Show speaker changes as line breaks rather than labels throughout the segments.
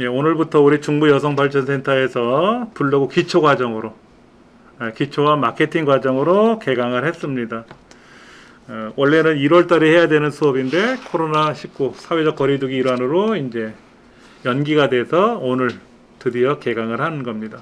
예, 오늘부터 우리 중부여성발전센터에서 블로그 기초과정으로 기초와 마케팅 과정으로 개강을 했습니다. 원래는 1월달에 해야 되는 수업인데 코로나19 사회적 거리두기 일환으로 이제 연기가 돼서 오늘 드디어 개강을 하는 겁니다.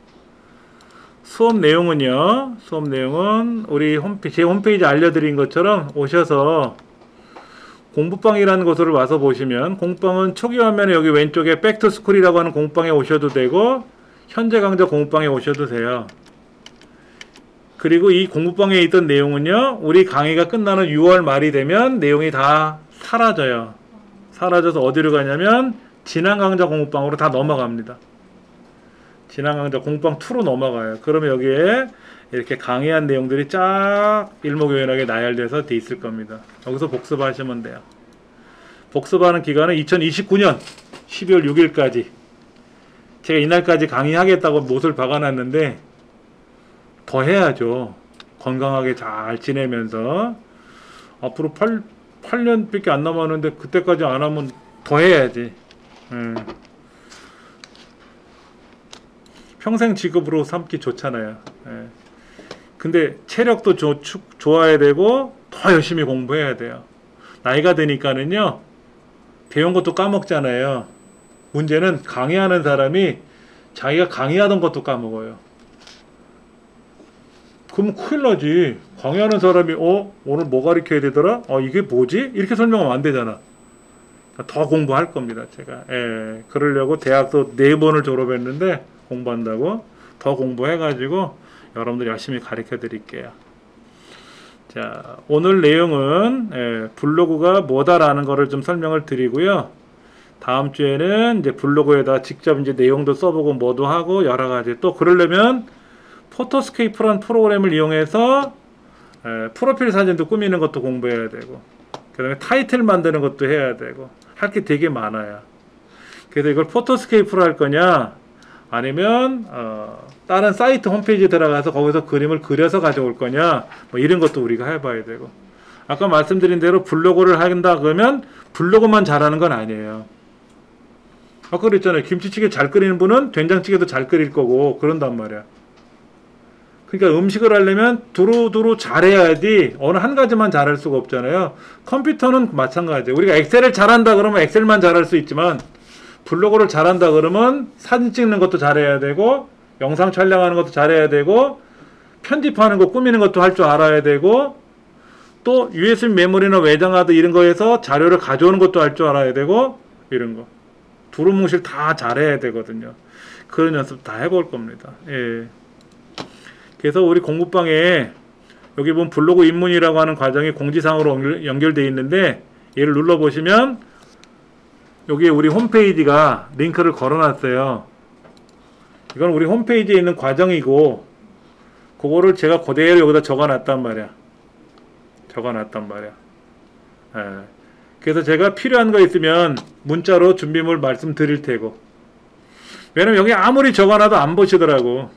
수업 내용은요, 수업 내용은 우리 제 홈페이지 알려드린 것처럼 오셔서 공부방이라는 곳을 와서 보시면, 공부방은 초기 화면에 여기 왼쪽에 백투스쿨이라고 하는 공부방에 오셔도 되고 현재 강좌 공부방에 오셔도 돼요. 그리고 이 공부방에 있던 내용은요, 우리 강의가 끝나는 6월 말이 되면 내용이 다 사라져요. 사라져서 어디로 가냐면 지난 강좌 공부방으로 다 넘어갑니다. 지난 강좌 공부방 2로 넘어가요. 그러면 여기에 이렇게 강의한 내용들이 쫙 일목요연하게 나열돼서 돼 있을 겁니다. 여기서 복습하시면 돼요. 복습하는 기간은 2029년 12월 6일까지. 제가 이날까지 강의하겠다고 못을 박아놨는데 더 해야죠. 건강하게 잘 지내면서. 앞으로 8년밖에 안 남았는데 그때까지 안 하면 더 해야지. 평생 직업으로 삼기 좋잖아요. 근데 체력도 좋아야 되고 더 열심히 공부해야 돼요. 나이가 드니까는요, 배운 것도 까먹잖아요. 문제는 강의하는 사람이 자기가 강의하던 것도 까먹어요. 그럼 큰일 나지. 강의하는 사람이 오늘 뭐 가르쳐야 되더라? 이게 뭐지? 이렇게 설명하면 안 되잖아. 더 공부할 겁니다, 제가. 그러려고 대학도 4번을 졸업했는데 공부한다고 더 공부해가지고 여러분들 열심히 가르쳐 드릴게요. 자, 오늘 내용은 블로그가 뭐다라는 거를 좀 설명을 드리고요. 다음 주에는 이제 블로그에다 직접 이제 내용도 써보고 뭐도 하고 여러 가지, 또 그러려면 포토스케이프라는 프로그램을 이용해서 프로필 사진도 꾸미는 것도 공부해야 되고, 그 다음에 타이틀 만드는 것도 해야 되고, 할 게 되게 많아요. 그래서 이걸 포토스케이프로 할 거냐, 아니면 다른 사이트 홈페이지에 들어가서 거기서 그림을 그려서 가져올 거냐, 뭐 이런 것도 우리가 해봐야 되고, 아까 말씀드린 대로 블로그를 한다 그러면 블로그만 잘하는 건 아니에요. 아까 그랬잖아요. 김치찌개 잘 끓이는 분은 된장찌개도 잘 끓일 거고 그런단 말이야. 그러니까 음식을 하려면 두루두루 잘해야지 어느 한 가지만 잘할 수가 없잖아요. 컴퓨터는 마찬가지예요. 우리가 엑셀을 잘한다 그러면 엑셀만 잘할 수 있지만, 블로그를 잘한다 그러면 사진 찍는 것도 잘해야 되고, 영상 촬영하는 것도 잘해야 되고, 편집하는 거 꾸미는 것도 할 줄 알아야 되고, 또 USB 메모리나 외장하드 이런 거에서 자료를 가져오는 것도 할 줄 알아야 되고, 이런 거 두루뭉실 다 잘해야 되거든요. 그런 연습 다 해볼 겁니다. 그래서 우리 공부방에 여기 보면 블로그 입문이라고 하는 과정이 공지사항으로 연결되어 있는데, 얘를 눌러보시면 여기에 우리 홈페이지가 링크를 걸어놨어요. 이건 우리 홈페이지에 있는 과정이고, 그거를 제가 그대로 여기다 적어놨단 말이야. 그래서 제가 필요한 거 있으면 문자로 준비물 말씀드릴 테고, 왜냐면 여기 아무리 적어놔도 안 보시더라고.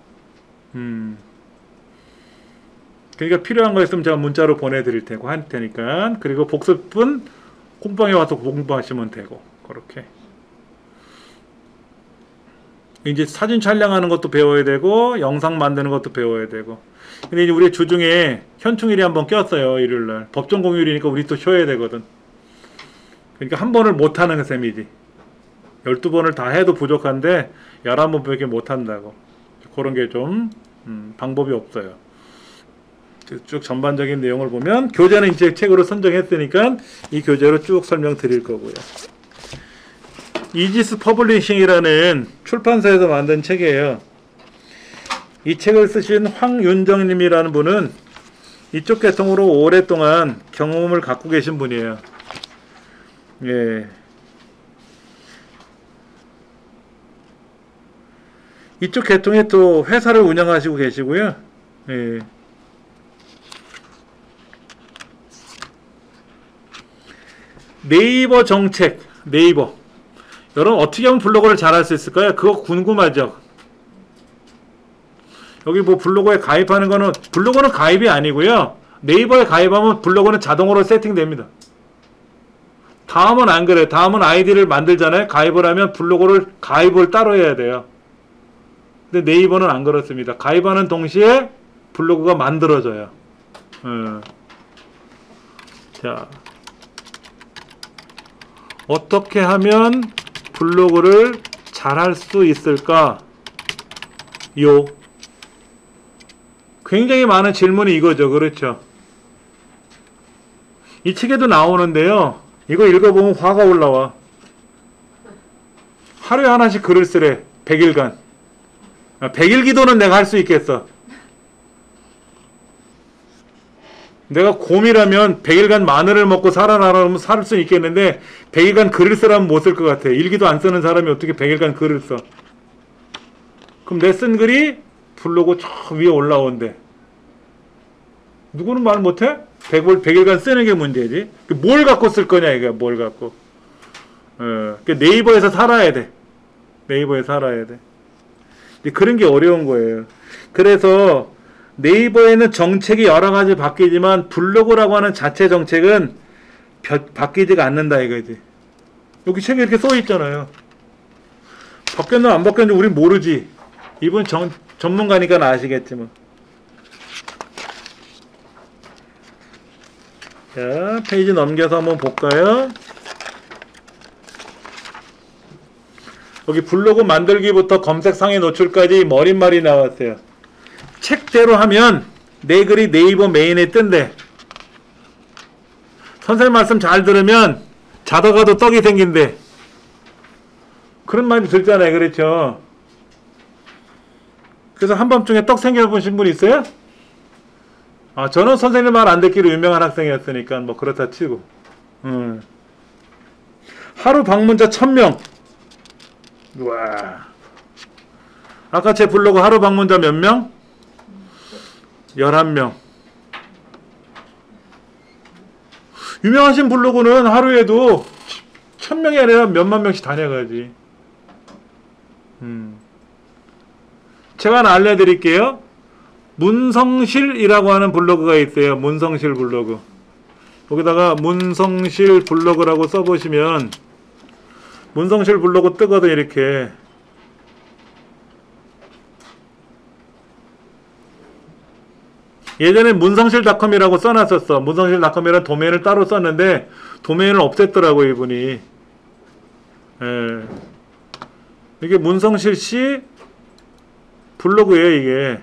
그러니까 필요한 거 있으면 제가 문자로 보내드릴 테고 할 테니까. 그리고 복습은 공방에 와서 공부하시면 되고, 그렇게. 이제 사진 촬영하는 것도 배워야 되고, 영상 만드는 것도 배워야 되고. 근데 이제 우리 주중에 현충일이 한번 꼈어요. 일요일날 법정 공휴일이니까 우리 또 쉬어야 되거든. 그러니까 한 번을 못하는 셈이지. 12번을 다 해도 부족한데 11번밖에 못한다고. 그런 게 좀 방법이 없어요. 쭉 전반적인 내용을 보면, 교재는 이제 책으로 선정했으니까 이 교재로 쭉 설명드릴 거고요. 이지스 퍼블리싱이라는 출판사에서 만든 책이에요. 이 책을 쓰신 황윤정님이라는 분은 이쪽 계통으로 오랫동안 경험을 갖고 계신 분이에요. 이쪽 계통에 또 회사를 운영하시고 계시고요. 네이버 정책, 네이버. 여러분 어떻게 하면 블로그를 잘할 수 있을까요? 그거 궁금하죠? 여기 뭐 블로그에 가입하는 거는, 블로그는 가입이 아니고요. 네이버에 가입하면 블로그는 자동으로 세팅됩니다. 다음은 안 그래. 다음은 아이디를 만들잖아요. 가입을 하면 블로그를 가입을 따로 해야 돼요. 근데 네이버는 안 그렇습니다. 가입하는 동시에 블로그가 만들어져요. 자, 어떻게 하면 블로그를 잘할 수 있을까? 굉장히 많은 질문이 이거죠. 그렇죠? 이 책에도 나오는데요. 이거 읽어보면 화가 올라와. 하루에 하나씩 글을 쓰래. 100일간. 100일 기도는 내가 할 수 있겠어. 내가 곰이라면 100일간 마늘을 먹고 살아나라면 살 수 있겠는데 100일간 글을 쓰라면 못 쓸 것 같아. 일기도 안 쓰는 사람이 어떻게 100일간 글을 써. 그럼 내 쓴 글이 블로그 저 위에 올라온대. 누구는 말 못해? 100일간 쓰는 게 문제지. 뭘 갖고 쓸 거냐 이거야. 뭘 갖고. 네이버에서 살아야 돼. 네이버에 살아야 돼. 그런 게 어려운 거예요. 그래서 네이버에는 정책이 여러 가지 바뀌지만 블로그라고 하는 자체 정책은 바뀌지가 않는다 이거지. 여기 책에 이렇게 써 있잖아요. 바뀌었나 안 바뀌었는지 우린 모르지. 이분 전문가니까 아시겠지만. 자, 페이지 넘겨서 한번 볼까요? 여기 블로그 만들기부터 검색상에 노출까지 머릿말이 나왔어요. 책대로 하면 내 글이 네이버 메인에 뜬대. 선생님 말씀 잘 들으면 자다가도 떡이 생긴대. 그런 말이 들잖아요. 그렇죠? 그래서 한밤중에 떡 생겨보신 분 있어요? 저는 선생님 말 안 듣기로 유명한 학생이었으니까 뭐 그렇다 치고. 하루 방문자 1000명. 와. 아까 제 블로그 하루 방문자 몇 명? 11명. 유명하신 블로그는 하루에도 1000명이 아니라 몇만 명씩 다녀가지. 제가 하나 알려드릴게요. 문성실이라고 하는 블로그가 있어요. 문성실 블로그. 여기다가 문성실 블로그라고 써보시면 문성실 블로그 뜨거든 이렇게. 예전에 문성실닷컴이라고 써놨었어. 문성실닷컴이라는 도메인을 따로 썼는데 도메인을 없앴더라고 이분이. 이게 문성실씨 블로그예요 이게.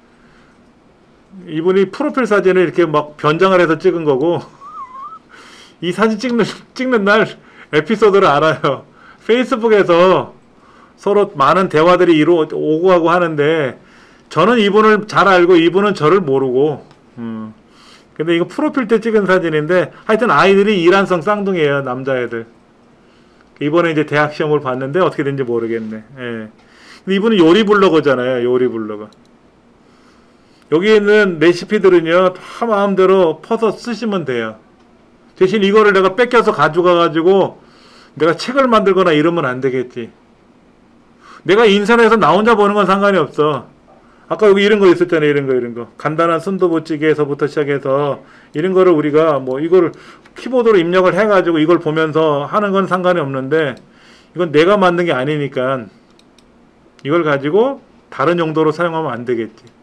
이분이 프로필 사진을 이렇게 막 변장을 해서 찍은 거고 이 사진 찍는 날 에피소드를 알아요. 페이스북에서 서로 많은 대화들이 오고 가고 하는데 저는 이분을 잘 알고 이분은 저를 모르고 근데 이거 프로필 때 찍은 사진인데 하여튼 아이들이 이란성 쌍둥이에요. 남자애들. 이번에 이제 대학 시험을 봤는데 어떻게 된지 모르겠네. 근데 이분은 요리 블로거잖아요. 요리 블로거. 여기 있는 레시피들은요 다 마음대로 퍼서 쓰시면 돼요. 대신 이거를 내가 뺏겨서 가져가가지고 내가 책을 만들거나 이러면 안 되겠지. 내가 인터넷에서 나 혼자 보는 건 상관이 없어. 아까 여기 이런 거 있었잖아요. 이런 거 간단한 순두부찌개에서부터 시작해서 이런 거를 우리가 뭐 이거를 키보드로 입력을 해가지고 이걸 보면서 하는 건 상관이 없는데 이건 내가 만든 게 아니니까 이걸 가지고 다른 용도로 사용하면 안 되겠지.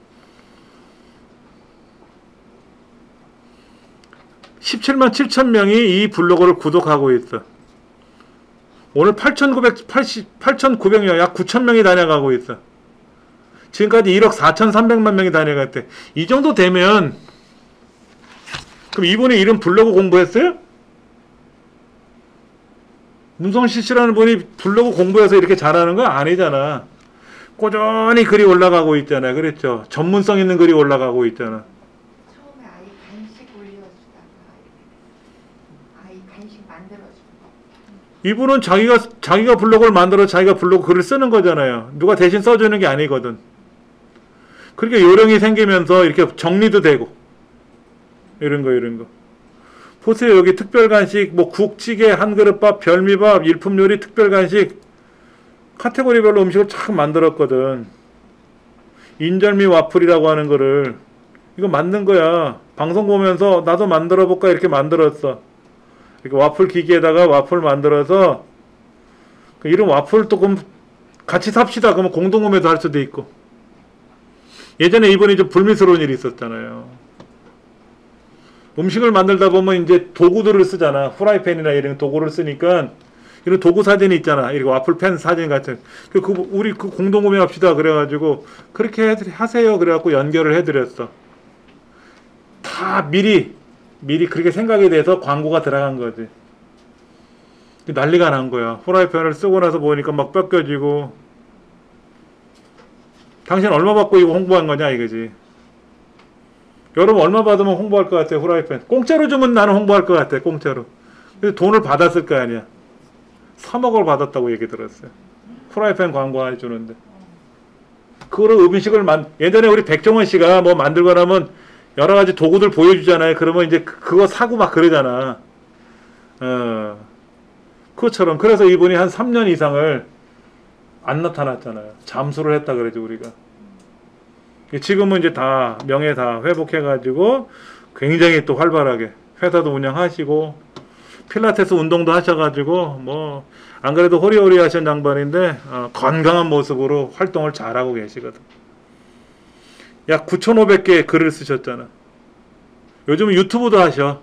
17만 7천 명이 이 블로그를 구독하고 있어. 오늘 8,900명, 약 9천 명이 다녀가고 있어. 지금까지 1억 4,300만 명이 다녀갔대. 이 정도 되면 그럼 이분이 이런 블로그 공부했어요? 문성실 씨라는 분이 블로그 공부해서 이렇게 잘하는 거 아니잖아. 꾸준히 글이 올라가고 있잖아. 그렇죠? 전문성 있는 글이 올라가고 있잖아.
처음에 아이 간식 올려주다가 아이 간식 만들어주고.
이분은 자기가 블로그를 만들어 자기가 블로그 글을 쓰는 거잖아요. 누가 대신 써주는 게 아니거든. 그러니까 요령이 생기면서 이렇게 정리도 되고 이런 거. 보세요. 여기 특별 간식, 뭐 국찌개, 한 그릇밥, 별미밥, 일품 요리, 특별 간식 카테고리별로 음식을 참 만들었거든. 인절미 와플이라고 하는 거를 이거 만든 거야. 방송 보면서 나도 만들어 볼까 이렇게 만들었어. 이렇게 와플 기기에다가 와플 만들어서 이런 와플 또 그럼 같이 삽시다. 그러면 공동구매도 할 수도 있고. 예전에 이번에 좀 불미스러운 일이 있었잖아요. 음식을 만들다 보면 이제 도구들을 쓰잖아. 후라이팬이나 이런 도구를 쓰니까 이런 도구 사진이 있잖아. 이렇게 와플팬 사진 같은. 우리 그 공동구매 합시다. 그래가지고 그렇게 하세요. 그래갖고 연결을 해드렸어. 다 미리 그렇게 생각이 돼서 광고가 들어간 거지. 난리가 난 거야. 후라이팬을 쓰고 나서 보니까 막 뺏겨지고. 당신 얼마 받고 이거 홍보한 거냐 이거지. 여러분 얼마 받으면 홍보할 것 같아? 후라이팬 공짜로 주면 나는 홍보할 것 같아. 공짜로. 근데 돈을 받았을 거 아니야. 3억을 받았다고 얘기 들었어요. 후라이팬 광고 해주는데. 그거를 음식을 예전에 우리 백종원 씨가 뭐 만들고 나면 여러 가지 도구들 보여주잖아요. 그러면 이제 그거 사고 막 그러잖아. 그것처럼. 그래서 이분이 한 3년 이상을 안 나타났잖아요. 잠수를 했다 그러죠, 우리가. 지금은 이제 다 명예 다 회복해가지고 굉장히 또 활발하게 회사도 운영하시고 필라테스 운동도 하셔가지고 뭐 안 그래도 호리호리 하신 양반인데 건강한 모습으로 활동을 잘하고 계시거든. 약 9,500개 글을 쓰셨잖아. 요즘은 유튜브도 하셔.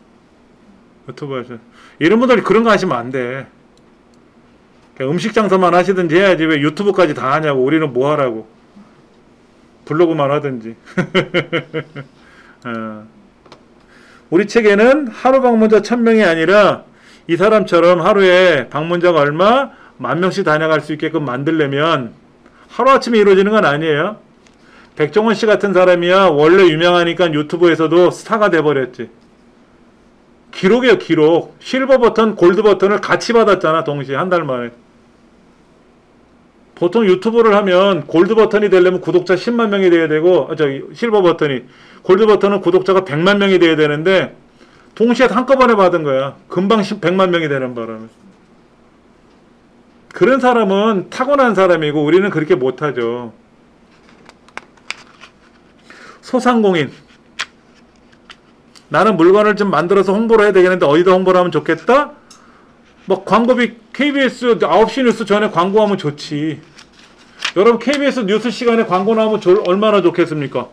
이런 분들이 그런 거 하시면 안 돼. 음식 장사만 하시든지 해야지 왜 유튜브까지 다 하냐고. 우리는 뭐 하라고. 블로그만 하든지. 우리 책에는 하루 방문자 1,000명이 아니라 이 사람처럼 하루에 방문자가 얼마? 10,000명씩 다녀갈 수 있게끔 만들려면 하루아침에 이루어지는 건 아니에요. 백종원 씨 같은 사람이야 원래 유명하니까 유튜브에서도 스타가 돼버렸지. 기록이에요, 기록. 실버 버튼, 골드 버튼을 같이 받았잖아, 동시에 한 달 만에. 보통 유튜브를 하면 골드 버튼이 되려면 구독자 10만 명이 돼야 되고, 실버 버튼이. 골드 버튼은 구독자가 100만 명이 돼야 되는데, 동시에 한꺼번에 받은 거야. 금방 100만 명이 되는 바람에. 그런 사람은 타고난 사람이고, 우리는 그렇게 못하죠. 소상공인. 나는 물건을 좀 만들어서 홍보를 해야 되겠는데, 어디다 홍보를 하면 좋겠다? 뭐 광고비 KBS 9시 뉴스 전에 광고하면 좋지. 여러분 KBS 뉴스 시간에 광고 나오면 얼마나 좋겠습니까?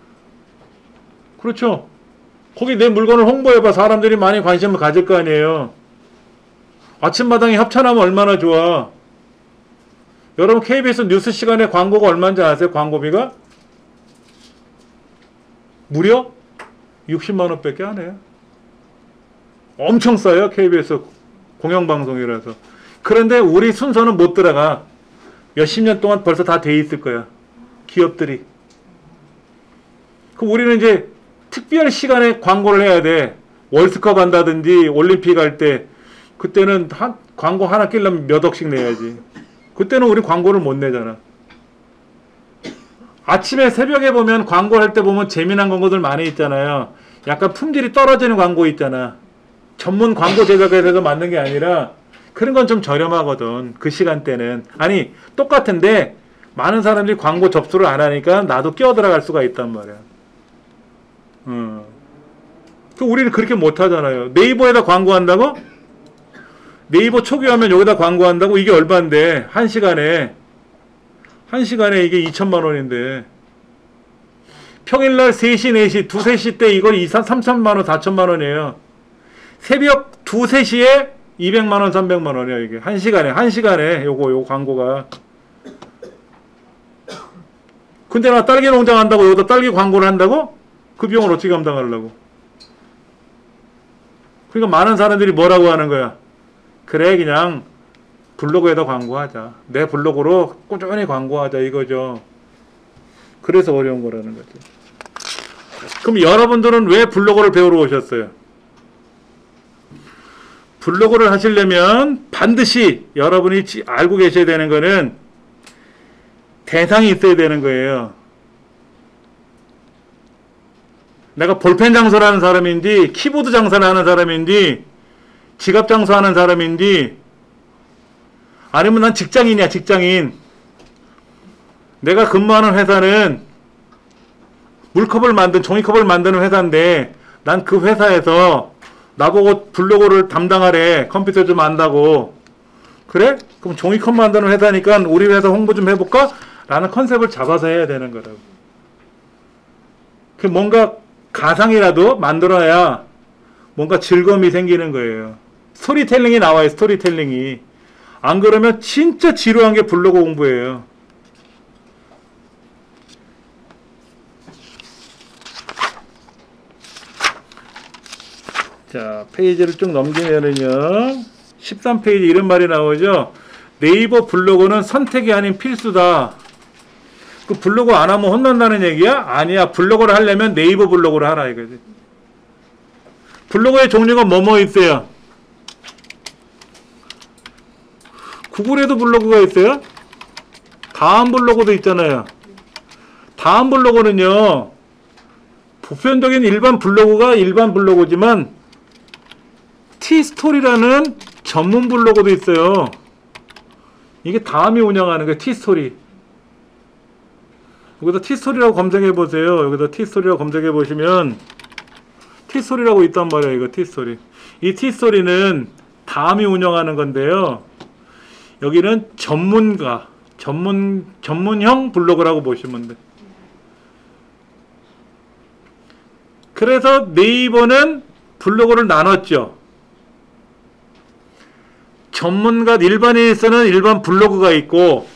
그렇죠? 거기 내 물건을 홍보해봐. 사람들이 많이 관심을 가질 거 아니에요. 아침마당에 협찬하면 얼마나 좋아. 여러분 KBS 뉴스 시간에 광고가 얼마인지 아세요? 광고비가? 무려 60만 원밖에 안 해요. 엄청 싸요. KBS 공영방송이라서. 그런데 우리 순서는 못 들어가. 몇십 년 동안 벌써 다 돼 있을 거야. 기업들이. 그럼 우리는 이제 특별 시간에 광고를 해야 돼. 월드컵 한다든지 올림픽 할 때 그때는 광고 하나 끼려면 몇 억씩 내야지. 그때는 우리 광고를 못 내잖아. 아침에 새벽에 보면 광고할 때 보면 재미난 광고들 많이 있잖아요. 약간 품질이 떨어지는 광고 있잖아. 전문 광고 제작회사에서 만든 게 아니라 그런 건 좀 저렴하거든. 그 시간대는. 아니 똑같은데 많은 사람들이 광고 접수를 안 하니까 나도 끼어들어갈 수가 있단 말이야. 우리는 그렇게 못하잖아요. 네이버에다 광고한다고? 네이버 초기화면 여기다 광고한다고? 이게 얼마인데 한 시간에 이게 2천만 원인데 평일날 3시, 4시, 2, 3시 때 이걸 3천만 원, 4천만 원이에요. 새벽 2, 3시에 200만 원, 300만 원이야 이게. 한 시간에 요거 광고가. 근데 나 딸기 농장 한다고 여기다 딸기 광고를 한다고? 그 비용을 어떻게 감당하려고? 그러니까 많은 사람들이 뭐라고 하는 거야? 그래 그냥 블로그에다 광고하자. 내 블로그로 꾸준히 광고하자 이거죠. 그래서 어려운 거라는 거죠. 그럼 여러분들은 왜 블로그를 배우러 오셨어요? 블로그를 하시려면 반드시 여러분이 알고 계셔야 되는 거는 대상이 있어야 되는 거예요. 내가 볼펜 장사를 하는 사람인지 키보드 장사를 하는 사람인지 지갑 장사하는 사람인지 아니면 난 직장인이야 직장인. 내가 근무하는 회사는 물컵을 종이컵을 만드는 회사인데 난 그 회사에서 나보고 블로그를 담당하래. 컴퓨터 좀 안다고. 그래? 그럼 종이컵 만드는 회사니까 우리 회사 홍보 좀 해볼까? 라는 컨셉을 잡아서 해야 되는 거라고. 그 뭔가 가상이라도 만들어야 뭔가 즐거움이 생기는 거예요. 스토리텔링이 나와요. 스토리텔링이. 안 그러면 진짜 지루한 게 블로그 공부예요. 자, 페이지를 쭉 넘기면은요, 13페이지 이런 말이 나오죠. 네이버 블로그는 선택이 아닌 필수다. 그 블로그 안 하면 혼난다는 얘기야? 아니야. 블로그를 하려면 네이버 블로그를 하라 이거지. 블로그의 종류가 뭐뭐 있어요? 구글에도 블로그가 있어요? 다음 블로그도 있잖아요. 다음 블로그는요, 보편적인 일반 블로그가 일반 블로그지만 티스토리라는 전문 블로그도 있어요. 이게 다음이 운영하는 거예요. 티스토리. 여기다 티스토리라고 검색해 보세요. 여기다 티스토리라고 검색해 보시면 티스토리라고 있단 말이에요. 이거 티스토리. 이 티스토리는 다음이 운영하는 건데요. 여기는 전문가, 전문형 블로그라고 보시면 돼. 그래서 네이버는 블로그를 나눴죠. 전문가, 일반인이 쓰는 일반 블로그가 있고,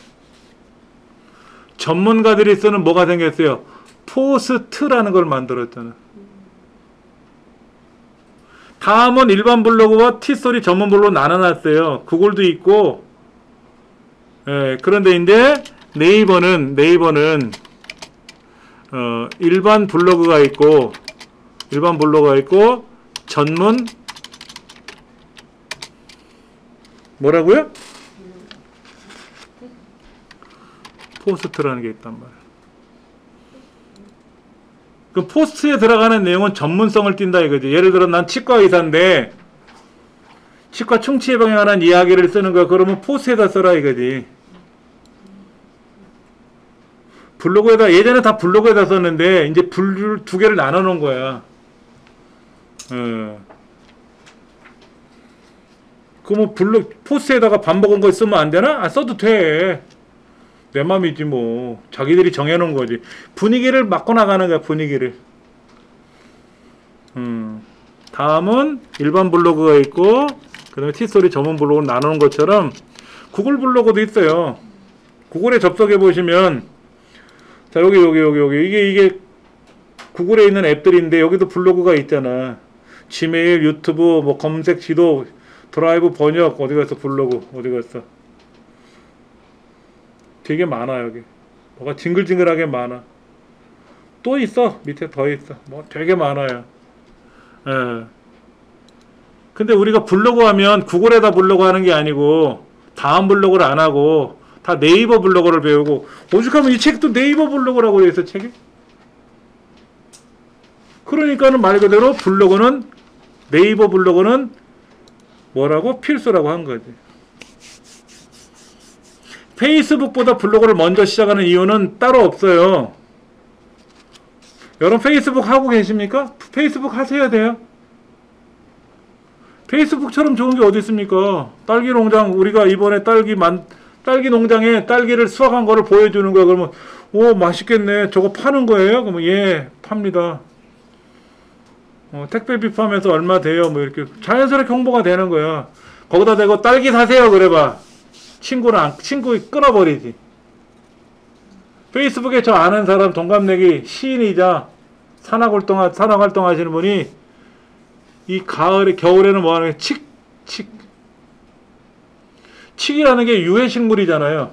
전문가들이 쓰는 뭐가 생겼어요? 포스트라는 걸 만들었잖아. 다음은 일반 블로그와 티스토리 전문 블로그 나눠놨어요. 구글도 있고, 예, 그런데 이제 네이버는 일반 블로그가 있고, 전문 뭐라고요? 포스트라는 게 있단 말이야. 그 포스트에 들어가는 내용은 전문성을 띈다 이거지. 예를 들어 난 치과 의사인데 치과 충치 예방에 관한 이야기를 쓰는 거야. 그러면 포스트에다 써라 이거지. 블로그에다, 예전에 다 블로그에다 썼는데 이제 두 개를 나눠 놓은 거야. 그럼 포스트에다가 밥 먹은 거 쓰면 안 되나? 아, 써도 돼. 내 맘이지 뭐. 자기들이 정해놓은 거지. 분위기를 맡고 나가는 거야. 분위기를. 다음은 일반 블로그가 있고, 그 다음에 티스토리 전문 블로그를 나누는 것처럼 구글 블로그도 있어요. 구글에 접속해 보시면, 자, 여기. 이게 구글에 있는 앱들인데 여기도 블로그가 있잖아. 지메일, 유튜브, 뭐 검색, 지도, 드라이브, 번역, 어디 갔어? 블로그 어디 갔어? 되게 많아 여기. 뭐가 징글징글하게 많아. 또 있어. 밑에 더 있어. 뭐 되게 많아요. 예. 근데 우리가 블로그 하면 구글에다 블로그 하는 게 아니고 다음 블로그를 안 하고 다 네이버 블로그를 배우고, 오죽하면 이 책도 네이버 블로그라고 되어 있어 책이. 그러니까는 말 그대로 네이버 블로그는 뭐라고? 필수라고 한 거지. 페이스북보다 블로그를 먼저 시작하는 이유는 따로 없어요. 여러분 페이스북 하고 계십니까? 페이스북 하셔야 돼요. 페이스북처럼 좋은 게 어디 있습니까? 딸기 농장, 우리가 이번에 딸기 농장에 딸기를 수확한 거를 보여주는 거야. 그러면 오 맛있겠네. 저거 파는 거예요? 그러면 예 팝니다. 택배비 포함해서 얼마 돼요? 뭐 이렇게 자연스럽게 홍보가 되는 거야. 거기다 대고 딸기 사세요 그래봐. 친구 끊어버리지. 페이스북에 저 아는 사람 동갑내기 시인이자 산악활동 하시는 분이 이 겨울에는 뭐 하는 게 칡이라는 게 유해식물이잖아요.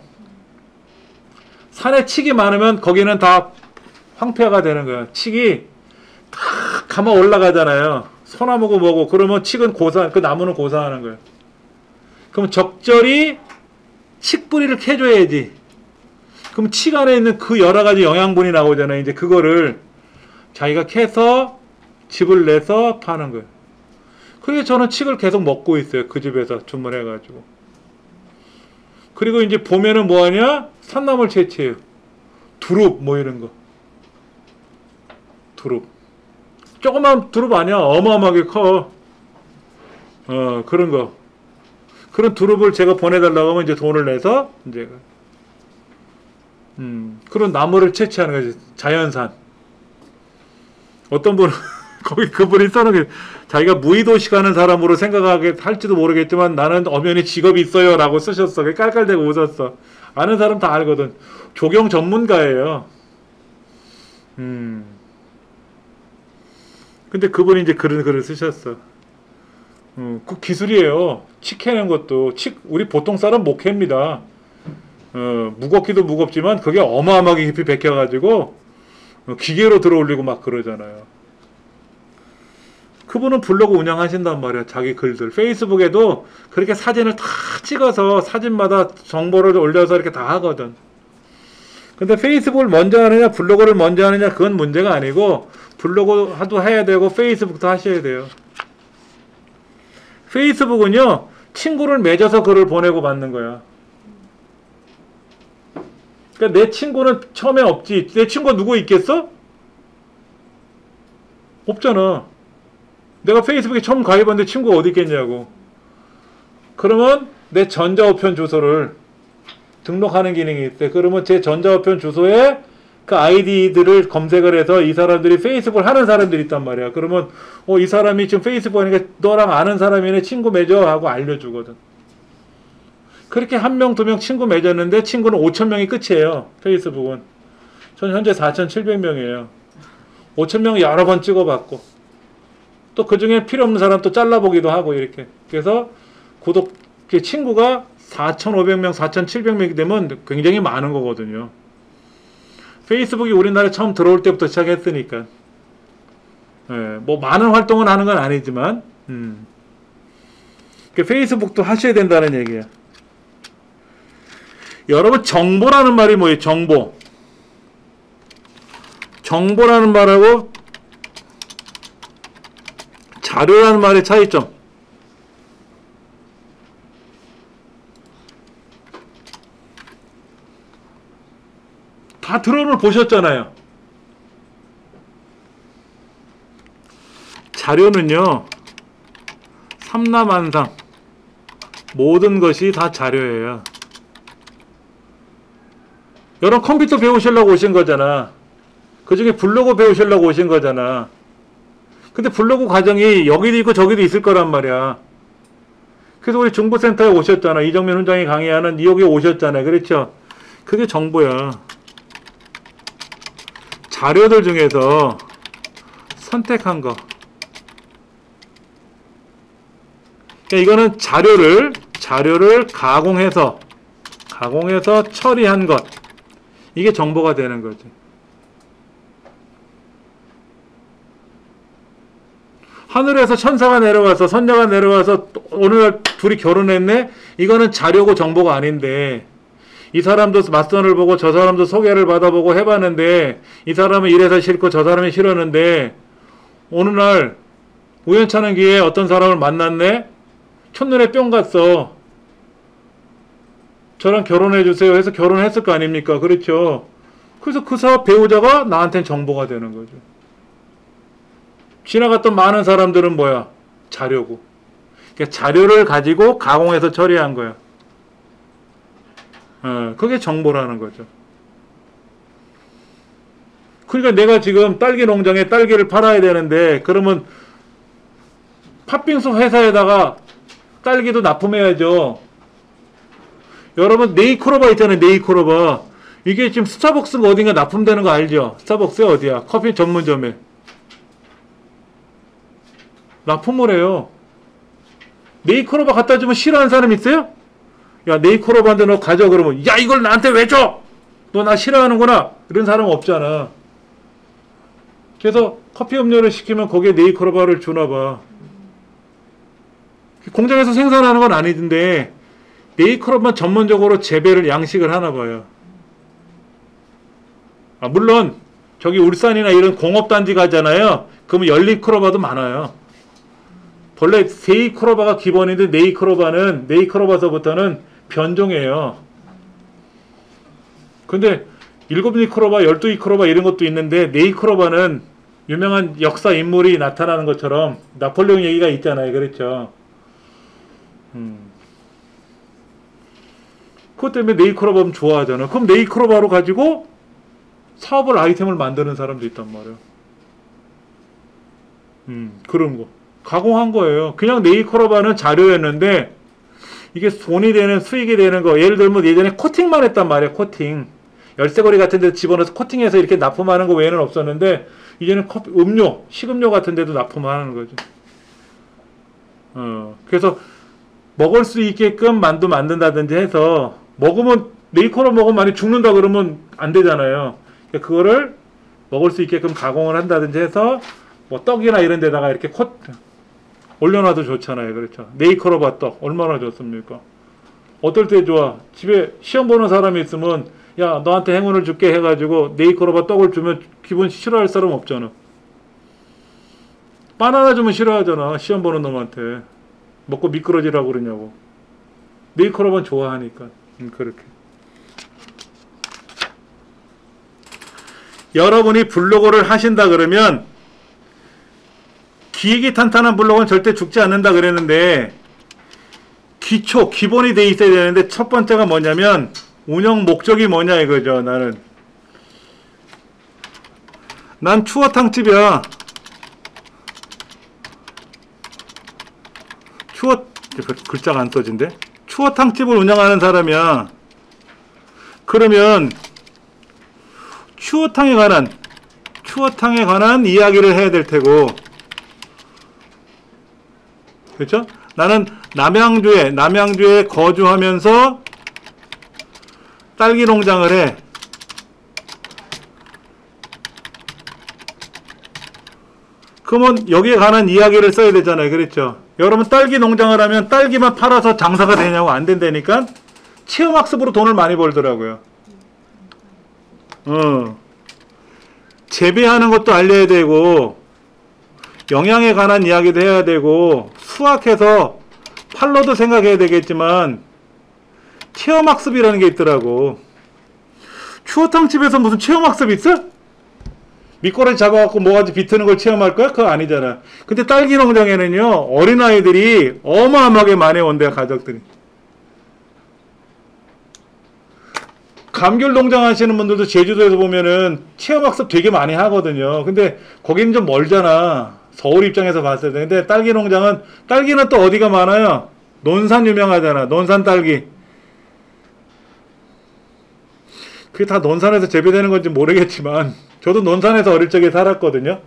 산에 칡이 많으면 거기는 다 황폐화가 되는 거야. 칡이 다 감아 올라가잖아요. 소나무고 뭐고. 그러면 칡은 그 나무는 고사하는 거예요. 그럼 적절히 칡뿌리를 캐줘야지. 그럼 칡 안에 있는 그 여러 가지 영양분이 나오잖아요. 이제 그거를 자기가 캐서 즙을 내서 파는 거예요. 그래서 저는 칡을 계속 먹고 있어요. 그 집에서 주문해가지고. 그리고 이제 봄에는 뭐 하냐? 산나물 채취해요. 두릅 뭐 이런 거. 두릅. 조그만 두릅 아니야. 어마어마하게 커. 그런 거. 그런 두릅을 제가 보내달라고 하면 이제 돈을 내서 이제 그런 나무를 채취하는 거지. 자연산. 어떤 분은 거기 그분이 써놓은 게 자기가 무의도시 가는 사람으로 생각하게 할지도 모르겠지만 나는 엄연히 직업이 있어요 라고 쓰셨어. 깔깔대고 웃었어. 아는 사람 다 알거든. 조경 전문가예요. 근데 그분이 이제 그런 글을 쓰셨어. 그 기술이에요. 치 캐는 것도 우리 보통 사람 못 캡니다. 무겁기도 무겁지만 그게 어마어마하게 깊이 베껴가지고 기계로 들어올리고 막 그러잖아요. 그분은 블로그 운영하신단 말이야. 자기 글들. 페이스북에도 그렇게 사진을 다 찍어서 사진마다 정보를 올려서 이렇게 다 하거든. 근데 페이스북을 먼저 하느냐 블로그를 먼저 하느냐 그건 문제가 아니고 블로그도 해야 되고 페이스북도 하셔야 돼요. 페이스북은요 친구를 맺어서 글을 보내고 받는 거야. 그러니까 내 친구는 처음에 없지. 내 친구가 누구 있겠어? 없잖아. 내가 페이스북에 처음 가입했는데 친구가 어디 있겠냐고. 그러면 내 전자우편 주소를 등록하는 기능이 있대. 그러면 제 전자우편 주소에 그 아이디들을 검색을 해서 이 사람들이 페이스북을 하는 사람들이 있단 말이야. 그러면 이 사람이 지금 페이스북 하니까 너랑 아는 사람이네 친구 맺어 하고 알려주거든. 그렇게 1명, 2명 친구 맺었는데 친구는 5,000명이 끝이에요. 페이스북은. 전 현재 4,700명이에요. 5,000명 여러 번 찍어봤고 또 그 중에 필요 없는 사람 또 잘라보기도 하고 이렇게. 그래서 구독 친구가 4,500명, 4,700명이 되면 굉장히 많은 거거든요. 페이스북이 우리나라에 처음 들어올 때부터 시작했으니까. 뭐 많은 활동을 하는 건 아니지만 페이스북도 하셔야 된다는 얘기야. 여러분 정보라는 말이 뭐예요? 정보. 정보라는 말하고 자료라는 말의 차이점. 다 드론을 보셨잖아요. 자료는요. 삼라만상 모든 것이 다 자료예요. 여러분 컴퓨터 배우시려고 오신 거잖아. 그 중에 블로그 배우시려고 오신 거잖아. 근데 블로그 과정이 여기도 있고 저기도 있을 거란 말이야. 그래서 우리 중보센터에 오셨잖아. 이정민 훈장이 강의하는 여기 오셨잖아요. 그렇죠? 그게 정보야. 자료들 중에서 선택한 거. 그러니까 이거는 자료를 가공해서 처리한 것. 이게 정보가 되는 거지. 하늘에서 천사가 내려와서 선녀가 내려와서 오늘 둘이 결혼했네? 이거는 자료고 정보가 아닌데 이 사람도 맞선을 보고 저 사람도 소개를 받아보고 해봤는데 이 사람은 이래서 싫고 저 사람이 싫었는데 어느 날 우연찮은 기회에 어떤 사람을 만났네? 첫눈에 뿅 갔어. 저랑 결혼해주세요 해서 결혼했을 거 아닙니까? 그렇죠? 그래서 그 배우자가 나한테는 정보가 되는 거죠. 지나갔던 많은 사람들은 뭐야? 자료고. 그러니까 자료를 가지고 가공해서 처리한 거야. 그게 정보라는 거죠. 그러니까 내가 지금 딸기 농장에 딸기를 팔아야 되는데 그러면 팥빙수 회사에다가 딸기도 납품해야죠. 여러분 네이크로바 있잖아요. 네이크로바. 이게 지금 스타벅스가 어딘가 납품되는 거 알죠? 스타벅스에 어디야? 커피 전문점에. 납품을 해요. 네이크로바 갖다 주면 싫어하는 사람 있어요? 야 네이크로바인데 너 가져 그러면 야 이걸 나한테 왜 줘? 너 나 싫어하는구나. 이런 사람 없잖아. 그래서 커피 음료를 시키면 거기에 네이크로바를 주나 봐. 공장에서 생산하는 건 아니던데 네이크로바 전문적으로 재배를 양식을 하나 봐요. 물론 저기 울산이나 이런 공업단지 가잖아요. 그러면 열리크로바도 많아요. 본래 세이크로바가 기본인데 네이크로바서부터는 변종이에요. 근데 7이크로바, 12이크로바 이런 것도 있는데 네이크로바는 유명한 역사 인물이 나타나는 것처럼 나폴레옹 얘기가 있잖아요. 그렇죠? 그것 때문에 네이클로바면 좋아하잖아. 그럼 네이클로바로 가지고 사업을 아이템을 만드는 사람도 있단 말이야. 그런 거. 가공한 거예요. 그냥 네이클로바는 자료였는데 이게 돈이 되는 수익이 되는 거. 예를 들면 예전에 코팅만 했단 말이야. 코팅. 열쇠고리 같은 데 집어넣어서 코팅해서 이렇게 납품하는 거 외에는 없었는데 이제는 음료, 식음료 같은 데도 납품하는 거죠. 그래서 먹을 수 있게끔 만두 만든다든지 해서 먹으면 네이클로바 먹으면 많이 죽는다 그러면 안 되잖아요. 그러니까 그거를 먹을 수 있게끔 가공을 한다든지 해서 뭐 떡이나 이런 데다가 이렇게 올려놔도 좋잖아요. 그렇죠. 네이클로바 떡 얼마나 좋습니까? 어떨 때 좋아? 집에 시험 보는 사람이 있으면 야 너한테 행운을 줄게 해가지고 네이클로바 떡을 주면 기분 싫어할 사람 없잖아. 바나나 주면 싫어하잖아. 시험 보는 놈한테 먹고 미끄러지라고 그러냐고. 네이클로바는 좋아하니까. 그렇게. 여러분이 블로그를 하신다 그러면 기획이 탄탄한 블로그는 절대 죽지 않는다 그랬는데 기본이 돼 있어야 되는데 첫 번째가 뭐냐면 운영 목적이 뭐냐 이거죠. 난 추어탕집이야. 글자가 안 써진대. 추어탕집을 운영하는 사람이야. 그러면 추어탕에 관한 이야기를 해야 될 테고, 그렇죠? 나는 남양주에 거주하면서 딸기 농장을 해. 그러면 여기에 관한 이야기를 써야 되잖아요. 그렇죠? 여러분 딸기 농장을 하면 딸기만 팔아서 장사가 되냐고 안 된다니까 체험학습으로 돈을 많이 벌더라고요. 재배하는 것도 알려야 되고 영양에 관한 이야기도 해야 되고 수확해서 팔로도 생각해야 되겠지만 체험학습이라는 게 있더라고. 추어탕집에서 무슨 체험학습 있어? 미꾸라지 잡아갖고 뭐가지 비트는 걸 체험할 거야? 그거 아니잖아. 근데 딸기 농장에는요 어린아이들이 어마어마하게 많이 온대요. 가족들이. 감귤 농장 하시는 분들도 제주도에서 보면은 체험학습 되게 많이 하거든요. 근데 거기는 좀 멀잖아. 서울 입장에서 봤을 때. 근데 딸기 농장은, 딸기는 또 어디가 많아요? 논산 유명하잖아. 논산 딸기. 그게 다 논산에서 재배되는 건지 모르겠지만 저도 논산에서 어릴 적에 살았거든요.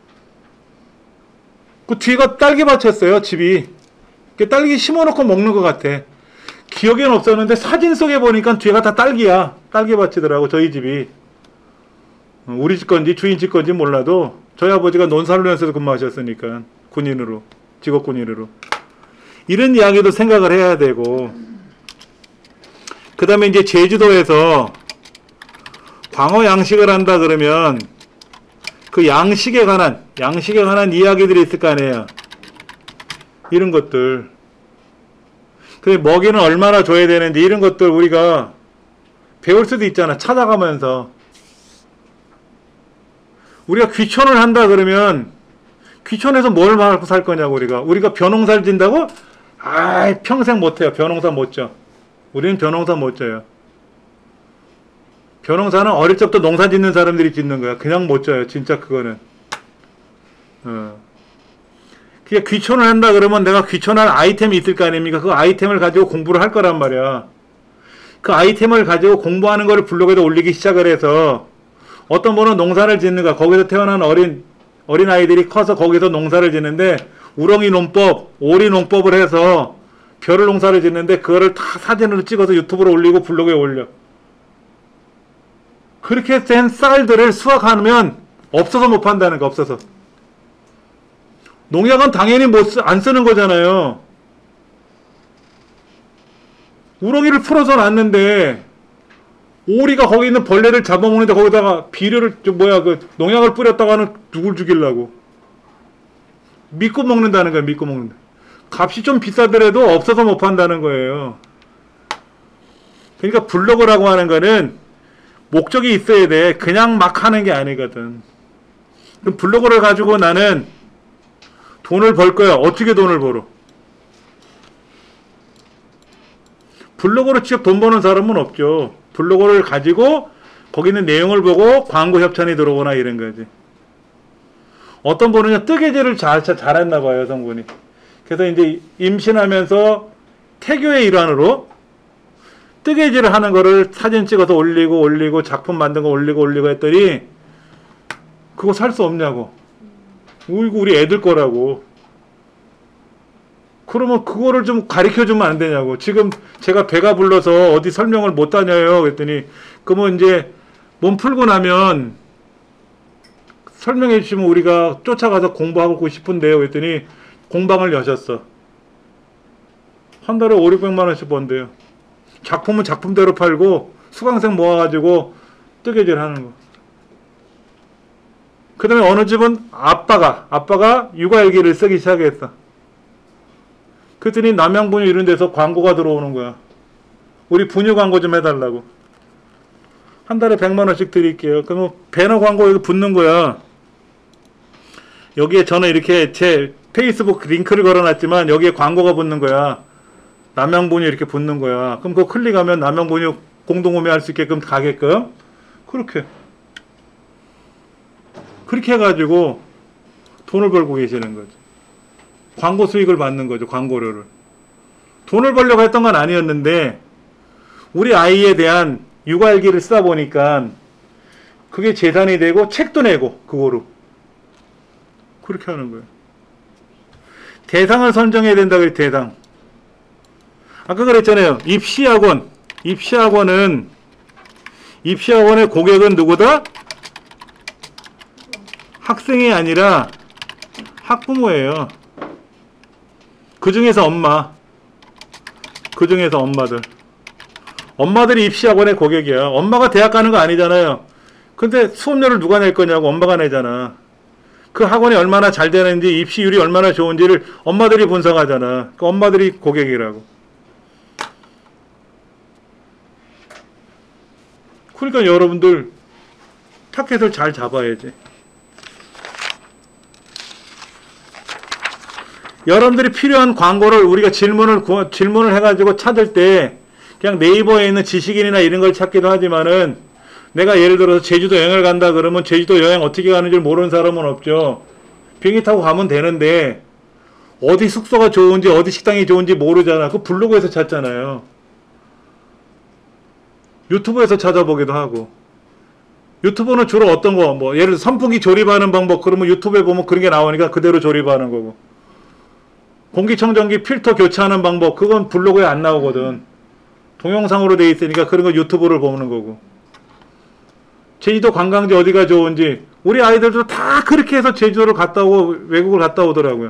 그 뒤가 딸기밭이었어요. 집이. 딸기 심어놓고 먹는 것 같아. 기억에는 없었는데 사진 속에 보니까 뒤가 다 딸기야. 딸기밭이더라고 저희 집이. 우리 집 건지 주인 집 건지 몰라도 저희 아버지가 논산훈련소에서 근무하셨으니까 군인으로, 직업 군인으로. 이런 이야기도 생각을 해야 되고, 그 다음에 이제 제주도에서 광어 양식을 한다 그러면 그 양식에 관한 이야기들이 있을 거 아니에요. 이런 것들. 그 먹이는 얼마나 줘야 되는지 이런 것들 우리가 배울 수도 있잖아. 찾아가면서. 우리가 귀촌을 한다 그러면 귀촌에서 뭘 먹고 살 거냐고. 우리가 벼농사를 짓는다고? 평생 못해요. 벼농사 못 져. 우리는 벼농사 못 져요. 벼농사는 어릴 적부터 농사 짓는 사람들이 짓는 거야. 그냥 못 져요. 진짜 그거는. 그게 귀촌을 한다 그러면 내가 귀촌할 아이템이 있을 거 아닙니까? 그 아이템을 가지고 공부를 할 거란 말이야. 그 아이템을 가지고 공부하는 거를 블로그에다 올리기 시작을 해서 어떤 분은 농사를 짓는가, 거기서 태어난 어린 아이들이 커서 거기서 농사를 짓는데 우렁이 농법, 오리 농법을 해서 벼를 농사를 짓는데 그거를 다 사진으로 찍어서 유튜브로 올리고 블로그에 올려. 그렇게 된 쌀들을 수확하면 없어서 못 판다는 거. 없어서. 농약은 당연히 안 쓰는 거잖아요. 우렁이를 풀어서 놨는데 오리가 거기 있는 벌레를 잡아먹는데 거기다가 비료를 농약을 뿌렸다가는 누굴 죽이려고. 믿고 먹는다는 거야. 믿고 먹는다. 값이 좀 비싸더라도 없어서 못 판다는 거예요. 그러니까 블로그라고 하는 거는 목적이 있어야 돼. 그냥 막 하는 게 아니거든. 그럼 블로그를 가지고 나는 돈을 벌 거야. 어떻게 돈을 벌어? 블로그로 직접 돈 버는 사람은 없죠. 블로그를 가지고 거기 있는 내용을 보고 광고 협찬이 들어오거나 이런 거지. 어떤 분은요, 뜨개질을 잘했나 봐요, 여성분이. 그래서 이제 임신하면서 태교의 일환으로 뜨개질을 하는 거를 사진 찍어서 올리고 작품 만든 거 올리고 했더니 그거 살 수 없냐고. 이거 우리 애들 거라고. 그러면 그거를 좀 가르쳐주면 안 되냐고. 지금 제가 배가 불러서 어디 설명을 못 다녀요. 그랬더니 그러면 이제 몸 풀고 나면 설명해 주시면 우리가 쫓아가서 공부하고 싶은데요. 그랬더니 공방을 여셨어. 한 달에 500~600만 원씩 번대요. 작품은 작품대로 팔고 수강생 모아가지고 뜨개질 하는 거. 그 다음에 어느 집은 아빠가 육아일기를 쓰기 시작했어. 그랬더니 남양분유 이런 데서 광고가 들어오는 거야. 우리 분유 광고 좀 해달라고. 한 달에 100만 원씩 드릴게요. 그러면 배너 광고 여기 붙는 거야. 여기에 저는 이렇게 제 페이스북 링크를 걸어놨지만 여기에 광고가 붙는 거야. 남양분유 이렇게 붙는 거야. 그럼 그거 클릭하면 남양분유 공동구매할 수 있게끔 가게끔 그렇게 해가지고 돈을 벌고 계시는 거죠. 광고 수익을 받는 거죠. 광고료를. 돈을 벌려고 했던 건 아니었는데 우리 아이에 대한 육아일기를 쓰다 보니까 그게 재산이 되고 책도 내고 그거로 그렇게 하는 거예요. 대상을 선정해야 된다 그래. 대상. 아까 그랬잖아요. 입시학원의 고객은 누구다? 학생이 아니라 학부모예요. 그 중에서 엄마들이 입시학원의 고객이야. 엄마가 대학 가는 거 아니잖아요. 근데 수업료를 누가 낼 거냐고. 엄마가 내잖아. 그 학원이 얼마나 잘 되는지, 입시율이 얼마나 좋은지를 엄마들이 분석하잖아. 그 엄마들이 고객이라고. 그러니까 여러분들 타켓을 잘 잡아야지. 여러분들이 필요한 광고를 우리가 질문을 해가지고 찾을 때 그냥 네이버에 있는 지식인이나 이런 걸 찾기도 하지만은 내가 예를 들어서 제주도 여행을 간다 그러면 제주도 여행 어떻게 가는 줄 모르는 사람은 없죠. 비행기 타고 가면 되는데 어디 숙소가 좋은지 어디 식당이 좋은지 모르잖아. 그 블로그에서 찾잖아요. 유튜브에서 찾아보기도 하고. 유튜브는 주로 어떤 거, 뭐 예를 들어 선풍기 조립하는 방법 그러면 유튜브에 보면 그런 게 나오니까 그대로 조립하는 거고. 공기청정기 필터 교체하는 방법 그건 블로그에 안 나오거든. 동영상으로 돼 있으니까 그런 거 유튜브를 보는 거고. 제주도 관광지 어디가 좋은지 우리 아이들도 다 그렇게 해서 제주도를 갔다 오고 외국을 갔다 오더라고요.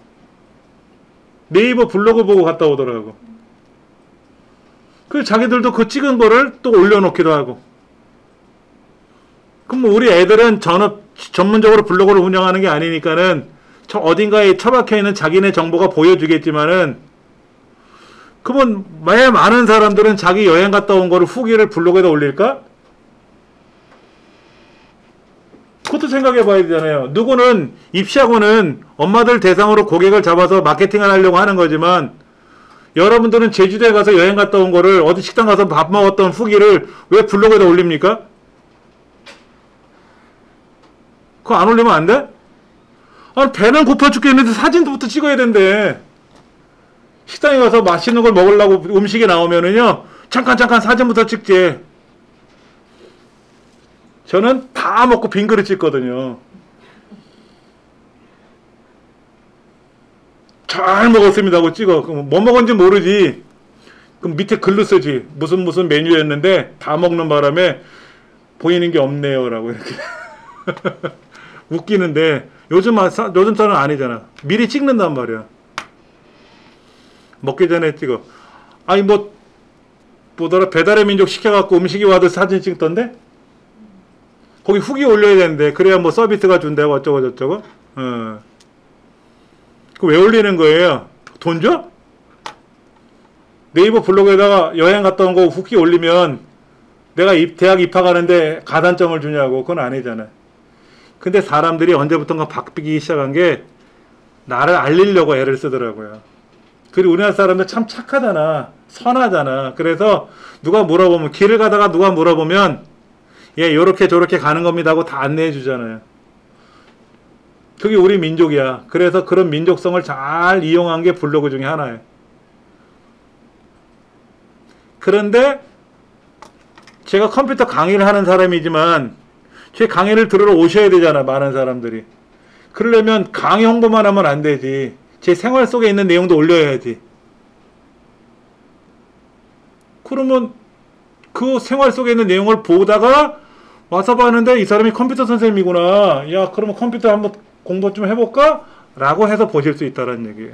네이버 블로그 보고 갔다 오더라고. 그래서 자기들도 그 찍은 거를 또 올려놓기도 하고. 그럼 뭐 우리 애들은 전문적으로 블로그를 운영하는 게 아니니까는 어딘가에 처박혀 있는 자기네 정보가 보여주겠지만은 그러면 왜 많은 사람들은 자기 여행 갔다 온 거를 후기를 블로그에다 올릴까? 그것도 생각해 봐야 되잖아요. 누구는 입시학원은 엄마들 대상으로 고객을 잡아서 마케팅을 하려고 하는 거지만 여러분들은 제주도에 가서 여행 갔다 온 거를 어디 식당 가서 밥 먹었던 후기를 왜 블로그에다 올립니까? 그거 안 올리면 안 돼? 아니 배는 고파 죽겠는데 사진부터 찍어야 된대. 식당에 가서 맛있는 걸 먹으려고 음식이 나오면은요 잠깐 사진부터 찍지. 저는 다 먹고 빈 그릇 찍거든요. 잘 먹었습니다 하고 찍어. 그럼 뭐 먹었는지 모르지. 그럼 밑에 글로 쓰지. 무슨 메뉴였는데 다 먹는 바람에 보이는 게 없네요 라고 이렇게. 웃기는데 요즘 사람은 아니잖아. 미리 찍는단 말이야. 먹기 전에 찍어. 아니 뭐더라 배달의 민족 시켜갖고 음식이 와도 사진 찍던데? 거기 후기 올려야 되는데 그래야 뭐 서비스가 준다고 어쩌고 저쩌고. 그 왜 올리는 거예요? 돈 줘? 네이버 블로그에다가 여행 갔다 온 거 후기 올리면 내가 대학 입학하는데 가산점을 주냐고. 그건 아니잖아. 근데 사람들이 언제부턴가 바뀌기 시작한 게 나를 알리려고 애를 쓰더라고요. 그리고 우리나라 사람들 참 착하잖아. 선하잖아. 그래서 누가 물어보면, 길을 가다가 누가 물어보면 예, 요렇게 저렇게 가는 겁니다 하고 다 안내해 주잖아요. 그게 우리 민족이야. 그래서 그런 민족성을 잘 이용한 게 블로그 중에 하나예요. 그런데 제가 컴퓨터 강의를 하는 사람이지만 제 강의를 들으러 오셔야 되잖아, 많은 사람들이. 그러려면 강의 홍보만 하면 안 되지. 제 생활 속에 있는 내용도 올려야지. 그러면 그 생활 속에 있는 내용을 보다가 와서 봤는데 이 사람이 컴퓨터 선생님이구나. 야, 그러면 컴퓨터 한번 공부 좀 해볼까? 라고 해서 보실 수 있다는 얘기예요.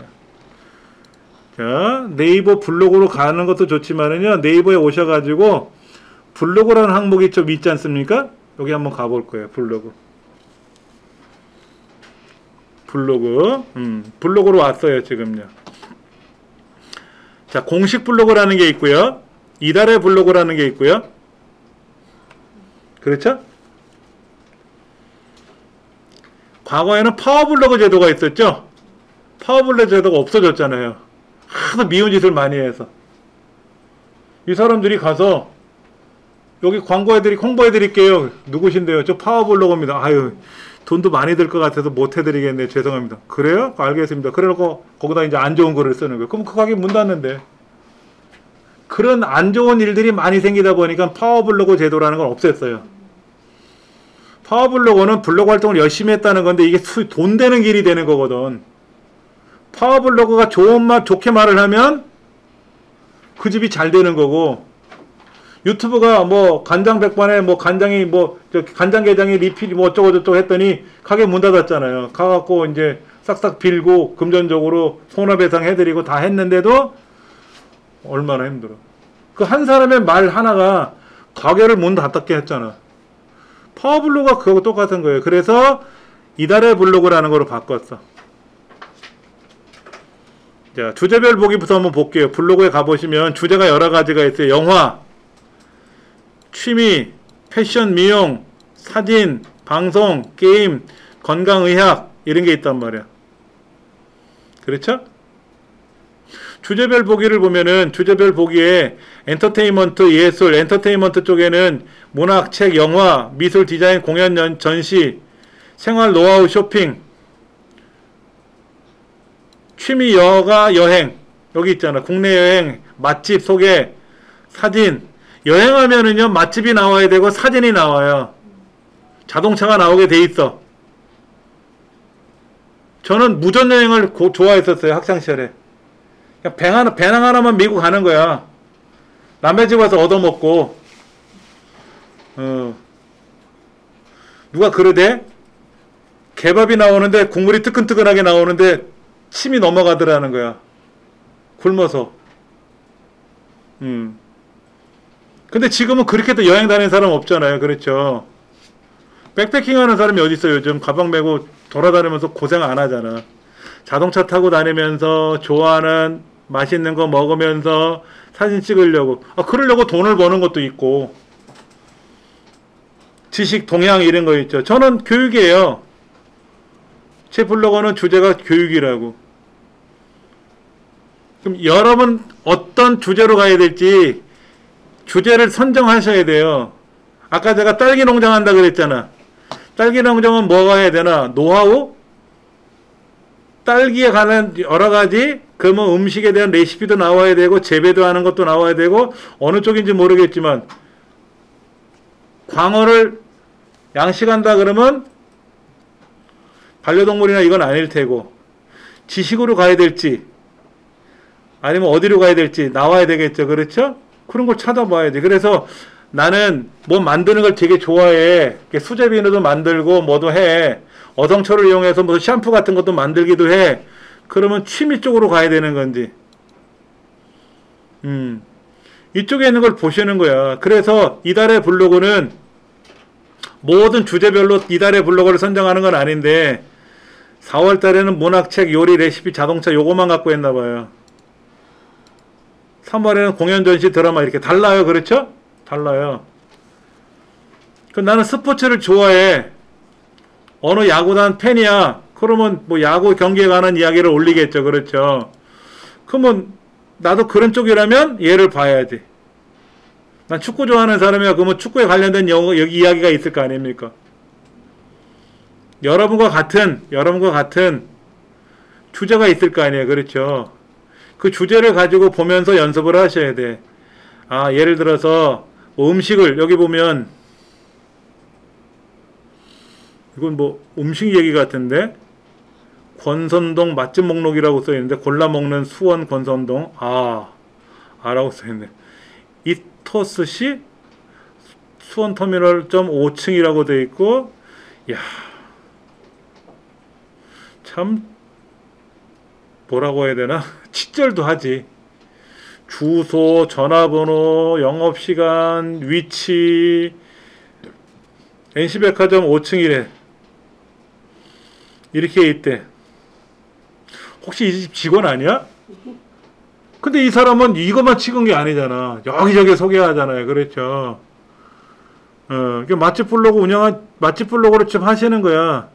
자, 네이버 블로그로 가는 것도 좋지만은요, 네이버에 오셔가지고 블로그라는 항목이 좀 있지 않습니까? 여기 한번 가볼 거예요. 블로그. 블로그로 왔어요, 지금요. 자, 공식 블로그라는 게 있고요. 이달의 블로그라는 게 있고요. 그렇죠? 과거에는 파워블로그 제도가 있었죠? 파워블로그 제도가 없어졌잖아요. 하도 미운 짓을 많이 해서. 이 사람들이 가서 여기 홍보해드릴게요. 누구신데요? 저 파워블로그입니다. 아유, 돈도 많이 들 것 같아서 못 해드리겠네. 죄송합니다. 그래요? 알겠습니다. 그래놓고 거기다 이제 안 좋은 글을 쓰는 거예요. 그럼 그 가게 문 닫는데. 그런 안 좋은 일들이 많이 생기다 보니까 파워블로그 제도라는 걸 없앴어요. 파워블로거는 블로그 활동을 열심히 했다는 건데 이게 돈 되는 길이 되는 거거든. 파워블로거가 좋게 말을 하면 그 집이 잘 되는 거고, 유튜브가 뭐 간장백반에 뭐 간장이 뭐 간장게장이 리필이 뭐 어쩌고저쩌고 했더니 가게 문 닫았잖아요. 가갖고 이제 싹싹 빌고 금전적으로 손해배상 해드리고 다 했는데도 얼마나 힘들어. 그 한 사람의 말 하나가 가게를 문 닫게 했잖아. 파워블로그가 그거하고 똑같은 거예요. 그래서 이달의 블로그라는 거로 바꿨어. 자, 주제별 보기부터 한번 볼게요. 블로그에 가보시면 주제가 여러 가지가 있어요. 영화, 취미, 패션, 미용, 사진, 방송, 게임, 건강의학 이런 게 있단 말이야. 그렇죠? 주제별 보기를 보면은 주제별 보기에 엔터테인먼트, 예술, 엔터테인먼트 쪽에는 문학, 책, 영화, 미술, 디자인, 공연, 전시, 생활, 노하우, 쇼핑, 취미, 여가, 여행 여기 있잖아. 국내 여행, 맛집 소개, 사진. 여행하면은요 맛집이 나와야 되고 사진이 나와요. 자동차가 나오게 돼 있어. 저는 무전여행을 좋아했었어요. 학창시절에. 그냥 배낭 하나만 미국 가는 거야. 남의 집 와서 얻어먹고. 누가 그러대? 개밥이 나오는데 국물이 뜨끈뜨끈하게 나오는데 침이 넘어가더라는 거야. 굶어서. 근데 지금은 그렇게도 여행 다니는 사람 없잖아요. 그렇죠? 백패킹 하는 사람이 어디 있어요? 요즘 가방 메고 돌아다니면서 고생 안 하잖아. 자동차 타고 다니면서 좋아하는 맛있는 거 먹으면서 사진 찍으려고. 그러려고 돈을 버는 것도 있고. 지식, 동향 이런 거 있죠. 저는 교육이에요. 제 블로거는 주제가 교육이라고. 그럼 여러분 어떤 주제로 가야 될지 주제를 선정하셔야 돼요. 아까 제가 딸기 농장 한다 그랬잖아. 딸기 농장은 뭐가 해야 되나? 노하우? 딸기에 관한 여러 가지 그러면 음식에 대한 레시피도 나와야 되고 재배도 하는 것도 나와야 되고 어느 쪽인지 모르겠지만 광어를 양식한다 그러면 반려동물이나 이건 아닐 테고 지식으로 가야 될지 아니면 어디로 가야 될지 나와야 되겠죠. 그렇죠? 그런 걸 찾아봐야 돼. 그래서 나는 뭐 만드는 걸 되게 좋아해. 수제 비누도 만들고 뭐도 해. 어성초를 이용해서 뭐 샴푸 같은 것도 만들기도 해. 그러면 취미 쪽으로 가야 되는 건지. 이쪽에 있는 걸 보시는 거야. 그래서 이달의 블로그는 모든 주제별로 이달의 블로그를 선정하는 건 아닌데 4월 달에는 문학책, 요리, 레시피, 자동차 요거만 갖고 했나 봐요. 3월에는 공연, 전시, 드라마 이렇게 달라요. 그렇죠? 달라요. 나는 스포츠를 좋아해. 어느 야구단 팬이야. 그러면 뭐 야구 경기에 관한 이야기를 올리겠죠. 그렇죠? 그러면 나도 그런 쪽이라면 얘를 봐야지. 난 축구 좋아하는 사람이야. 그러면 축구에 관련된 여기 이야기가 있을 거 아닙니까? 여러분과 같은 주제가 있을 거 아니에요. 그렇죠? 그 주제를 가지고 보면서 연습을 하셔야 돼. 아, 예를 들어서 뭐 음식을 여기 보면 이건 뭐 음식 얘기 같은데 권선동 맛집 목록이라고 써있는데 골라 먹는 수원 권선동 라고 써있네. 이토스시 수원터미널 5층이라고 되어 있고 야 참 뭐라고 해야 되나 친절도 하지. 주소, 전화번호, 영업시간, 위치 NC백화점 5층이래. 이렇게 있대. 혹시 이 집 직원 아니야? 근데 이 사람은 이것만 찍은 게 아니잖아. 여기저기 소개하잖아요. 그렇죠. 맛집 블로그 맛집 블로그를 좀 하시는 거야.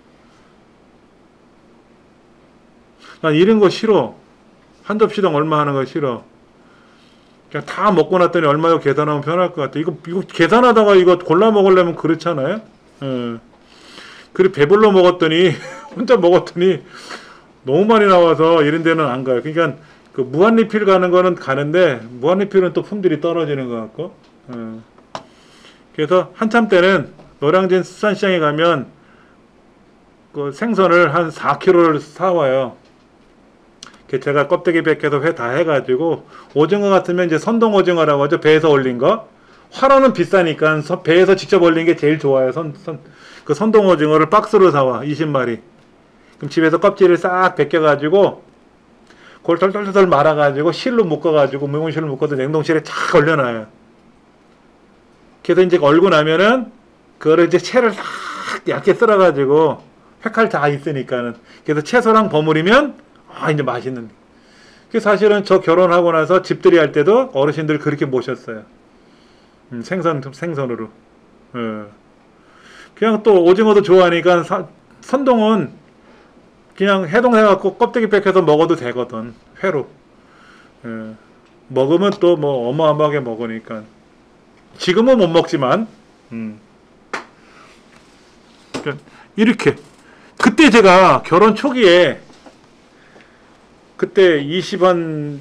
난 이런 거 싫어. 한 접시당 얼마 하는 거 싫어. 그냥 다 먹고 났더니 얼마요 계산하면 편할 것 같아. 이거 계산하다가 이거 골라 먹으려면 그렇잖아요. 그리고 배불러 먹었더니 혼자 먹었더니 너무 많이 나와서 이런 데는 안 가요. 그러니까 그 무한리필 가는 거는 가는데 무한리필은 또 품질이 떨어지는 것 같고. 그래서 한참 때는 노량진 수산시장에 가면 그 생선을 한 4kg를 사와요. 제가 껍데기 벗겨서 회 다 해가지고 오징어 같으면 이제 선동 오징어라고 하죠. 배에서 올린 거. 화로는 비싸니까 배에서 직접 올린 게 제일 좋아요. 그 선동 오징어를 박스로 사와 20마리. 그럼 집에서 껍질을 싹 벗겨가지고 그걸 덜덜덜 말아가지고 실로 묶어가지고 무용실로 묶어서 냉동실에 착 올려놔요. 그래서 이제 얼고 나면은 그거를 이제 채를 싹 얇게 썰어가지고 회칼 다 있으니까는 그래서 채소랑 버무리면 이제 맛있는. 그 사실은 저 결혼하고 나서 집들이 할 때도 어르신들 그렇게 모셨어요. 생선으로. 그냥 또 오징어도 좋아하니까 선동은 그냥 해동해갖고 껍데기 벗겨서 먹어도 되거든. 회로. 먹으면 또 뭐 어마어마하게 먹으니까. 지금은 못 먹지만. 이렇게. 그때 제가 결혼 초기에 그때 28년?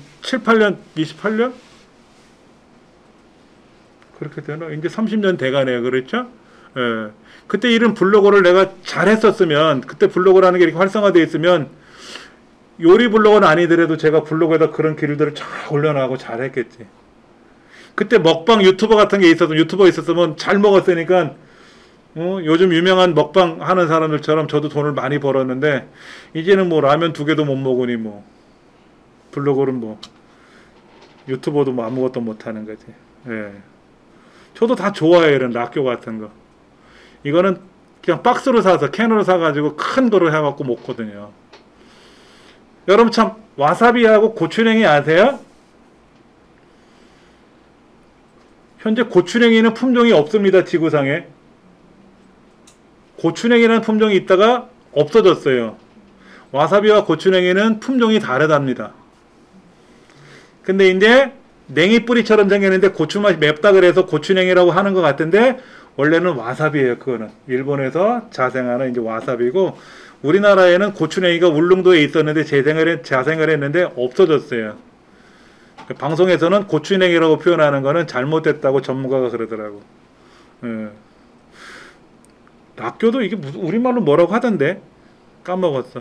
그렇게 되나? 이제 30년 돼가네요. 그렇죠? 예. 그때 이런 블로그를 내가 잘 했었으면, 그때 블로그라는 게 이렇게 활성화되어 있으면, 요리 블로그는 아니더라도 제가 블로그에다 그런 글들을 쫙 올려놔고 잘 했겠지. 그때 먹방 유튜버 같은 게 유튜버 있었으면 잘 먹었으니까, 요즘 유명한 먹방 하는 사람들처럼 저도 돈을 많이 벌었는데, 이제는 뭐 라면 2개도 못 먹으니 뭐, 블로그는 뭐 유튜버도 뭐 아무것도 못하는 거지. 예. 저도 다 좋아해요. 이런 락교 같은 거. 이거는 그냥 박스로 사서 캔으로 사가지고 큰 거로 해갖고 먹거든요. 여러분 참 와사비하고 고추냉이 아세요? 현재 고추냉이는 품종이 없습니다. 지구상에. 고추냉이라는 품종이 있다가 없어졌어요. 와사비와 고추냉이는 품종이 다르답니다. 근데 이제 냉이 뿌리처럼 생겼는데 고추 맛이 맵다 그래서 고추냉이라고 하는 것 같은데 원래는 와사비예요. 그거는 일본에서 자생하는 이제 와사비고 우리나라에는 고추냉이가 울릉도에 있었는데 자생을 했는데 없어졌어요. 방송에서는 고추냉이라고 표현하는 거는 잘못됐다고 전문가가 그러더라고. 락교도 이게 우리말로 뭐라고 하던데 까먹었어.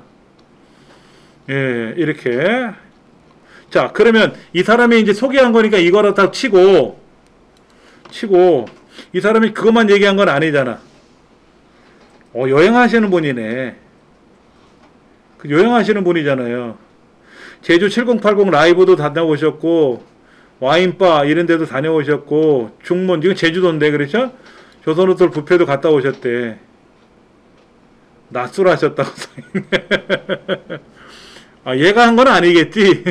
예, 이렇게. 자, 그러면 이 사람이 이제 소개한 거니까 이거를 다 치고 이 사람이 그것만 얘기한 건 아니잖아. 여행하시는 분이네. 여행하시는 분이잖아요. 제주 7080 라이브도 다녀오셨고 와인바 이런 데도 다녀오셨고 중문 이건 제주도인데 그렇죠? 조선호텔 뷔페도 갔다 오셨대. 낮술 하셨다고 써있네. 얘가 한 건 아니겠지.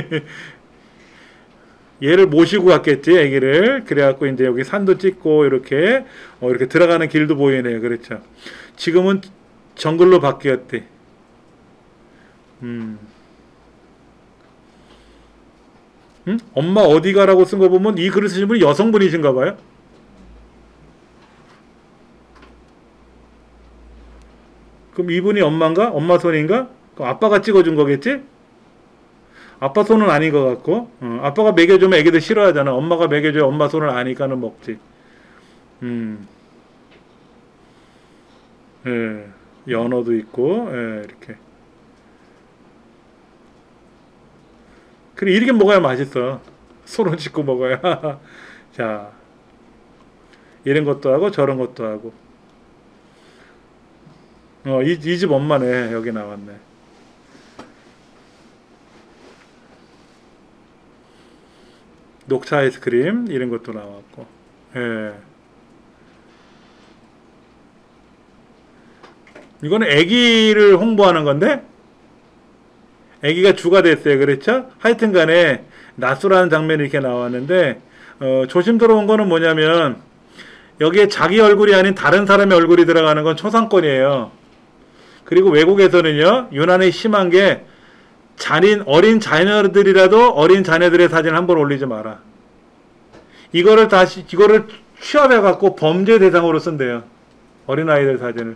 얘를 모시고 갔겠지, 애기를. 그래갖고 이제 여기 산도 찍고 이렇게 이렇게 들어가는 길도 보이네요. 그렇죠. 지금은 정글로 바뀌었대. 응? 엄마 어디가라고 쓴 거 보면 이 글을 쓰신 분이 여성분이신가 봐요. 그럼 이분이 엄마인가? 엄마 손인가? 그럼 아빠가 찍어준 거겠지? 아빠 손은 아닌 것 같고, 아빠가 먹여주면 애기들 싫어하잖아. 엄마가 먹여줘야 엄마 손을 아니까는 먹지. 예, 연어도 있고, 예, 이렇게. 그래, 이렇게 먹어야 맛있어. 손을 짚고 먹어야. 자, 이런 것도 하고, 저런 것도 하고. 이 집 엄마네. 여기 나왔네. 녹차 아이스크림, 이런 것도 나왔고. 예. 이거는 애기를 홍보하는 건데, 애기가 주가 됐어요. 그렇죠? 하여튼 간에, 낮술하는 장면이 이렇게 나왔는데, 조심스러운 거는 뭐냐면, 여기에 자기 얼굴이 아닌 다른 사람의 얼굴이 들어가는 건 초상권이에요. 그리고 외국에서는요, 유난히 심한 게, 어린 자녀들이라도 어린 자녀들의 사진을 한번 올리지 마라. 이거를 취합해갖고 범죄 대상으로 쓴대요. 어린아이들 사진을.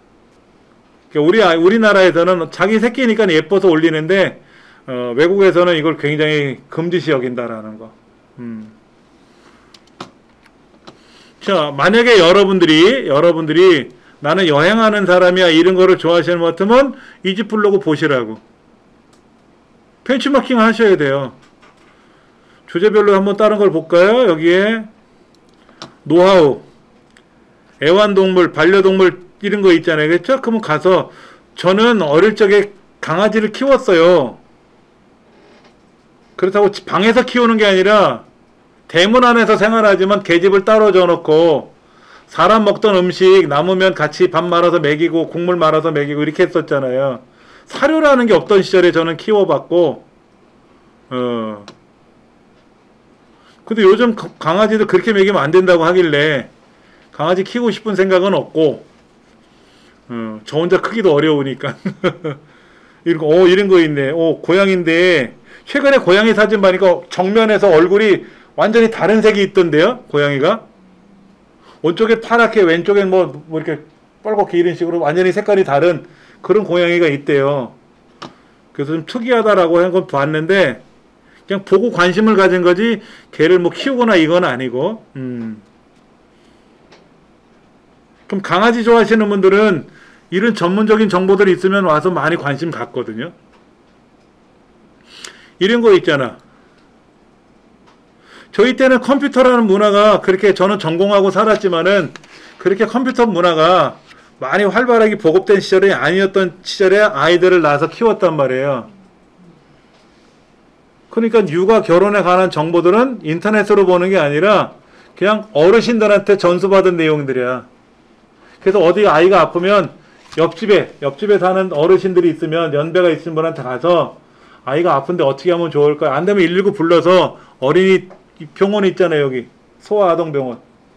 우리나라에서는 자기 새끼니까 예뻐서 올리는데, 외국에서는 이걸 굉장히 금지시 여긴다라는 거. 자, 만약에 여러분들이 나는 여행하는 사람이야 이런 거를 좋아하시는 것 같으면 이 집 블로그 보시라고. 벤치마킹 하셔야 돼요. 주제별로 한번 다른 걸 볼까요? 여기에 노하우, 애완동물, 반려동물 이런 거 있잖아요. 그렇죠? 그러면 가서 저는 어릴 적에 강아지를 키웠어요. 그렇다고 방에서 키우는 게 아니라 대문 안에서 생활하지만 계집을 따로 줘놓고 사람 먹던 음식 남으면 같이 밥 말아서 먹이고 국물 말아서 먹이고 이렇게 했었잖아요. 사료라는 게 없던 시절에 저는 키워봤고, 근데 요즘 강아지도 그렇게 먹이면 안 된다고 하길래 강아지 키우고 싶은 생각은 없고, 저 혼자 크기도 어려우니까. 이런 거 있네. 고양인데, 최근에 고양이 사진 보니까 정면에서 얼굴이 완전히 다른 색이 있던데요, 고양이가? 오쪽에 파랗게, 왼쪽엔 뭐 이렇게 빨갛게 이런 식으로 완전히 색깔이 다른 그런 고양이가 있대요. 그래서 좀 특이하다라고 한 건 봤는데, 그냥 보고 관심을 가진 거지, 걔를 뭐 키우거나 이건 아니고, 그럼 강아지 좋아하시는 분들은 이런 전문적인 정보들이 있으면 와서 많이 관심 갖거든요. 이런 거 있잖아. 저희 때는 컴퓨터라는 문화가 그렇게 저는 전공하고 살았지만은 그렇게 컴퓨터 문화가 많이 활발하게 보급된 시절이 아니었던 시절에 아이들을 낳아서 키웠단 말이에요. 그러니까 육아 결혼에 관한 정보들은 인터넷으로 보는 게 아니라 그냥 어르신들한테 전수받은 내용들이야. 그래서 어디 아이가 아프면 옆집에 사는 어르신들이 있으면 연배가 있으신 분한테 가서 아이가 아픈데 어떻게 하면 좋을까? 안 되면 119 불러서 어린이 병원 있잖아요. 여기 소아아동병원.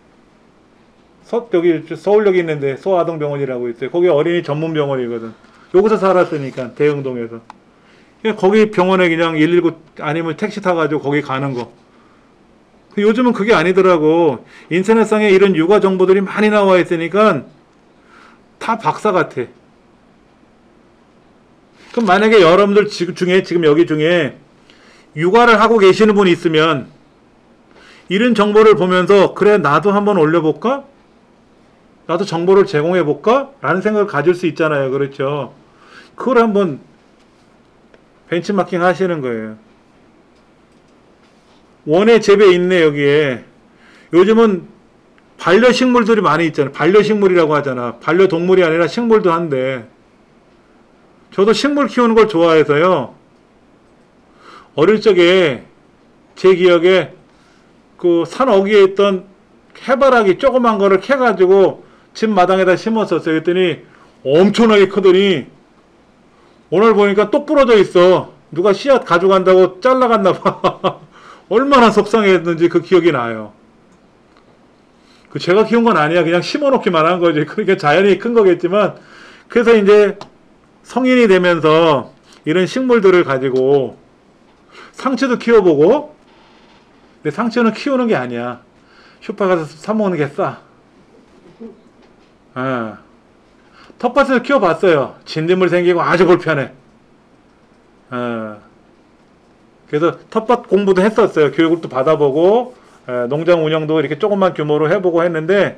여기 서울역에 있는데 소아아동병원이라고 있어요. 거기 어린이 전문병원이거든. 여기서 살았으니까 대흥동에서. 그냥 거기 병원에 그냥 119 아니면 택시 타가지고 거기 가는 거. 요즘은 그게 아니더라고. 인터넷상에 이런 육아 정보들이 많이 나와 있으니까 다 박사 같아. 그럼 만약에 여러분들 지금 여기 중에 육아를 하고 계시는 분이 있으면 이런 정보를 보면서 그래 나도 한번 올려볼까? 나도 정보를 제공해볼까? 라는 생각을 가질 수 있잖아요. 그렇죠? 그걸 한번 벤치마킹 하시는 거예요. 원예 재배 있네 여기에. 요즘은 반려식물들이 많이 있잖아요. 반려식물이라고 하잖아. 반려동물이 아니라 식물도 한데. 저도 식물 키우는 걸 좋아해서요. 어릴 적에 제 기억에 그 산 어귀에 있던 해바라기 조그만 거를 캐가지고 집 마당에다 심었었어요. 그랬더니 엄청나게 크더니 오늘 보니까 또 부러져 있어. 누가 씨앗 가져간다고 잘라갔나 봐. 얼마나 속상했는지 그 기억이 나요. 그 제가 키운 건 아니야. 그냥 심어놓기만 한 거지. 그러니까 자연이 큰 거겠지만, 그래서 이제 성인이 되면서 이런 식물들을 가지고 상추도 키워보고 근데 상추는 키우는 게 아니야. 슈퍼 가서 사 먹는 게 싸. 텃밭에서 키워봤어요. 진딧물 생기고 아주 불편해. 그래서 텃밭 공부도 했었어요. 교육을 또 받아보고 농장 운영도 이렇게 조금만 규모로 해보고 했는데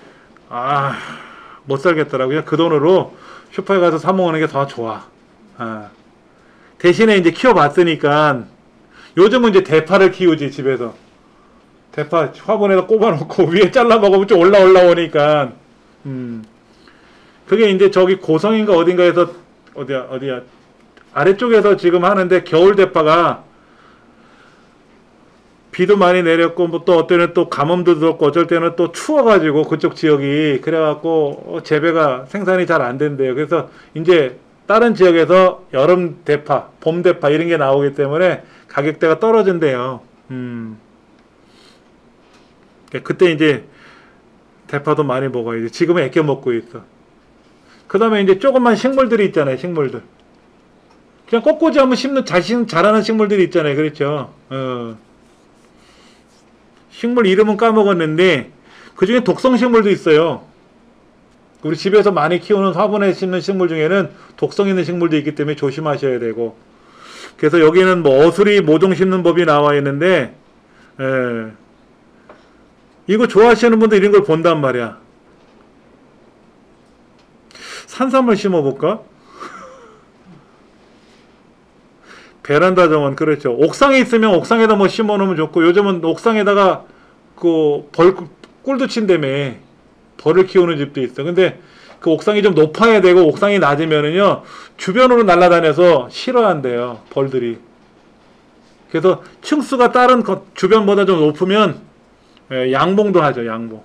못 살겠더라고요. 그 돈으로 슈퍼에 가서 사 먹는 게 더 좋아. 대신에 이제 키워봤으니까 요즘은 이제 대파를 키우지 집에서. 대파 화분에다 꼽아놓고 위에 잘라 먹으면 좀 올라오니까 그게 이제 저기 고성인가 어딘가에서 어디야 아래쪽에서 지금 하는데 겨울 대파가 비도 많이 내렸고 뭐 또 어때는 또 가뭄도 들었고 어쩔 때는 또 추워가지고 그쪽 지역이 그래갖고 재배가 생산이 잘 안 된대요. 그래서 이제 다른 지역에서 여름 대파, 봄 대파 이런 게 나오기 때문에 가격대가 떨어진대요. 그때 이제 대파도 많이 먹어야지. 지금은 아껴 먹고 있어. 그 다음에 이제 조그만 식물들이 있잖아요. 식물들. 그냥 꽃꽂이 한번 심는 자라는 식물들이 있잖아요. 그렇죠. 식물 이름은 까먹었는데 그 중에 독성 식물도 있어요. 우리 집에서 많이 키우는 화분에 심는 식물 중에는 독성 있는 식물도 있기 때문에 조심하셔야 되고. 그래서 여기는 뭐 어수리 모종 심는 법이 나와 있는데 이거 좋아하시는 분들 이런 걸 본단 말이야. 산삼을 심어볼까? 베란다 정원, 그렇죠. 옥상에 있으면 옥상에다 뭐 심어놓으면 좋고, 요즘은 옥상에다가 그 꿀도 친다며 벌을 키우는 집도 있어. 근데 그 옥상이 좀 높아야 되고 옥상이 낮으면은요 주변으로 날아다녀서 싫어한대요, 벌들이. 그래서 층수가 다른 주변보다 좀 높으면 양봉도 하죠, 양봉.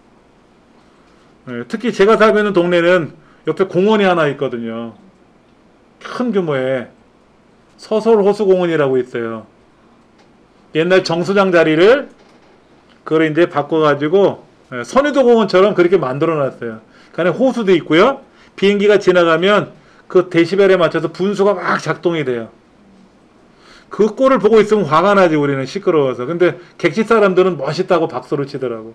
특히 제가 살고 있는 동네는 옆에 공원이 하나 있거든요. 큰 규모의 서솔호수공원이라고 있어요. 옛날 정수장 자리를 그걸 이제 바꿔가지고 선유도 공원처럼 그렇게 만들어놨어요. 그 안에 호수도 있고요. 비행기가 지나가면 그 데시벨에 맞춰서 분수가 막 작동이 돼요. 그 꼴을 보고 있으면 화가 나지, 우리는 시끄러워서. 근데 객지 사람들은 멋있다고 박수를 치더라고.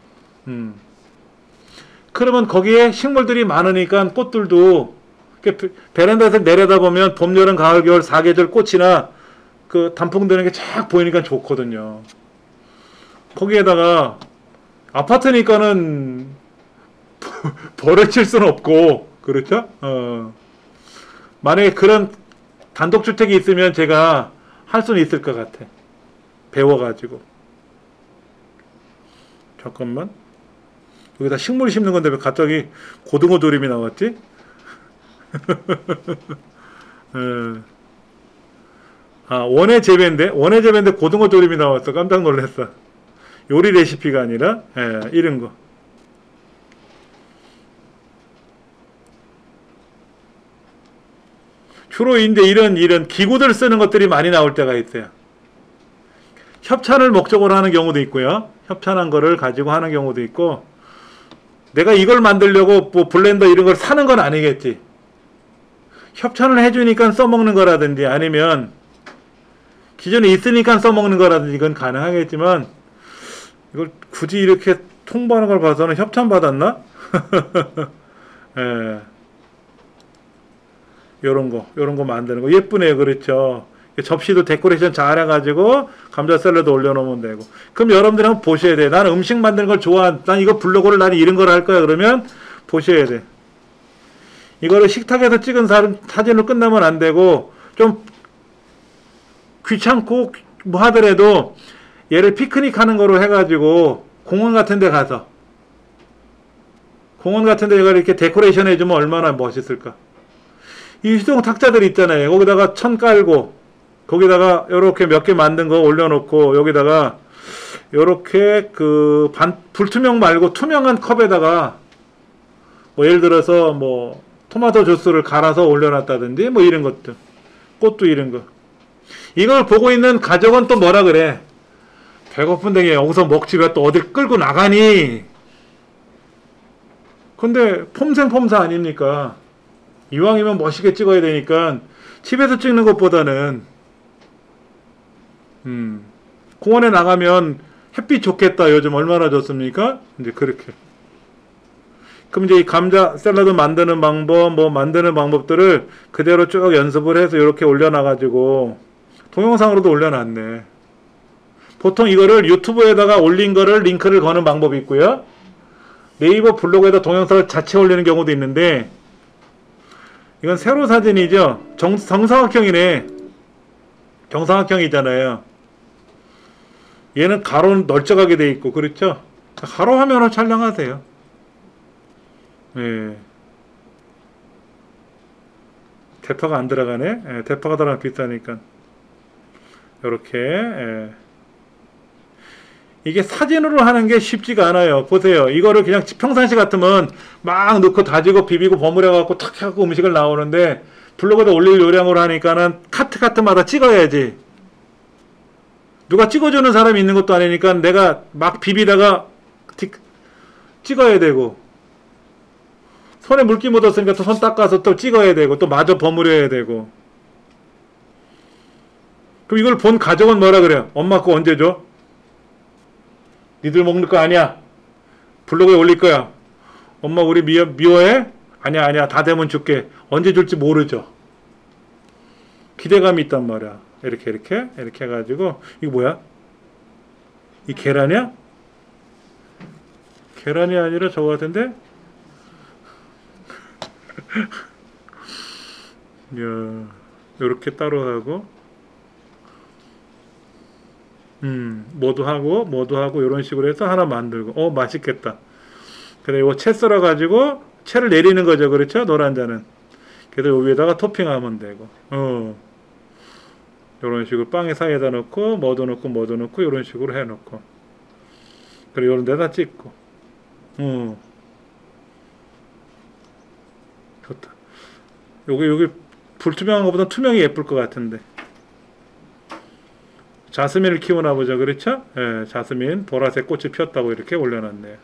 그러면 거기에 식물들이 많으니까 꽃들도 베란다에서 내려다보면 봄, 여름, 가을, 겨울 4계절 꽃이나 그 단풍 드는 게 쫙 보이니까 좋거든요. 거기에다가 아파트니까는 벌을 칠 수는 없고, 그렇죠? 만약에 그런 단독주택이 있으면 제가 할 수는 있을 것 같아. 배워가지고. 잠깐만. 여기다 식물 심는 건데 왜 갑자기 고등어 조림이 나왔지? 원예 재배인데 고등어 조림이 나왔어. 깜짝 놀랐어. 요리 레시피가 아니라 이런 거. 주로 이제 이런 기구들 쓰는 것들이 많이 나올 때가 있어요. 협찬을 목적으로 하는 경우도 있고요. 협찬한 거를 가지고 하는 경우도 있고, 내가 이걸 만들려고 뭐 블렌더 이런 걸 사는 건 아니겠지. 협찬을 해주니까 써먹는 거라든지 아니면 기존에 있으니까 써먹는 거라든지 이건 가능하겠지만, 이걸 굳이 이렇게 통보하는 걸 봐서는 협찬 받았나? 요런 거 만드는 거 예쁘네요. 그렇죠. 접시도 데코레이션 잘 해가지고 감자 샐러드 올려놓으면 되고. 그럼 여러분들이 한번 보셔야 돼. 나는 음식 만드는 걸 좋아한, 난 이거 블로그를 나는 이런 걸 할 거야. 그러면 보셔야 돼. 이거를 식탁에서 찍은 사진으로 끝나면 안 되고, 좀 귀찮고 뭐 하더라도 얘를 피크닉 하는 거로 해가지고 공원 같은 데 가서, 공원 같은 데 이렇게 데코레이션 해주면 얼마나 멋있을까. 이 휴대용 탁자들 있잖아요. 거기다가 천 깔고, 거기다가 요렇게 몇 개 만든 거 올려놓고, 여기다가 요렇게 그 불투명 말고 투명한 컵에다가 뭐 예를 들어서 뭐 토마토 주스를 갈아서 올려놨다든지 뭐 이런 것들, 꽃도 이런 거. 이걸 보고 있는 가족은 또 뭐라 그래? 배고픈데 여기서 먹지 왜 또 어딜 끌고 나가니? 근데 폼생폼사 아닙니까? 이왕이면 멋있게 찍어야 되니까 집에서 찍는 것보다는 공원에 나가면 햇빛 좋겠다. 요즘 얼마나 좋습니까? 이제 그렇게. 그럼 이제 이 감자 샐러드 만드는 방법, 뭐 만드는 방법들을 그대로 쭉 연습을 해서 이렇게 올려놔가지고 동영상으로도 올려놨네. 보통 이거를 유튜브에다가 올린 거를 링크를 거는 방법이 있고요. 네이버 블로그에다 동영상을 자체 올리는 경우도 있는데, 이건 세로 사진이죠. 정사각형이네. 정사각형이잖아요. 얘는 가로는 널쩍하게 돼 있고, 그렇죠? 가로 화면을 촬영하세요. 예. 대파가 안 들어가네. 예, 대파가 들어가면 비싸니까. 요렇게. 예. 이게 사진으로 하는 게 쉽지가 않아요. 보세요. 이거를 그냥 평상시 같으면 막 넣고 다지고 비비고 버무려 갖고 탁 해갖고 음식을 나오는데, 블로그에다 올릴 요량으로 하니까는 카트마다 찍어야지. 누가 찍어주는 사람이 있는 것도 아니니까 내가 막 비비다가 찍어야 되고, 손에 물기 묻었으니까 또 손 닦아서 또 찍어야 되고, 또 마저 버무려야 되고. 그럼 이걸 본 가족은 뭐라 그래요? 엄마 거 언제 줘? 니들 먹는 거 아니야. 블로그에 올릴 거야. 엄마 우리 미워해? 아니야 다 되면 줄게. 언제 줄지 모르죠. 기대감이 있단 말이야. 이렇게 해가지고. 이거 뭐야? 이 계란이야? 계란이 아니라 저거 같은데? 이야, 요렇게 따로 하고, 뭐도 하고 이런 식으로 해서 하나 만들고. 맛있겠다. 그래, 이거 채 썰어 가지고 채를 내리는 거죠. 그렇죠? 노란자는. 그래서 요 위에다가 토핑하면 되고. 이런 식으로 빵에 사이에다 넣고, 뭐도 넣고 이런 식으로 해 놓고. 그리고 이런 데다 찍고. 좋다. 여기 불투명한 것보다 투명이 예쁠 것 같은데. 자스민을 키우나 보죠. 그렇죠? 예, 자스민 보라색 꽃이 피었다고 이렇게 올려놨네요.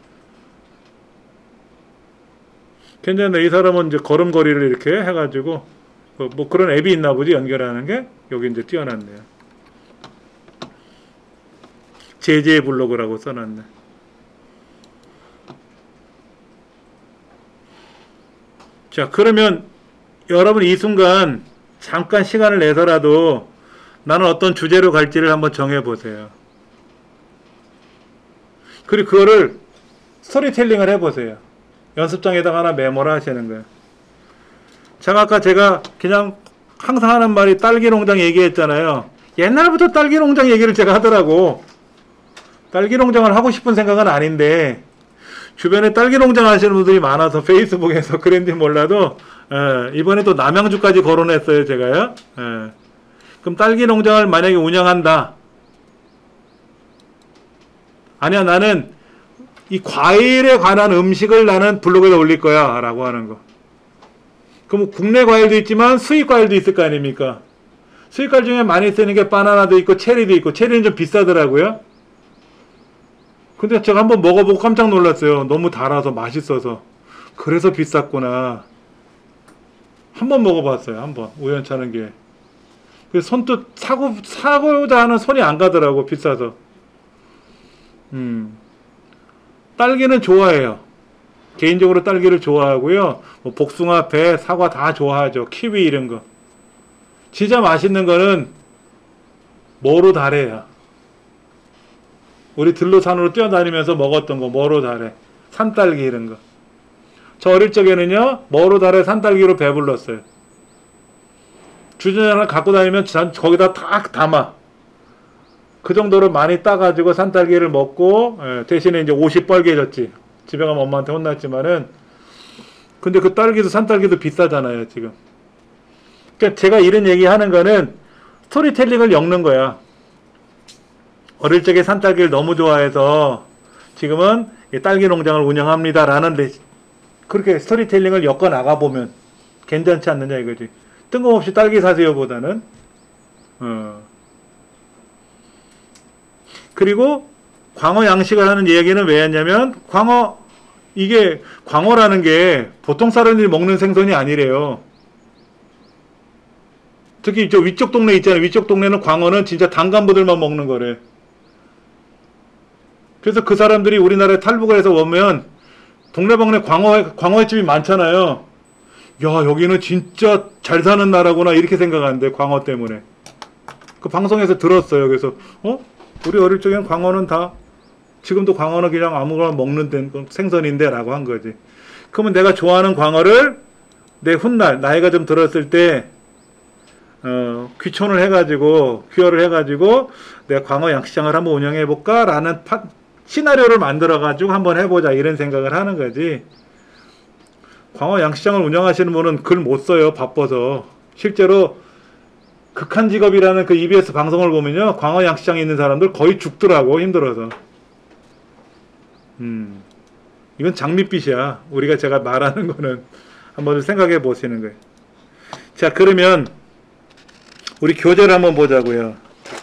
괜찮네. 이 사람은 이제 걸음걸이를 이렇게 해가지고 뭐 그런 앱이 있나 보지. 연결하는 게 여기 이제 띄워놨네요. 제제 블로그라고 써놨네. 자, 그러면 여러분 이 순간 잠깐 시간을 내서라도 나는 어떤 주제로 갈지를 한번 정해보세요. 그리고 그거를 스토리텔링을 해보세요. 연습장에다가 하나 메모를 하시는 거예요. 아까 제가 그냥 항상 하는 말이 딸기 농장 얘기했잖아요. 옛날부터 딸기 농장 얘기를 제가 하더라고. 딸기 농장을 하고 싶은 생각은 아닌데, 주변에 딸기 농장 하시는 분들이 많아서 페이스북에서 그런지 몰라도, 이번에 또 남양주까지 거론했어요, 제가요. 그럼 딸기 농장을 만약에 운영한다. 아니야, 나는 이 과일에 관한 음식을 나는 블로그에 올릴 거야. 라고 하는 거. 그럼 국내 과일도 있지만 수입 과일도 있을 거 아닙니까? 수입 과일 중에 많이 쓰는 게 바나나도 있고 체리도 있고, 체리는 좀 비싸더라고요. 근데 제가 한번 먹어보고 깜짝 놀랐어요. 너무 달아서 맛있어서. 그래서 비쌌구나. 한번 먹어봤어요. 한번. 우연찮은 게. 손도 사고자 하는 손이 안 가더라고. 비싸서. 딸기는 좋아해요. 개인적으로 딸기를 좋아하고요. 뭐 복숭아, 배, 사과 다 좋아하죠. 키위 이런 거. 진짜 맛있는 거는 머루 다래야. 우리 들로산으로 뛰어다니면서 먹었던 거 머루 다래. 산딸기 이런 거. 저 어릴 적에는요. 머루 다래 산딸기로 배불렀어요. 주전자를 갖고 다니면 거기다 딱 담아. 그 정도로 많이 따가지고 산딸기를 먹고, 대신에 이제 옷이 뻘개졌지. 집에 가면 엄마한테 혼났지만은. 근데 그 딸기도 산딸기도 비싸잖아요, 지금. 그러니까 제가 이런 얘기 하는 거는 스토리텔링을 엮는 거야. 어릴 적에 산딸기를 너무 좋아해서 지금은 딸기 농장을 운영합니다. 라는 그렇게 스토리텔링을 엮어 나가보면 괜찮지 않느냐 이거지. 뜬금없이 딸기 사세요 보다는. 그리고 광어 양식을 하는 얘기는 왜 했냐면, 이게 광어라는 게 보통 사람들이 먹는 생선이 아니래요. 특히 저 위쪽 동네 있잖아요. 위쪽 동네는 광어는 진짜 단간부들만 먹는 거래. 그래서 그 사람들이 우리나라에 탈북을 해서 오면 동네방네 광어집이 많잖아요. 야, 여기는 진짜 잘 사는 나라구나 이렇게 생각하는데 광어 때문에. 그 방송에서 들었어요. 그래서 우리 어릴 적에는 광어는 다 지금도 광어는 그냥 아무거나 먹는 생선인데 라고 한 거지. 그러면 내가 좋아하는 광어를 내 훗날 나이가 좀 들었을 때 귀촌을 해가지고 귀화를 해가지고 내가 광어 양식장을 한번 운영해 볼까 라는 시나리오를 만들어 가지고 한번 해보자 이런 생각을 하는 거지. 광어 양식장을 운영하시는 분은 글 못 써요. 바빠서. 실제로 극한 직업이라는 그 EBS 방송을 보면요, 광어 양식장에 있는 사람들 거의 죽더라고, 힘들어서. 이건 장밋빛이야. 제가 말하는 거는 한번 생각해 보시는 거예요. 자, 그러면 우리 교재를 한번 보자고요.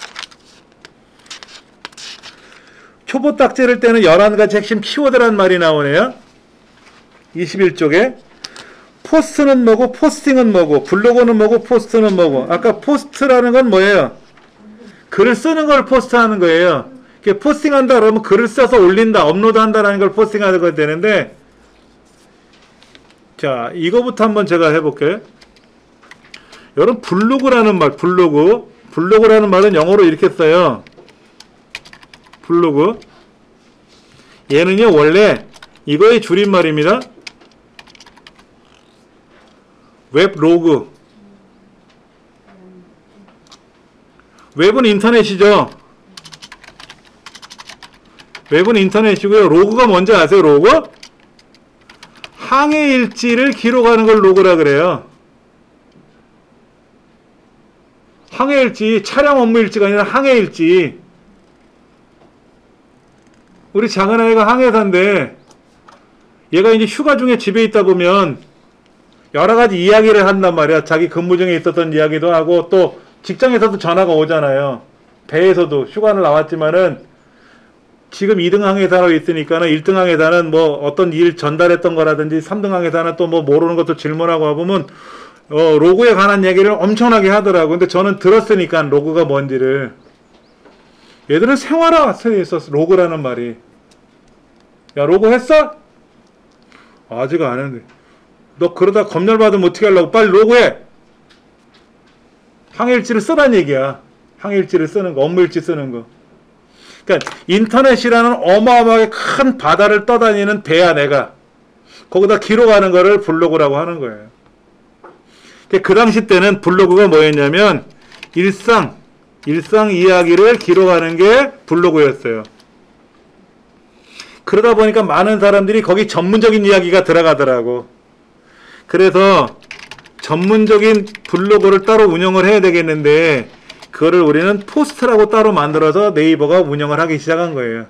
초보 딱지를 떼는 11가지 핵심 키워드란 말이 나오네요. 21쪽에 포스트는 뭐고 포스팅은 뭐고 블로그는 뭐고 포스트는 뭐고. 아까 포스트라는 건 뭐예요? 글을 쓰는 걸 포스트하는 거예요. 포스팅한다 그러면 글을 써서 올린다, 업로드한다라는 걸 포스팅하는 거 되는데, 자, 이거부터 한번 제가 해볼게요. 여러분, 블로그라는 말, 블로그라는 말은 영어로 이렇게 써요. 블로그. 얘는요, 원래 이거의 줄임말입니다. 웹로그. 웹은 인터넷이죠. 웹은 인터넷이고요. 로그가 뭔지 아세요? 로그? 항해 일지를 기록하는 걸 로그라 그래요. 항해 일지, 차량 업무 일지가 아니라 항해 일지. 우리 작은아이가 항해사인데 얘가 이제 휴가 중에 집에 있다 보면 여러 가지 이야기를 한단 말이야. 자기 근무 중에 있었던 이야기도 하고 또 직장에서도 전화가 오잖아요. 배에서도 휴가를 나왔지만은 지금 2등 항해사로 있으니까는 1등 항해사는 뭐 어떤 일 전달했던 거라든지 3등 항해사는 또 뭐 모르는 것도 질문하고 보면 로그에 관한 얘기를 엄청나게 하더라고. 근데 저는 들었으니까 로그가 뭔지를. 얘들은 생활화에 있었어. 로그라는 말이. 야, 로그 했어? 아직 안 했는데. 너 그러다 검열 받으면 어떻게 하려고? 빨리 로그해. 항해일지를 쓰란 얘기야. 항해일지를 쓰는 거, 업무일지 쓰는 거. 그러니까 인터넷이라는 어마어마하게 큰 바다를 떠다니는 배야, 내가. 거기다 기록하는 거를 블로그라고 하는 거예요. 그 당시 때는 블로그가 뭐였냐면 일상 이야기를 기록하는 게 블로그였어요. 그러다 보니까 많은 사람들이 거기 전문적인 이야기가 들어가더라고. 그래서 전문적인 블로그를 따로 운영을 해야 되겠는데 그거를 우리는 포스트라고 따로 만들어서 네이버가 운영을 하기 시작한 거예요.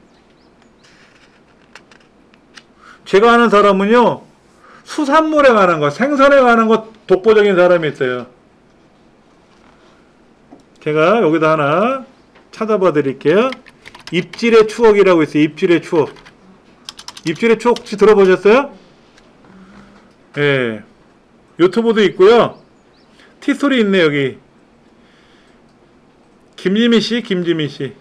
제가 아는 사람은요, 수산물에 관한 거, 생선에 관한 거 독보적인 사람이 있어요. 제가 여기다 하나 찾아봐 드릴게요. 입질의 추억이라고 있어요. 입질의 추억. 입질의 추억 혹시 들어보셨어요? 예. 유튜브도 있고요. 티스토리 있네, 여기. 김지미 씨.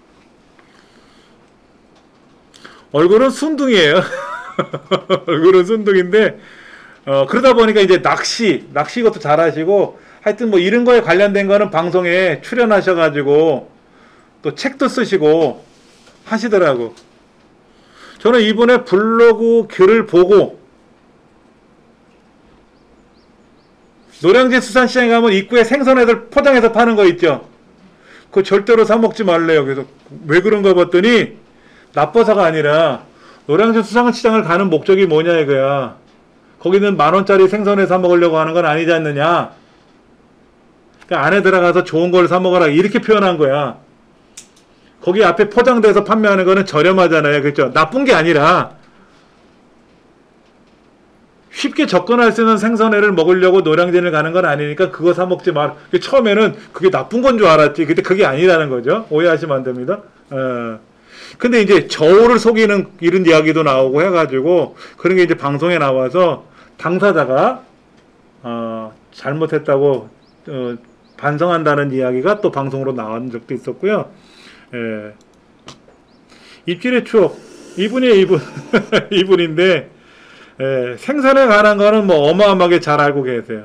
얼굴은 순둥이에요. 얼굴은 순둥인데, 그러다 보니까 이제 낚시 것도 잘 하시고, 하여튼 뭐 이런 거에 관련된 거는 방송에 출연하셔가지고, 또 책도 쓰시고 하시더라고. 저는 이번에 블로그 글을 보고, 노량진 수산시장에 가면 입구에 생선애들 포장해서 파는 거 있죠. 그거 절대로 사 먹지 말래요. 그래서 왜 그런가 봤더니 나빠서가 아니라 노량진 수산시장을 가는 목적이 뭐냐 이거야. 거기는 10,000원짜리 생선회 사 먹으려고 하는 건 아니지 않느냐. 그러니까 안에 들어가서 좋은 걸 사 먹어라 이렇게 표현한 거야. 거기 앞에 포장돼서 판매하는 거는 저렴하잖아요. 그렇죠? 나쁜 게 아니라 쉽게 접근할 수 있는 생선회를 먹으려고 노량진을 가는 건 아니니까 그거 사 먹지 말. 처음에는 그게 나쁜 건 줄 알았지. 근데 그게 아니라는 거죠. 오해하시면 안 됩니다. 근데 이제 저울을 속이는 이런 이야기도 나오고 해가지고 그런 게 이제 방송에 나와서 당사자가 잘못했다고 반성한다는 이야기가 또 방송으로 나온 적도 있었고요. 예. 입질의 추억 이분이에요. 이분 이분인데 예, 생선에 관한 거는 뭐 어마어마하게 잘 알고 계세요.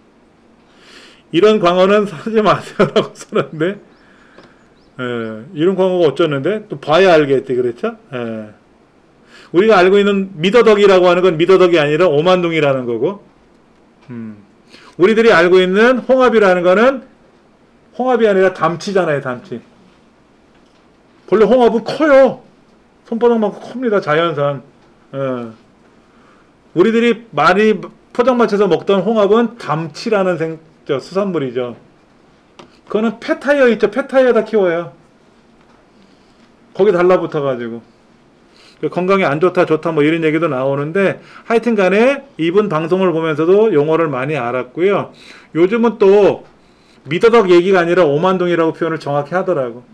이런 광어는 사지 마세요라고 써놨는데 예, 이런 광어가 어쩌는데 또 봐야 알겠지 그렇죠? 예. 우리가 알고 있는 미더덕이라고 하는 건 미더덕이 아니라 오만둥이라는 거고 우리들이 알고 있는 홍합이라는 거는 홍합이 아니라 담치잖아요. 담치. 원래 홍합은 커요. 손바닥만큼 큽니다. 자연산. 예. 우리들이 많이 포장마차에서 먹던 홍합은 담치라는 수산물이죠. 그거는 폐타이어 있죠. 폐타이어에다 키워요. 거기 달라붙어가지고 건강에 안 좋다 좋다 뭐 이런 얘기도 나오는데 하여튼 간에 이분 방송을 보면서도 용어를 많이 알았고요. 요즘은 또 미더덕 얘기가 아니라 오만둥이라고 표현을 정확히 하더라고.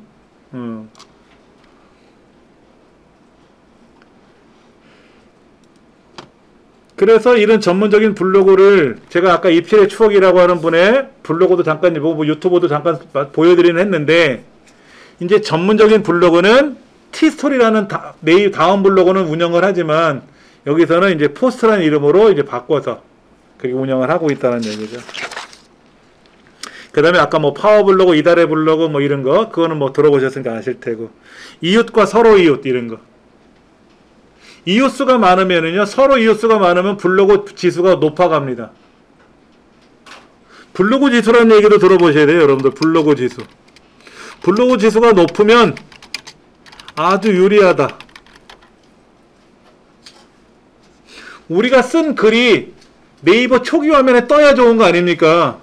그래서 이런 전문적인 블로그를 제가 아까 입질의 추억이라고 하는 분의 블로그도 잠깐 보고 뭐 유튜브도 잠깐 보여드리는 했는데 이제 전문적인 블로그는 티스토리라는 다음 블로그는 운영을 하지만 여기서는 이제 포스트라는 이름으로 이제 바꿔서 그렇게 운영을 하고 있다는 얘기죠. 그 다음에 아까 뭐 파워블로그, 이달의 블로그 뭐 이런 거 그거는 뭐 들어보셨으니까 아실 테고 이웃과 서로 이웃 이런 거 이웃수가 많으면은요 서로 이웃수가 많으면 블로그 지수가 높아갑니다. 블로그 지수라는 얘기도 들어보셔야 돼요. 여러분들 블로그 지수 블로그 지수가 높으면 아주 유리하다. 우리가 쓴 글이 네이버 초기 화면에 떠야 좋은 거 아닙니까?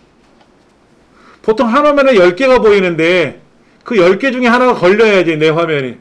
보통 한 화면에 10개가 보이는데 그 10개 중에 하나가 걸려야지 내 화면이.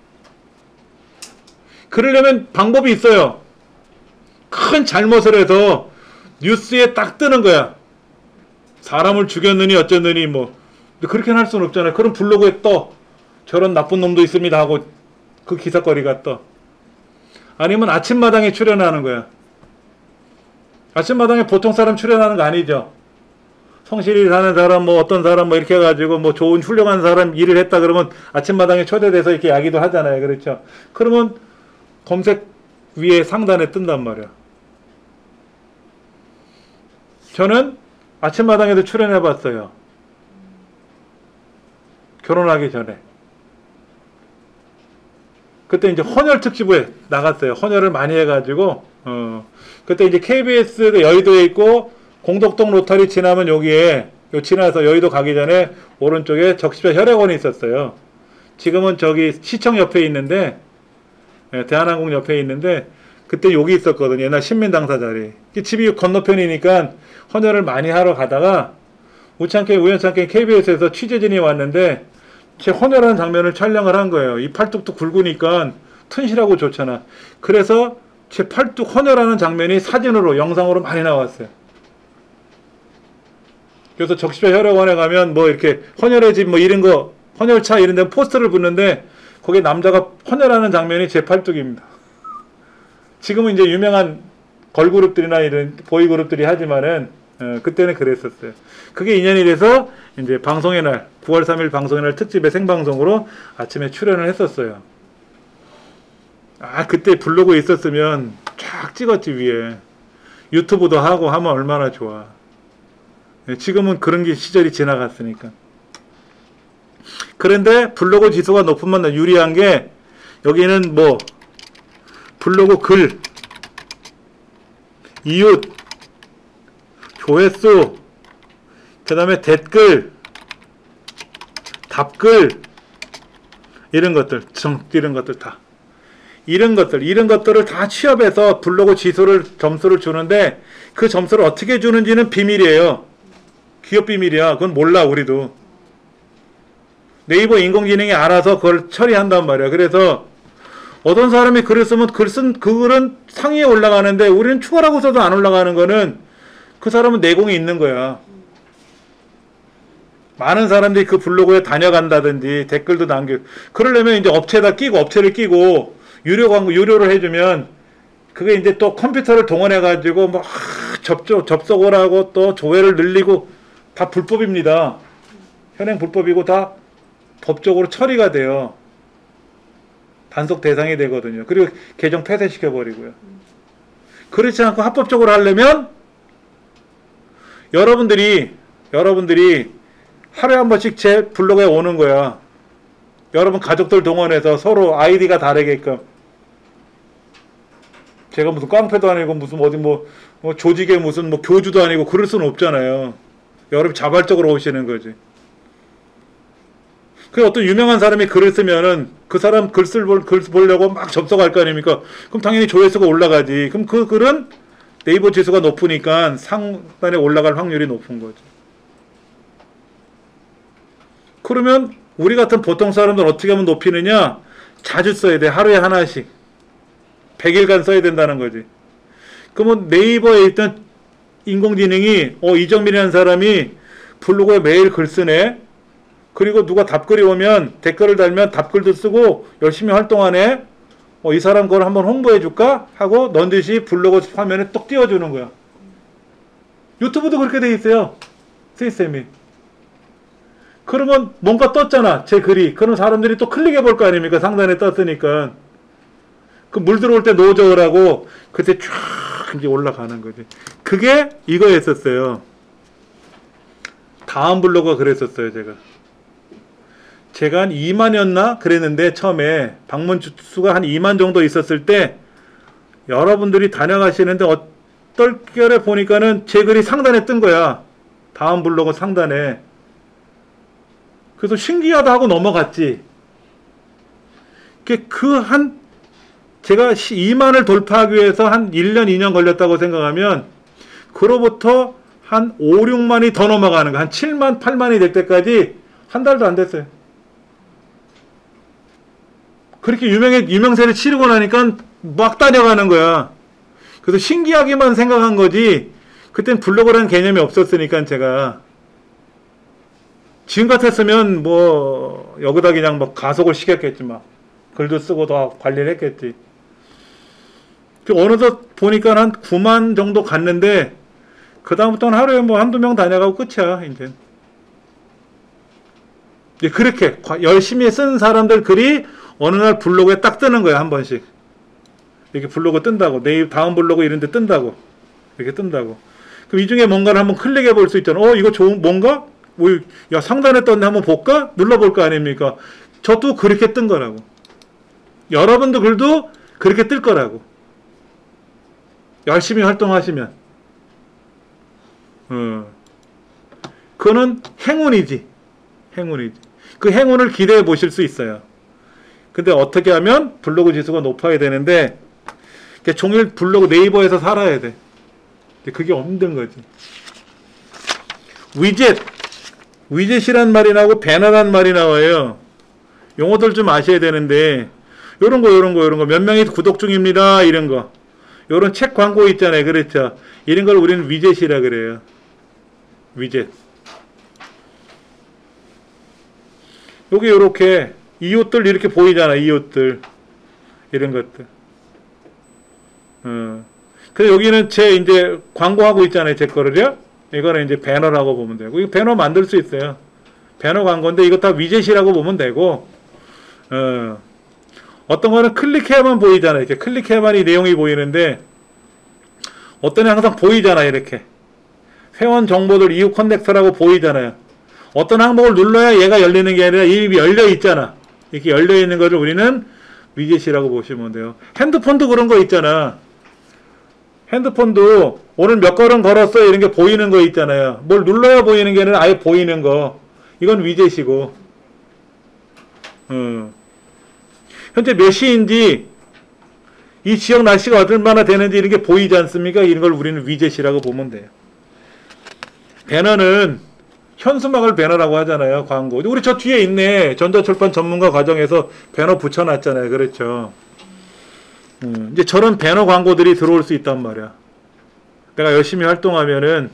그러려면 방법이 있어요. 큰 잘못을 해서 뉴스에 딱 뜨는 거야. 사람을 죽였느니 어쩌느니 뭐. 근데 그렇게는 할 수는 없잖아요. 그럼 블로그에 떠. 저런 나쁜 놈도 있습니다 하고 그 기사거리가 떠. 아니면 아침마당에 출연하는 거야. 아침마당에 보통 사람 출연하는 거 아니죠. 성실히 사는 사람 뭐 어떤 사람 뭐 이렇게 해가지고 뭐 좋은 훌륭한 사람 일을 했다 그러면 아침마당에 초대돼서 이렇게 이야기도 하잖아요. 그렇죠. 그러면 검색 위에 상단에 뜬단 말이야. 저는 아침마당에도 출연해 봤어요. 결혼하기 전에. 그때 이제 헌혈 특집에 나갔어요. 헌혈을 많이 해가지고, 그때 이제 KBS 여의도에 있고, 공덕동 로터리 지나면 여기에, 지나서 여의도 가기 전에 오른쪽에 적십자 혈액원이 있었어요. 지금은 저기 시청 옆에 있는데, 대한항공 옆에 있는데, 그때 여기 있었거든요. 옛날 신민당사 자리. 집이 건너편이니까 헌혈을 많이 하러 가다가, 우연찮게 KBS에서 취재진이 왔는데, 제 헌혈하는 장면을 촬영을 한 거예요. 이 팔뚝도 굵으니까 튼실하고 좋잖아. 그래서 제 팔뚝 헌혈하는 장면이 사진으로 영상으로 많이 나왔어요. 그래서 적십자 혈액원에 가면 뭐 이렇게 헌혈의 집 뭐 이런 거 헌혈차 이런 데 포스터를 붙는데 거기에 남자가 헌혈하는 장면이 제 팔뚝입니다. 지금은 이제 유명한 걸그룹들이나 이런 보이그룹들이 하지만은 그때는 그랬었어요. 그게 인연이 돼서 이제 방송의 날 9월 3일 방송의 날 특집의 생방송으로 아침에 출연을 했었어요. 아 그때 블로그에 있었으면 쫙 찍었지 위에. 유튜브도 하고 하면 얼마나 좋아. 지금은 그런 게 시절이 지나갔으니까. 그런데 블로그 지수가 높으면 유리한 게 여기는 뭐 블로그 글, 이웃, 조회수, 그 다음에 댓글, 답글, 이런 것들, 이런 것들 다. 이런 것들을 다 취합해서 블로그 점수를 주는데 그 점수를 어떻게 주는지는 비밀이에요. 기업 비밀이야. 그건 몰라, 우리도. 네이버 인공지능이 알아서 그걸 처리한단 말이야. 그래서 어떤 사람이 글을 쓰면 그 글은 상위에 올라가는데 우리는 추가라고 써도 안 올라가는 거는 그 사람은 내공이 있는 거야. 많은 사람들이 그 블로그에 다녀간다든지 댓글도 남겨. 그러려면 이제 업체를 끼고 유료 광고, 유료를 해주면 그게 이제 또 컴퓨터를 동원해가지고 뭐 접속을 하고 또 조회를 늘리고 다 불법입니다. 현행 불법이고 다 법적으로 처리가 돼요. 단속 대상이 되거든요. 그리고 계정 폐쇄시켜버리고요. 그렇지 않고 합법적으로 하려면 여러분들이 하루에 한 번씩 제 블로그에 오는 거야. 여러분 가족들 동원해서 서로 아이디가 다르게끔. 제가 무슨 깡패도 아니고 무슨 어디 뭐 조직의 무슨 뭐 교주도 아니고 그럴 수는 없잖아요. 여러분 자발적으로 오시는 거지. 그 어떤 유명한 사람이 글을 쓰면은 그 사람 글 보려고 막 접속할 거 아닙니까? 그럼 당연히 조회수가 올라가지. 그럼 그 글은 네이버 지수가 높으니까 상단에 올라갈 확률이 높은 거죠. 그러면 우리 같은 보통 사람들은 어떻게 하면 높이느냐? 자주 써야 돼. 하루에 하나씩. 100일간 써야 된다는 거지. 그러면 네이버에 있던 인공지능이 이정민이라는 사람이 블로그에 매일 글 쓰네. 그리고 누가 답글이 오면 댓글을 달면 답글도 쓰고 열심히 활동하네. 이 사람 걸 한번 홍보해 줄까? 하고 넌듯이 블로그 화면에 똑 띄워주는 거야. 유튜브도 그렇게 돼 있어요. 시스템이. 그러면 뭔가 떴잖아. 제 글이. 그럼 사람들이 또 클릭해 볼 거 아닙니까? 상단에 떴으니까. 그 물 들어올 때 노저라고 그때 쫙 이제 올라가는 거지. 그게 이거였었어요. 다음 블로그가 그랬었어요. 제가 한 2만이었나 그랬는데 처음에 방문 수가 한 2만 정도 있었을 때 여러분들이 다녀가시는데 어떨 결에 보니까는 제 글이 상단에 뜬 거야. 다음 블로그 상단에. 그래서 신기하다 하고 넘어갔지. 제가 2만을 돌파하기 위해서 한 1년, 2년 걸렸다고 생각하면 그로부터 한 5, 6만이 더 넘어가는 거야. 한 7만, 8만이 될 때까지 한 달도 안 됐어요. 그렇게 유명세를 치르고 나니까 막 다녀가는 거야. 그래서 신기하게만 생각한 거지 그땐 블로그라는 개념이 없었으니까 제가 지금 같았으면 뭐 여기다 그냥 막 가속을 시켰겠지 막 글도 쓰고 다 관리를 했겠지. 어느덧 보니까 한 9만 정도 갔는데 그 다음부터는 하루에 뭐 한두 명 다녀가고 끝이야. 이제 그렇게 열심히 쓴 사람들 글이 어느 날 블로그에 딱 뜨는 거야. 한 번씩 이렇게 블로그 뜬다고. 내일 다음 블로그 이런 데 뜬다고. 이렇게 뜬다고. 그럼 이 중에 뭔가를 한번 클릭해 볼 수 있잖아. 이거 좋은 뭔가? 야 상단에 떴네 한번 볼까? 눌러볼 거 아닙니까? 저도 그렇게 뜬 거라고. 여러분도 글도 그렇게 뜰 거라고. 열심히 활동하시면. 그거는 행운이지. 그 행운을 기대해 보실 수 있어요. 근데 어떻게 하면 블로그 지수가 높아야 되는데 종일 블로그 네이버에서 살아야 돼. 그게 없는 거지. 위젯이란 말이 나오고 배너란 말이 나와요. 용어들 좀 아셔야 되는데 요런 거 몇 명이 구독 중입니다. 이런 거. 요런 책 광고 있잖아요. 그렇죠. 이런 걸 우리는 위젯이라 그래요. 위젯. 여기 요렇게 이 옷들 이렇게 보이잖아. 이 옷들. 이런 것들. 그래서 여기는 제 이제 광고하고 있잖아요. 제 거를요. 이거는 이제 배너라고 보면 되고. 이거 배너 만들 수 있어요. 배너 광고인데 이거 다 위젯이라고 보면 되고. 어떤 거는 클릭해야만 보이잖아요. 이렇게 클릭해야만 이 내용이 보이는데 어떤 애 항상 보이잖아요. 이렇게. 회원 정보들 이후 커넥터라고 보이잖아요. 어떤 항목을 눌러야 얘가 열리는 게 아니라 이미 열려 있잖아. 이렇게 열려 있는 것을 우리는 위젯이라고 보시면 돼요. 핸드폰도 그런 거 있잖아. 핸드폰도 오늘 몇 걸음 걸었어 이런 게 보이는 거 있잖아요. 뭘 눌러야 보이는 게 아니라 아예 보이는 거. 이건 위젯이고. 현재 몇 시인지 이 지역 날씨가 얼마나 되는지 이런 게 보이지 않습니까? 이런 걸 우리는 위젯이라고 보면 돼요. 배너는 현수막을 배너라고 하잖아요. 광고. 우리 저 뒤에 있네. 전자출판 전문가 과정에서 배너 붙여놨잖아요. 그렇죠. 이제 저런 배너 광고들이 들어올 수 있단 말이야. 내가 열심히 활동하면은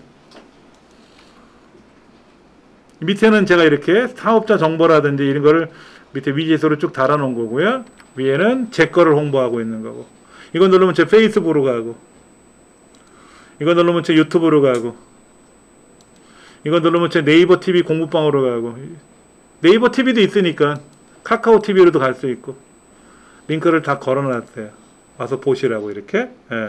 밑에는 제가 이렇게 사업자 정보라든지 이런 거를 밑에 위젯으로 쭉 달아놓은 거고요. 위에는 제 거를 홍보하고 있는 거고. 이거 누르면 제 페이스북으로 가고. 이거 누르면 제 유튜브로 가고. 이거 누르면 제 네이버 TV 공부방으로 가고, 네이버 TV도 있으니까 카카오 TV로도 갈 수 있고, 링크를 다 걸어놨어요. 와서 보시라고 이렇게. 예.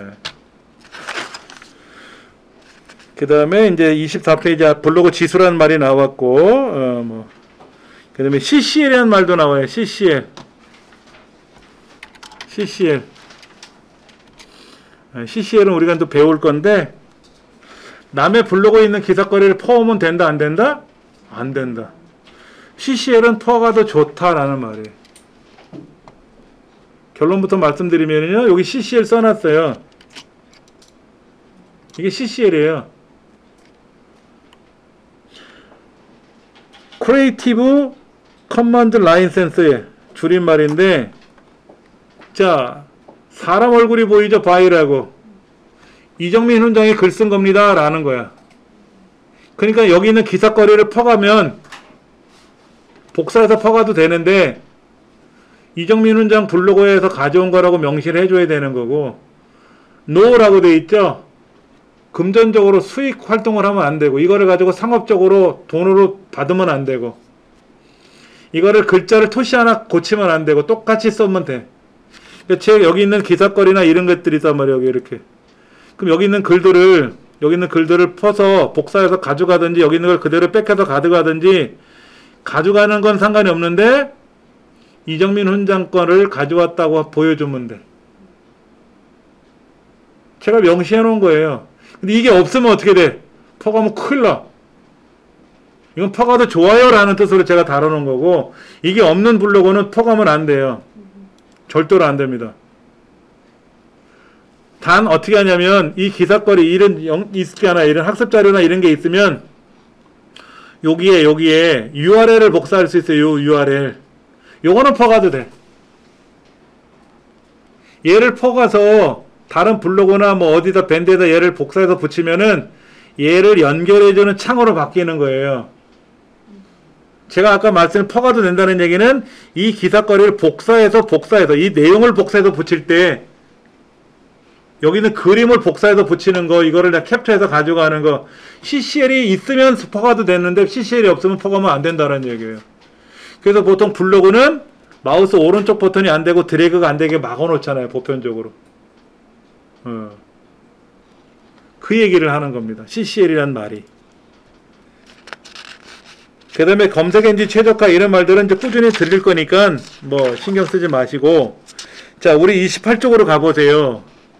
그 다음에 이제 24페이지 블로그 지수라는 말이 나왔고, 그 다음에 CCL이라는 말도 나와요. CCL. CCL은 우리가 또 배울 건데, 남의 블로그에 있는 기사거리를 퍼오면 된다, 안 된다? 안 된다. CCL은 퍼가 더 좋다라는 말이에요. 결론부터 말씀드리면요, 여기 CCL 써놨어요. 이게 CCL이에요. 크리에이티브 커먼드 라이센스의 줄임말인데, 자, 사람 얼굴이 보이죠? 바이라고. 이정민 훈장이 글 쓴 겁니다. 라는 거야. 그러니까 여기 있는 기사거리를 퍼가면 복사해서 퍼가도 되는데, 이정민 훈장 블로그에서 가져온 거라고 명시를 해줘야 되는 거고, NO라고 돼 있죠? 금전적으로 수익 활동을 하면 안 되고, 이거를 가지고 상업적으로 돈으로 받으면 안 되고, 이거를 글자를 토시 하나 고치면 안 되고, 똑같이 쓰면 돼. 제 여기 있는 기사거리나 이런 것들이 있단 말이에요. 여기 이렇게. 그럼 여기 있는 글들을 퍼서 복사해서 가져가든지, 여기 있는 걸 그대로 뺏겨서 가져가든지, 가져가는 건 상관이 없는데, 이정민 훈장 거를 가져왔다고 보여주면 돼. 제가 명시해 놓은 거예요. 근데 이게 없으면 어떻게 돼? 퍼가면 큰일 나. 이건 퍼가도 좋아요 라는 뜻으로 제가 다뤄놓은 거고, 이게 없는 블로그는 퍼가면 안 돼요. 절대로 안 됩니다. 단 어떻게 하냐면, 이 기사거리 이런 있거나 이런 학습 자료나 이런 게 있으면 여기에 URL을 복사할 수 있어요. 요 URL. 요거는 퍼가도 돼. 얘를 퍼가서 다른 블로그나 뭐 어디다 밴드에다 얘를 복사해서 붙이면은 얘를 연결해주는 창으로 바뀌는 거예요. 제가 아까 말씀드린 퍼가도 된다는 얘기는 이 기사거리를 복사해서 이 내용을 복사해서 붙일 때 여기는 그림을 복사해서 붙이는 거, 이거를 다 캡처해서 가져가는 거, CCL이 있으면 퍼가도 됐는데 CCL이 없으면 퍼가면 안 된다는 얘기예요. 그래서 보통 블로그는 마우스 오른쪽 버튼이 안 되고 드래그가 안 되게 막아 놓잖아요, 보편적으로. 그 얘기를 하는 겁니다. CCL이란 말이. 그 다음에 검색 엔진 최적화 이런 말들은 이제 꾸준히 드릴 거니까 뭐 신경 쓰지 마시고, 자, 우리 28쪽으로 가보세요.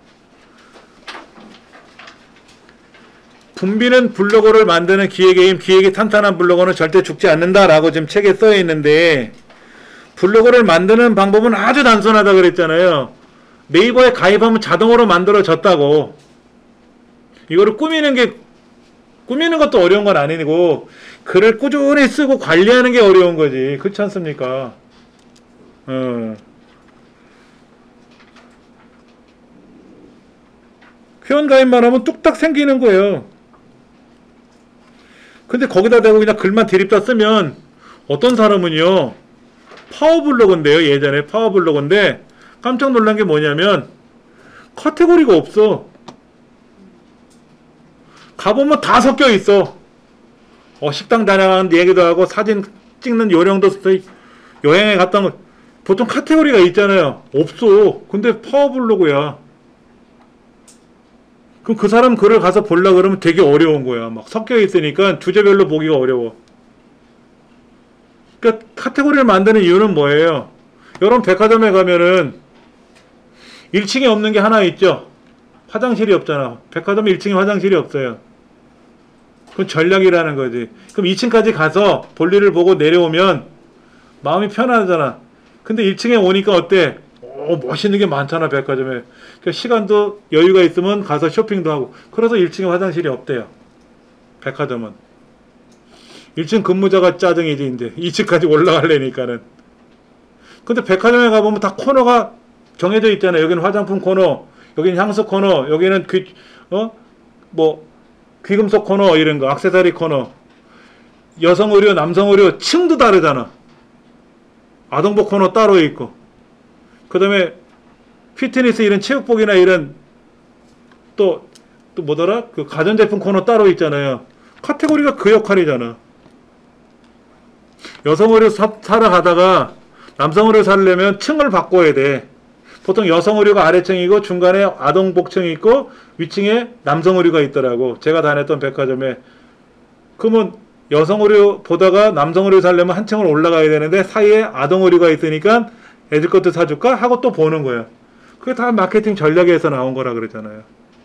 붐비는 블로거를 만드는 기획의 힘, 기획이 탄탄한 블로거는 절대 죽지 않는다라고 지금 책에 써 있는데, 블로거를 만드는 방법은 아주 단순하다 그랬잖아요. 네이버에 가입하면 자동으로 만들어졌다고. 이거를 꾸미는 것도 어려운 건 아니고, 글을 꾸준히 쓰고 관리하는 게 어려운 거지. 그렇지 않습니까? 회원 가입만 하면 뚝딱 생기는 거예요. 근데 거기다 대고 그냥 글만 드립다 쓰면, 어떤 사람은요, 파워블로그인데요. 예전에 파워블로그인데 깜짝 놀란 게 뭐냐면 카테고리가 없어. 가보면 다 섞여 있어. 식당 다녀가는 얘기도 하고 사진 찍는 요령도 여행에 갔다 온 거, 보통 카테고리가 있잖아요. 없어. 근데 파워블로그야. 그럼 그 사람 글을 가서 보려고 그러면 되게 어려운 거야. 막 섞여 있으니까 주제별로 보기가 어려워. 그러니까 카테고리를 만드는 이유는 뭐예요? 여러분 백화점에 가면은 1층에 없는 게 하나 있죠. 화장실이 없잖아. 백화점에 1층에 화장실이 없어요. 그건 전략이라는 거지. 그럼 2층까지 가서 볼일을 보고 내려오면 마음이 편하잖아. 근데 1층에 오니까 어때? 멋있는 게 많잖아, 백화점에. 그러니까 시간도 여유가 있으면 가서 쇼핑도 하고. 그래서 1층에 화장실이 없대요, 백화점은. 1층 근무자가 짜증이지, 이제. 2층까지 올라가려니까는. 근데 백화점에 가보면 다 코너가 정해져 있잖아요. 여기는 화장품 코너, 여기는 향수 코너, 여기는 귀금속 코너, 이런 거, 액세서리 코너. 여성 의류, 남성 의류, 층도 다르잖아. 아동복 코너 따로 있고. 그 다음에 피트니스 이런 체육복이나 이런 또 뭐더라? 그 가전제품 코너 따로 있잖아요. 카테고리가 그 역할이잖아. 여성 의류 사러 가다가 남성 의류 사려면 층을 바꿔야 돼. 보통 여성 의류가 아래층이고 중간에 아동복층이 있고 위층에 남성 의류가 있더라고. 제가 다녔던 백화점에. 그러면 여성 의류 보다가 남성 의류 사려면 한 층을 올라가야 되는데 사이에 아동 의류가 있으니까 애들 것도 사줄까? 하고 또 보는 거야. 그게 다 마케팅 전략에서 나온 거라 그러잖아요.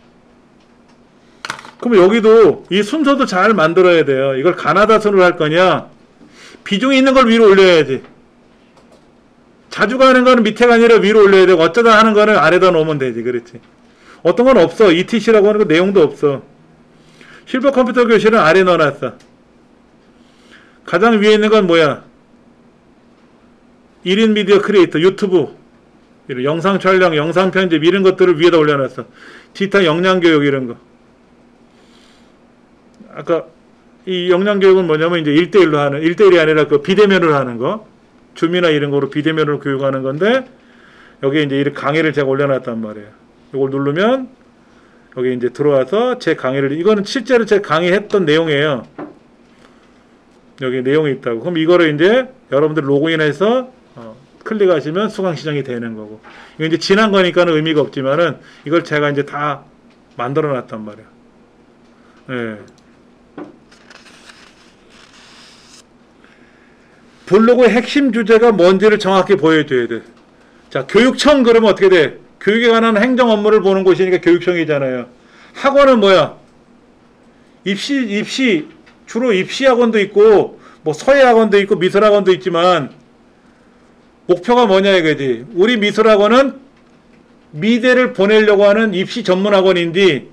그럼 여기도 이 순서도 잘 만들어야 돼요. 이걸 가나다 순으로 할 거냐? 비중이 있는 걸 위로 올려야지. 자주 가는 거는 밑에가 아니라 위로 올려야 되고 어쩌다 하는 거는 아래다 놓으면 되지. 그렇지. 어떤 건 없어. ETC라고 하는 거 내용도 없어. 실버 컴퓨터 교실은 아래 넣어놨어. 가장 위에 있는 건 뭐야? 1인 미디어 크리에이터, 유튜브, 이런 영상 촬영, 영상 편집 이런 것들을 위에다 올려놨어. 디지털 역량 교육 이런 거. 아까 이 역량 교육은 뭐냐면 이제 1대1로 하는, 1대1이 아니라 그 비대면으로 하는 거. 줌이나 이런 거로 비대면으로 교육하는 건데 여기에 이제 이렇게 강의를 제가 올려놨단 말이에요. 이걸 누르면 여기 이제 들어와서 제 강의를, 이거는 실제로 제 강의했던 내용이에요. 여기 내용이 있다고. 그럼 이거를 이제 여러분들 로그인해서 클릭하시면 수강 시정이 되는 거고. 이거 이제 지난 거니까는 의미가 없지만은 이걸 제가 이제 다 만들어 놨단 말이에요. 예. 블로그의 핵심 주제가 뭔지를 정확히 보여줘야 돼. 자, 교육청 그러면 어떻게 돼? 교육에 관한 행정 업무를 보는 곳이니까 교육청이잖아요. 학원은 뭐야? 입시, 주로 입시학원도 있고, 뭐 서예학원도 있고, 미술학원도 있지만, 목표가 뭐냐 이거지. 우리 미술학원은 미대를 보내려고 하는 입시 전문학원인지,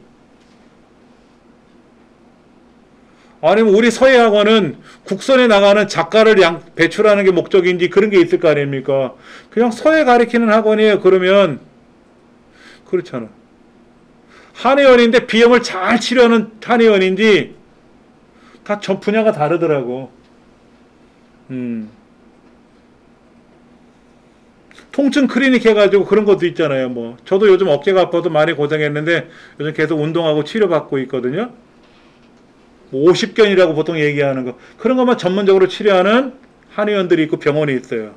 아니면 우리 서예학원은 국선에 나가는 작가를 배출하는 게 목적인지 그런 게 있을 거 아닙니까? 그냥 서예 가리키는 학원이에요. 그러면 그렇잖아. 한의원인데 비염을 잘 치료하는 한의원인지 다 전 분야가 다르더라고. 통증 클리닉 해가지고 그런 것도 있잖아요. 뭐 저도 요즘 어깨가 아파도 많이 고생했는데 요즘 계속 운동하고 치료받고 있거든요. 50견이라고 보통 얘기하는 거. 그런 것만 전문적으로 치료하는 한의원들이 있고 병원이 있어요.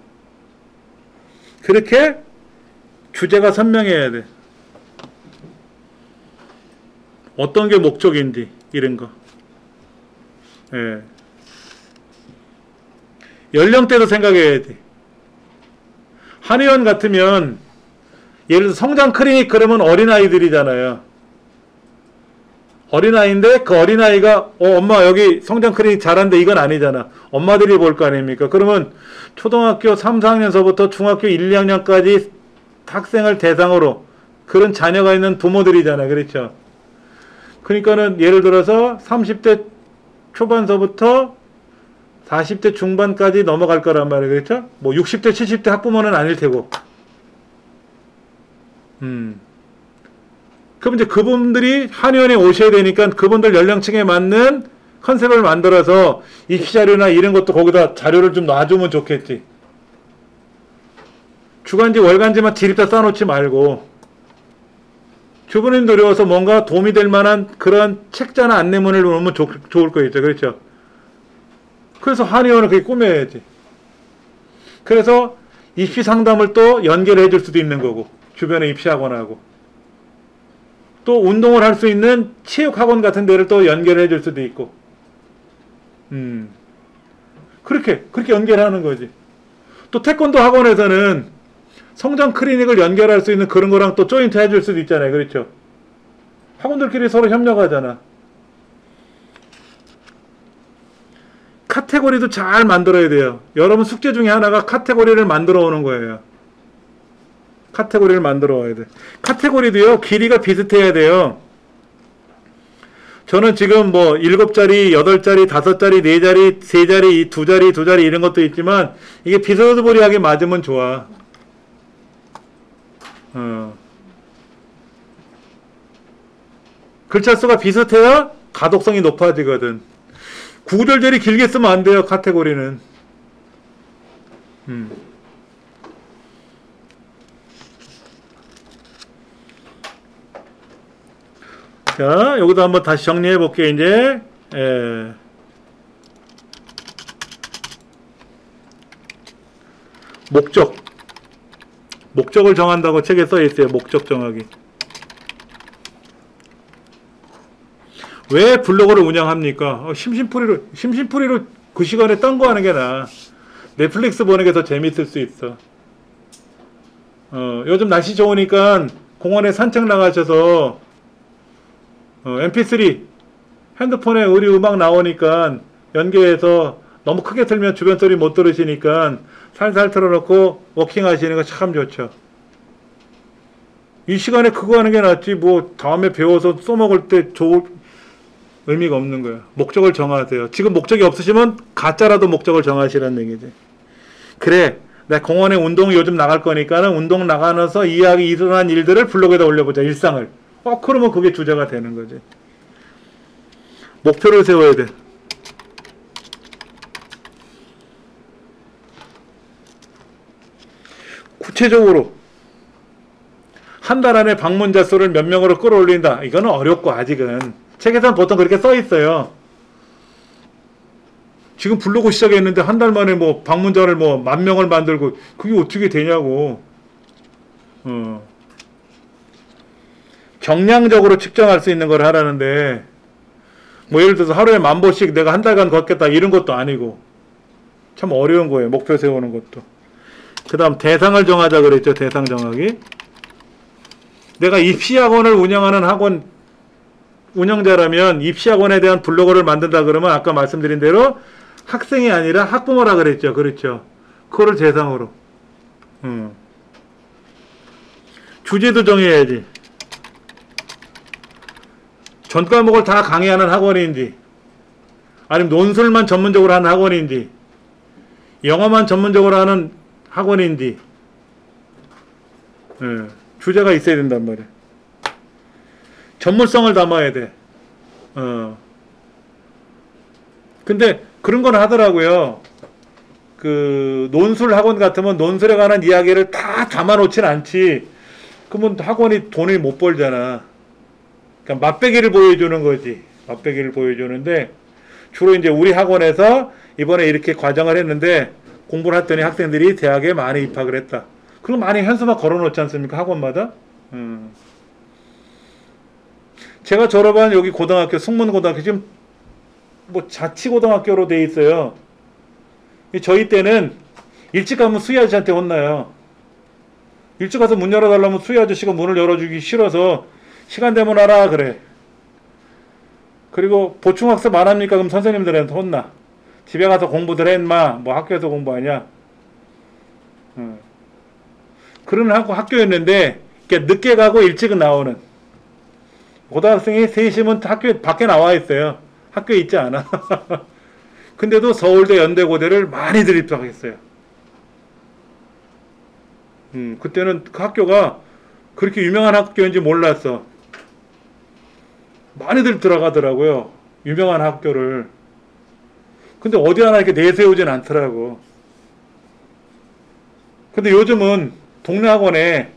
그렇게 주제가 선명해야 돼. 어떤 게 목적인지 이런 거. 예. 연령대도 생각해야 돼. 한의원 같으면 예를 들어 성장 클리닉 그러면 어린아이들이잖아요. 어린아이인데 그 어린아이가 엄마 여기 성장 클리닉 잘하는데 이건 아니잖아. 엄마들이 볼 거 아닙니까? 그러면 초등학교 3, 4학년서부터 중학교 1, 2학년까지 학생을 대상으로 그런 자녀가 있는 부모들이잖아요. 그렇죠? 그러니까는 예를 들어서 30대 초반서부터 40대 중반까지 넘어갈 거란 말이에요. 그렇죠? 뭐 60대 70대 학부모는 아닐 테고. 그럼 이제 그분들이 한의원에 오셔야 되니까 그분들 연령층에 맞는 컨셉을 만들어서 입시 자료나 이런 것도 거기다 자료를 좀 놔주면 좋겠지. 주간지 월간지만 지립다 쌓아놓지 말고 주부님들이 와서 뭔가 도움이 될 만한 그런 책자나 안내문을 놓으면 좋을 거겠죠. 그렇죠? 그래서 한의원을 그렇게 꾸며야지. 그래서 입시 상담을 또 연결해 줄 수도 있는 거고 주변에 입시학원하고 또 운동을 할 수 있는 체육학원 같은 데를 또 연결해 줄 수도 있고 그렇게 연결하는 거지. 또 태권도 학원에서는 성장 클리닉을 연결할 수 있는 그런 거랑 또 조인트 해줄 수도 있잖아요. 그렇죠? 학원들끼리 서로 협력하잖아. 카테고리도 잘 만들어야 돼요. 여러분 숙제 중에 하나가 카테고리를 만들어 오는 거예요. 카테고리를 만들어 와야 돼. 카테고리도요, 길이가 비슷해야 돼요. 저는 지금 뭐 7자리, 8자리, 5자리, 4자리, 3자리, 2자리, 2자리 이런 것도 있지만 이게 비스무리하게 맞으면 좋아. 글자 수가 비슷해야 가독성이 높아지거든. 구구절절이 길게 쓰면 안 돼요, 카테고리는. 자, 여기도 한번 다시 정리해 볼게요, 이제. 예. 목적을 정한다고 책에 써 있어요. 목적 정하기. 왜 블로그를 운영합니까? 심심풀이로 그 시간에 딴 거 하는 게 나아. 넷플릭스 보는 게 더 재밌을 수 있어. 요즘 날씨 좋으니까 공원에 산책 나가셔서 MP3 핸드폰에 우리 음악 나오니까 연계해서 너무 크게 틀면 주변 소리 못 들으시니까 살살 틀어놓고 워킹 하시는 거 참 좋죠. 이 시간에 그거 하는 게 낫지 뭐 다음에 배워서 써먹을 때 좋을 의미가 없는 거야. 목적을 정하세요. 지금 목적이 없으시면 가짜라도 목적을 정하시라는 얘기지. 그래, 나 공원에 운동 요즘 나갈 거니까는 운동 나가면서 이야기 일어난 일들을 블로그에다 올려보자. 일상을. 그러면 그게 주제가 되는 거지. 목표를 세워야 돼. 구체적으로 한 달 안에 방문자 수를 몇 명으로 끌어올린다. 이거는 어렵고 아직은. 책에서는 보통 그렇게 써 있어요. 지금 블로그 시작했는데 한 달 만에 뭐 방문자를 뭐 10,000명을 만들고 그게 어떻게 되냐고. 정량적으로 측정할 수 있는 걸 하라는데 뭐 예를 들어서 하루에 10,000보씩 내가 한 달간 걷겠다 이런 것도 아니고 참 어려운 거예요. 목표 세우는 것도. 그 다음 대상을 정하자 그랬죠. 대상 정하기. 내가 입시학원을 운영하는 학원 운영자라면 입시학원에 대한 블로그를 만든다 그러면 아까 말씀드린 대로 학생이 아니라 학부모라 그랬죠. 그렇죠. 그거를 대상으로. 주제도 정해야지. 전 과목을 다 강의하는 학원인지 아니면 논술만 전문적으로 하는 학원인지 영어만 전문적으로 하는 학원인지 주제가 있어야 된단 말이야. 전문성을 담아야 돼. 근데 그런 건 하더라고요. 그 논술 학원 같으면 논술에 관한 이야기를 다 담아놓진 않지. 그러면 학원이 돈을 못 벌잖아. 그러니까 맛배기를 보여주는 거지. 맛배기를 보여주는데 주로 이제 우리 학원에서 이번에 이렇게 과정을 했는데 공부를 했더니 학생들이 대학에 많이 입학을 했다. 그럼 많이 현수막 걸어놓지 않습니까? 학원마다. 제가 졸업한 여기 고등학교 승문고등학교 지금 뭐 자치고등학교로 돼 있어요. 저희 때는 일찍 가면 수희 아저씨한테 혼나요. 일찍 가서 문 열어달라면 수희 아저씨가 문을 열어주기 싫어서 시간 되면 와라 그래. 그리고 보충학습 안 합니까? 그럼 선생님들한테 혼나. 집에 가서 공부들 해 인마. 뭐 학교에서 공부하냐. 그런 학교였는데 늦게 가고 일찍은 나오는 고등학생이 3시면 학교 밖에 나와 있어요. 학교에 있지 않아. 근데도 서울대 연대고대를 많이들 입학했어요. 그때는 그 학교가 그렇게 유명한 학교인지 몰랐어. 많이들 들어가더라고요. 유명한 학교를. 근데 어디 하나 이렇게 내세우진 않더라고. 근데 요즘은 동네 학원에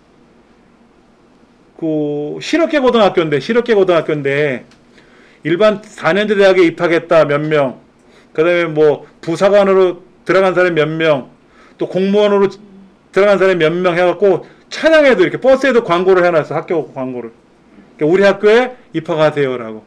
그 실업계 고등학교인데 일반 4년제 대학에 입학했다 몇 명, 그 다음에 뭐 부사관으로 들어간 사람이 몇 명, 또 공무원으로 들어간 사람이 몇 명 해갖고 차량에도 이렇게 버스에도 광고를 해놨어. 학교 광고를. 그러니까 우리 학교에 입학하세요라고.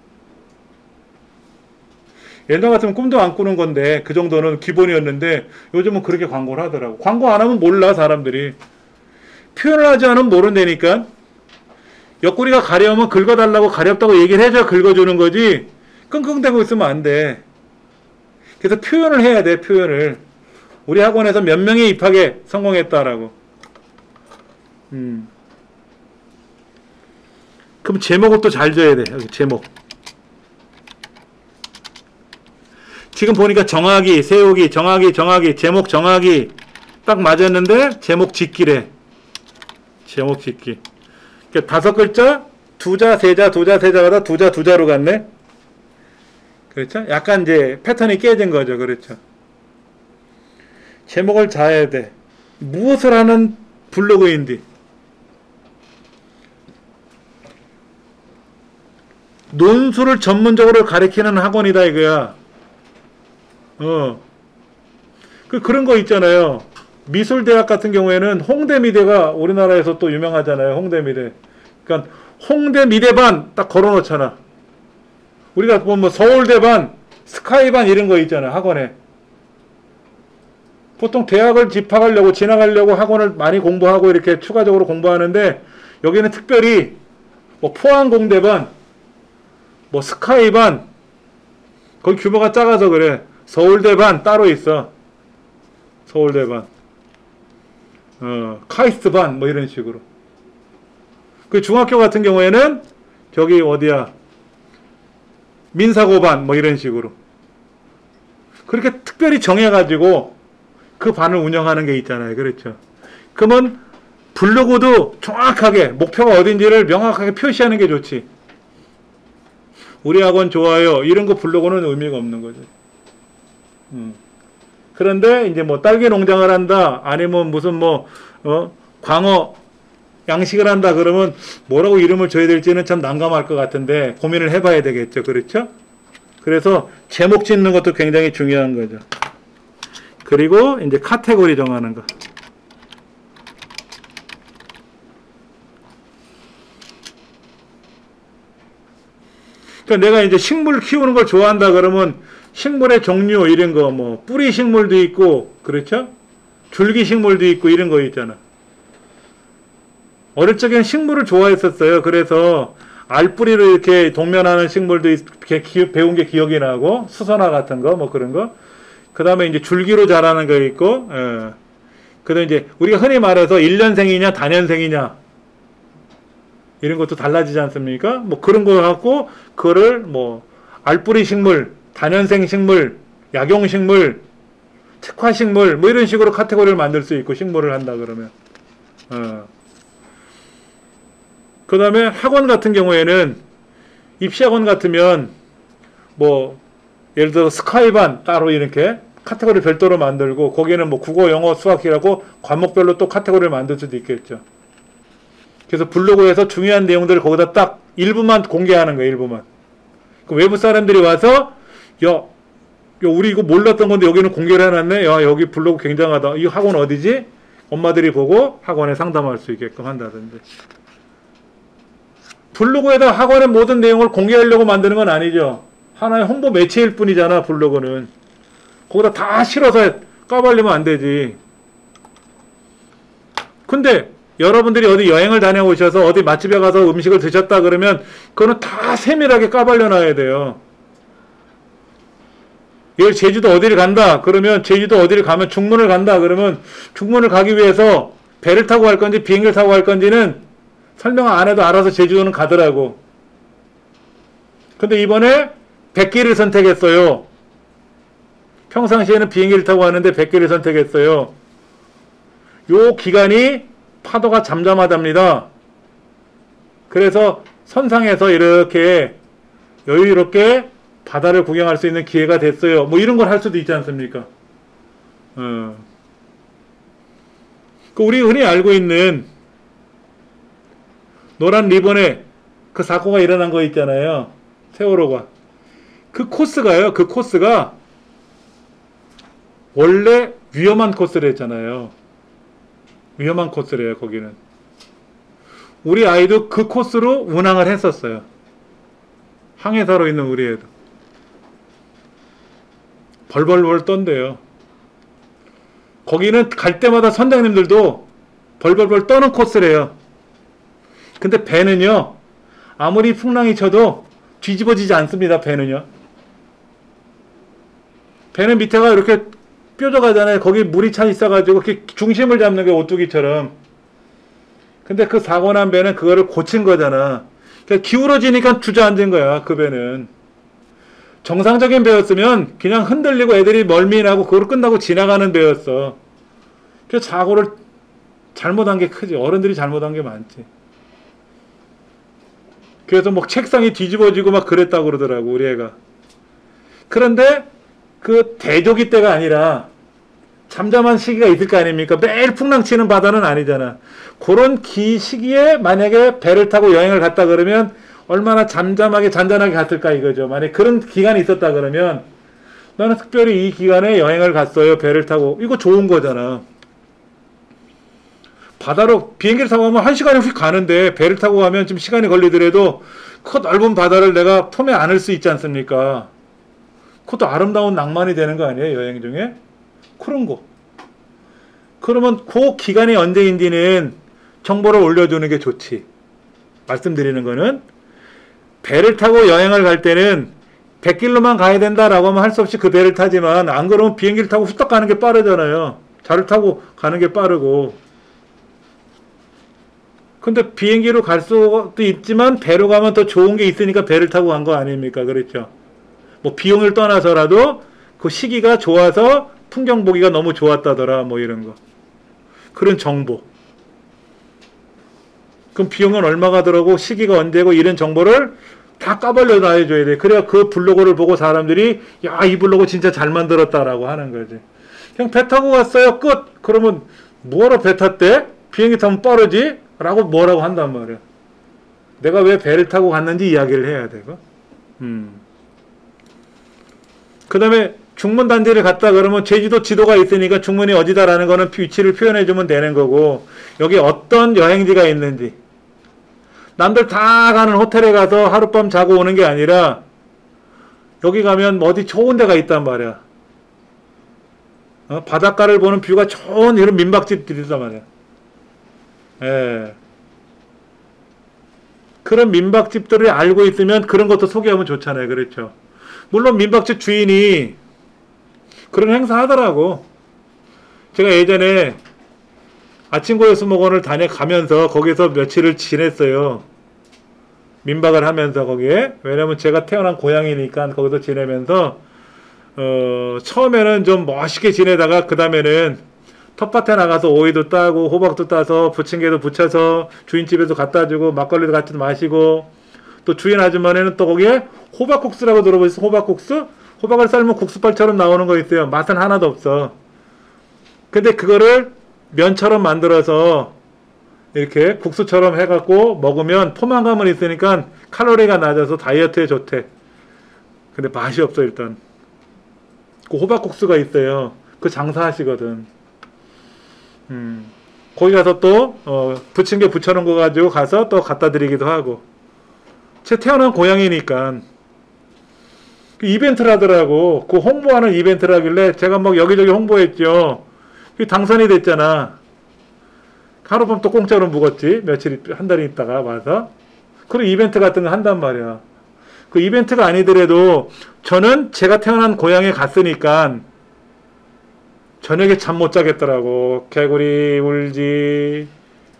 옛날 같으면 꿈도 안 꾸는 건데 그 정도는 기본이었는데 요즘은 그렇게 광고를 하더라고. 광고 안 하면 몰라 사람들이. 표현을 하지 않으면 모른다니까. 옆구리가 가려우면 긁어달라고 가렵다고 얘기를 해줘야 긁어주는 거지 끙끙대고 있으면 안 돼. 그래서 표현을 해야 돼. 표현을. 우리 학원에서 몇 명이 입학에 성공했다라고. 그럼 제목을 또 잘 줘야 돼. 여기 제목. 지금 보니까 정하기, 세우기, 정하기, 제목 정하기 딱 맞았는데 제목 짓기래. 제목 짓기. 그러니까 5글자, 2자, 3자, 2자, 3자가 다 2자, 2자로 갔네. 그렇죠? 약간 이제 패턴이 깨진 거죠. 그렇죠? 제목을 잘해야 돼. 무엇을 하는 블로그인지. 논술을 전문적으로 가르치는 학원이다 이거야. 그런 거 있잖아요. 미술대학 같은 경우에는 홍대미대가 우리나라에서 또 유명하잖아요. 홍대미대. 그러니까 홍대미대반 딱 걸어놓잖아. 우리가 뭐 서울대반, 스카이반 이런 거 있잖아. 학원에. 보통 대학을 입학하려고 지나가려고 학원을 많이 공부하고 이렇게 추가적으로 공부하는데 여기는 특별히 뭐 포항공대반, 뭐 스카이반, 거기 규모가 작아서 그래. 서울대반 따로 있어. 서울대반. 카이스트반 뭐 이런 식으로. 그 중학교 같은 경우에는 저기 어디야? 민사고반 뭐 이런 식으로. 그렇게 특별히 정해가지고 그 반을 운영하는 게 있잖아요. 그렇죠. 그러면 블로그도 정확하게 목표가 어딘지를 명확하게 표시하는 게 좋지. 우리 학원 좋아요. 이런 거 블로그는 의미가 없는 거죠. 그런데 이제 뭐 딸기 농장을 한다. 아니면 무슨 뭐 광어 양식을 한다. 그러면 뭐라고 이름을 줘야 될지는 참 난감할 것 같은데 고민을 해봐야 되겠죠. 그렇죠? 그래서 제목 짓는 것도 굉장히 중요한 거죠. 그리고 이제 카테고리 정하는 거. 그러니까 내가 이제 식물 키우는 걸 좋아한다 그러면 식물의 종류 이런 거 뭐 뿌리 식물도 있고 그렇죠? 줄기 식물도 있고 이런 거 있잖아. 어릴 적에는 식물을 좋아했었어요. 그래서 알뿌리로 이렇게 동면하는 식물도 이렇게 배운 게 기억이 나고 수선화 같은 거 뭐 그런 거. 그 다음에 이제 줄기로 자라는 거 있고, 그 다음에 이제 우리가 흔히 말해서 1년생이냐, 다년생이냐, 이런 것도 달라지지 않습니까? 뭐 그런 거 갖고, 그거를 뭐, 알뿌리 식물, 다년생 식물, 약용 식물, 특화 식물, 뭐 이런 식으로 카테고리를 만들 수 있고, 식물을 한다 그러면. 그 다음에 학원 같은 경우에는, 입시학원 같으면, 뭐, 예를 들어 스카이반 따로 이렇게 카테고리 별도로 만들고 거기는 뭐 국어, 영어, 수학이라고 과목별로 또 카테고리를 만들 수도 있겠죠. 그래서 블로그에서 중요한 내용들을 거기다 딱 일부만 공개하는 거예요. 일부만. 그 외부 사람들이 와서 야 우리 이거 몰랐던 건데 여기는 공개를 해놨네. 야 여기 블로그 굉장하다. 이 학원 어디지? 엄마들이 보고 학원에 상담할 수 있게끔 한다든지. 블로그에다 학원의 모든 내용을 공개하려고 만드는 건 아니죠. 하나의 홍보 매체일 뿐이잖아. 블로그는. 거기다 다 실어서 까발리면 안 되지. 근데 여러분들이 어디 여행을 다녀오셔서 어디 맛집에 가서 음식을 드셨다 그러면 그거는 다 세밀하게 까발려 놔야 돼요. 예를 제주도 어디를 간다 그러면 제주도 어디를 가면 중문을 간다 그러면 중문을 가기 위해서 배를 타고 갈 건지 비행기를 타고 갈 건지는 설명 안 해도 알아서 제주도는 가더라고. 근데 이번에 백기를 선택했어요. 평상시에는 비행기를 타고 가는데 백기를 선택했어요. 요 기간이 파도가 잠잠하답니다. 그래서 선상에서 이렇게 여유롭게 바다를 구경할 수 있는 기회가 됐어요. 뭐 이런 걸 할 수도 있지 않습니까? 우리 흔히 알고 있는 노란 리본에 그 사고가 일어난 거 있잖아요. 세월호가. 그 코스가 원래 위험한 코스를 했잖아요. 위험한 코스래요, 거기는. 우리 아이도 그 코스로 운항을 했었어요. 항해사로 있는 우리 애도. 벌벌벌 떤대요. 거기는 갈 때마다 선장님들도 벌벌벌 떠는 코스래요. 근데 배는요, 아무리 풍랑이 쳐도 뒤집어지지 않습니다, 배는요. 배는 밑에가 이렇게 뾰족하잖아요. 거기 물이 차 있어가지고 이렇게 중심을 잡는 게 오뚜기처럼. 근데 그 사고 난 배는 그거를 고친 거잖아. 그러니까 기울어지니까 주저앉은 거야, 그 배는. 정상적인 배였으면 그냥 흔들리고 애들이 멀미나고 그걸 끝나고 지나가는 배였어. 그래서 사고를 잘못한 게 크지. 어른들이 잘못한 게 많지. 그래서 뭐 책상이 뒤집어지고 막 그랬다고 그러더라고, 우리 애가. 그런데 그 대조기 때가 아니라 잠잠한 시기가 있을 거 아닙니까? 매일 풍랑치는 바다는 아니잖아. 그런 시기에 만약에 배를 타고 여행을 갔다 그러면 얼마나 잠잠하게 잔잔하게 갔을까 이거죠. 만약 그런 기간이 있었다 그러면 나는 특별히 이 기간에 여행을 갔어요. 배를 타고. 이거 좋은 거잖아. 바다로 비행기를 타고 가면 1시간이 휙 가는데 배를 타고 가면 좀 시간이 걸리더라도 그 넓은 바다를 내가 품에 안을 수 있지 않습니까? 그것도 아름다운 낭만이 되는 거 아니에요? 여행 중에? 그런 거. 그러면 그 기간이 언제인지는 정보를 올려주는 게 좋지. 말씀드리는 거는 배를 타고 여행을 갈 때는 100길로만 가야 된다라고 하면 할 수 없이 그 배를 타지만 안 그러면 비행기를 타고 후딱 가는 게 빠르잖아요. 차를 타고 가는 게 빠르고. 근데 비행기로 갈 수도 있지만 배로 가면 더 좋은 게 있으니까 배를 타고 간 거 아닙니까? 그렇죠. 뭐 비용을 떠나서라도 그 시기가 좋아서 풍경 보기가 너무 좋았다더라 뭐 이런 거. 그런 정보. 그럼 비용은 얼마가 들어가고 시기가 언제고 이런 정보를 다 까발려 놔줘야 돼. 그래야 그 블로그를 보고 사람들이 야, 이 블로그 진짜 잘 만들었다라고 하는 거지. 그냥 배 타고 갔어요. 끝. 그러면 뭐하러 배 탔대? 비행기 타면 빠르지? 라고 뭐라고 한단 말이야. 내가 왜 배를 타고 갔는지 이야기를 해야 되고. 그 다음에 중문단지를 갔다 그러면 제주도 지도가 있으니까 중문이 어디다라는 거는 위치를 표현해주면 되는 거고, 여기 어떤 여행지가 있는지. 남들 다 가는 호텔에 가서 하룻밤 자고 오는 게 아니라 여기 가면 어디 좋은 데가 있단 말이야. 바닷가를 보는 뷰가 좋은 이런 민박집들이 있단 말이야. 예. 그런 민박집들을 알고 있으면 그런 것도 소개하면 좋잖아요. 그렇죠. 물론 민박집 주인이 그런 행사 하더라고. 제가 예전에 아침고요수목원을 다녀가면서 거기서 며칠을 지냈어요. 민박을 하면서 거기에. 왜냐면 제가 태어난 고향이니까 거기서 지내면서 처음에는 좀 멋있게 지내다가 그 다음에는 텃밭에 나가서 오이도 따고 호박도 따서 부침개도 부쳐서 주인집에서 갖다 주고 막걸리도 같이 마시고, 또 주인 아줌마네는 또 거기에 호박국수라고 들어보셨어요? 호박국수? 호박을 삶은 국수발처럼 나오는 거 있어요. 맛은 하나도 없어. 근데 그거를 면처럼 만들어서 이렇게 국수처럼 해갖고 먹으면 포만감은 있으니까 칼로리가 낮아서 다이어트에 좋대. 근데 맛이 없어 일단. 그 호박국수가 있어요. 그 장사하시거든. 거기 가서 또 부침개 부쳐놓은 거 가지고 가서 또 갖다 드리기도 하고. 제 태어난 고향이니까 이벤트를 하더라고. 그 홍보하는 이벤트를 하길래 제가 막 여기저기 홍보했죠. 당선이 됐잖아. 하룻밤 또 공짜로 묵었지. 며칠, 한 달 있다가 와서. 그리고 이벤트 같은 거 한단 말이야. 그 이벤트가 아니더라도 저는 제가 태어난 고향에 갔으니까 저녁에 잠 못 자겠더라고. 개구리 울지.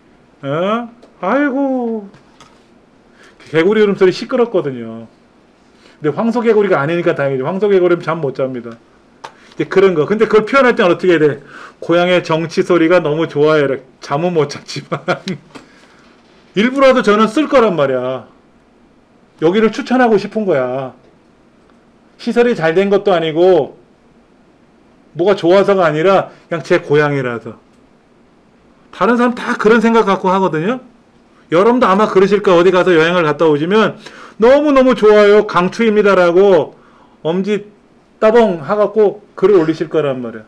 아이고. 개구리 울음소리 시끄럽거든요. 근데 황소개구리가 아니니까 다행이죠. 황소개구리는 잠 못 잡니다. 이제 그런 거. 근데 그걸 표현할 때는 어떻게 해야 돼? 고향의 정치 소리가 너무 좋아요. 잠은 못 잤지만. 일부라도 저는 쓸 거란 말이야. 여기를 추천하고 싶은 거야. 시설이 잘 된 것도 아니고, 뭐가 좋아서가 아니라, 그냥 제 고향이라서. 다른 사람 다 그런 생각 갖고 하거든요? 여러분도 아마 그러실 거야. 어디 가서 여행을 갔다 오시면, 너무너무 좋아요. 강추입니다라고, 엄지 따봉 하갖고 글을 올리실 거란 말이야.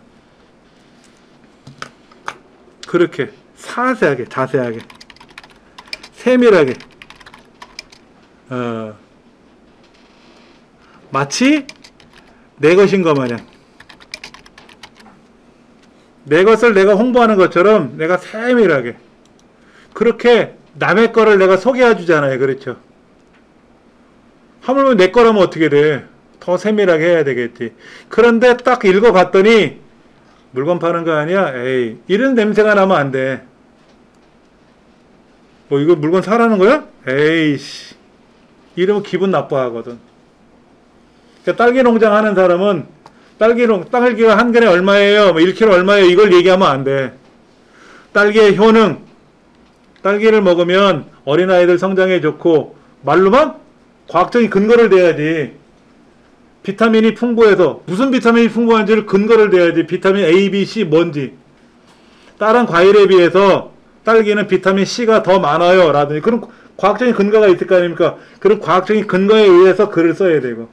그렇게 자세하게 세밀하게 마치 내 것인 것 마냥 내 것을 내가 홍보하는 것처럼 내가 세밀하게 그렇게 남의 거를 내가 소개해 주잖아요. 그렇죠? 하물며 내 거라면 어떻게 돼? 더 세밀하게 해야 되겠지. 그런데 딱 읽어봤더니 물건 파는 거 아니야? 에이, 이런 냄새가 나면 안 돼. 뭐 이거 물건 사라는 거야? 에이씨, 이러면 기분 나빠하거든. 그러니까 딸기 농장 하는 사람은 딸기가 한 근에 얼마예요? 뭐 1kg 얼마예요? 이걸 얘기하면 안 돼. 딸기의 효능, 딸기를 먹으면 어린아이들 성장에 좋고, 말로만 과학적인 근거를 대야지. 비타민이 풍부해서 무슨 비타민이 풍부한지를 근거를 대야지. 비타민 A, B, C 뭔지. 다른 과일에 비해서 딸기는 비타민 C가 더 많아요 라든지 그런 과학적인 근거가 있을 거 아닙니까? 그런 과학적인 근거에 의해서 글을 써야 되고.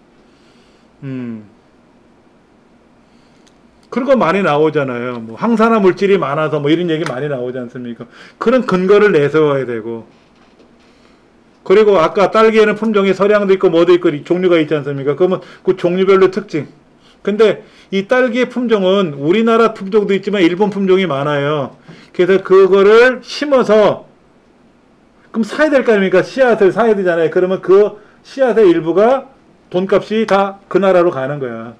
그런 거 많이 나오잖아요. 뭐 항산화 물질이 많아서 뭐 이런 얘기 많이 나오지 않습니까? 그런 근거를 내세워야 되고. 그리고 아까 딸기에는 품종이 서량도 있고 뭐도 있고 종류가 있지 않습니까? 그러면 그 종류별로 특징. 근데 이 딸기의 품종은 우리나라 품종도 있지만 일본 품종이 많아요. 그래서 그거를 심어서 그럼 사야 될 거 아닙니까? 씨앗을 사야 되잖아요. 그러면 그 씨앗의 일부가 돈값이 다 그 나라로 가는 거야.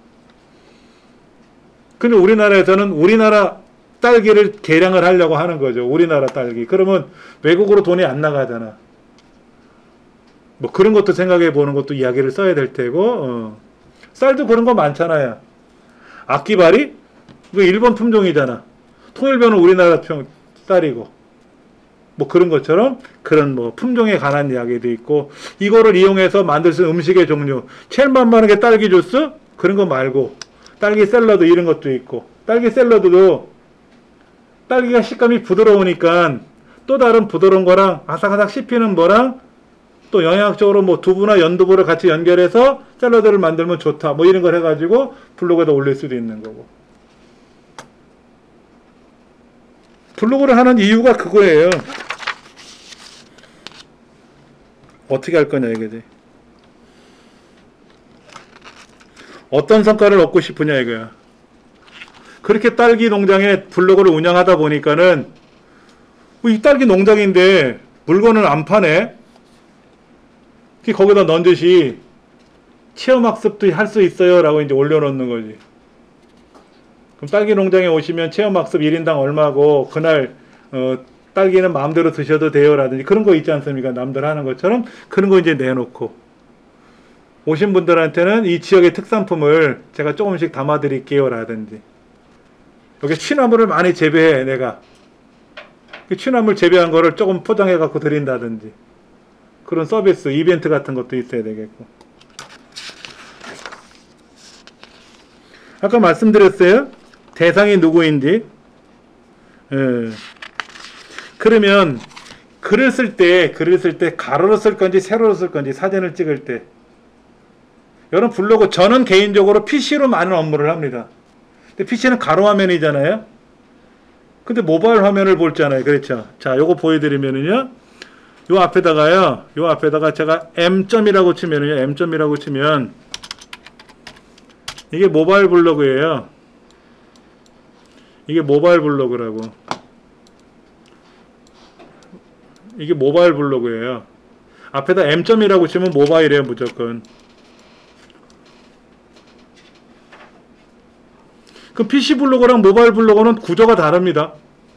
근데 우리나라에서는 우리나라 딸기를 개량을 하려고 하는 거죠. 우리나라 딸기. 그러면 외국으로 돈이 안 나가잖아. 뭐 그런 것도 생각해 보는 것도 이야기를 써야 될 테고, 쌀도 그런 거 많잖아요. 아끼바리? 그 일본 품종이잖아. 통일변은 우리나라 쌀이고. 뭐 그런 것처럼 그런 뭐 품종에 관한 이야기도 있고, 이거를 이용해서 만들 수 있는 음식의 종류. 제일 만만한 게 딸기 주스? 그런 거 말고, 딸기 샐러드 이런 것도 있고, 딸기 샐러드도 딸기가 식감이 부드러우니까 또 다른 부드러운 거랑 아삭아삭 씹히는 거랑 또 영양학적으로 뭐 두부나 연두부를 같이 연결해서 샐러드를 만들면 좋다. 뭐 이런 걸 해가지고 블로그에다 올릴 수도 있는 거고. 블로그를 하는 이유가 그거예요. 어떻게 할 거냐 이거지. 어떤 성과를 얻고 싶으냐 이거야. 그렇게 딸기 농장에 블로그를 운영하다 보니까는 이 딸기 농장인데 물건을 안 파네. 거기다 넌지시 체험학습도 할 수 있어요 라고 이제 올려놓는 거지. 그럼 딸기 농장에 오시면 체험학습 1인당 얼마고 그날 딸기는 마음대로 드셔도 돼요 라든지 그런 거 있지 않습니까? 남들 하는 것처럼 그런 거 이제 내놓고 오신 분들한테는 이 지역의 특산품을 제가 조금씩 담아 드릴게요 라든지 여기 취나물을 많이 재배해 내가 그 취나물 재배한 거를 조금 포장해 갖고 드린다든지 그런 서비스, 이벤트 같은 것도 있어야 되겠고. 아까 말씀드렸어요. 대상이 누구인지. 그러면 글을 쓸 때 가로로 쓸 건지 세로로 쓸 건지 사진을 찍을 때. 여러분 블로그 저는 개인적으로 PC로 많은 업무를 합니다. 근데 PC는 가로 화면이잖아요. 근데 모바일 화면을 볼잖아요. 그렇죠. 자, 요거 보여드리면은요. 요 앞에다가 제가 M점이라고 치면은요, M점이라고 치면, 이게 모바일 블로그예요. 이게 모바일 블로그라고. 이게 모바일 블로그예요. 앞에다 M점이라고 치면 모바일이에요, 무조건. 그 PC 블로그랑 모바일 블로그는 구조가 다릅니다.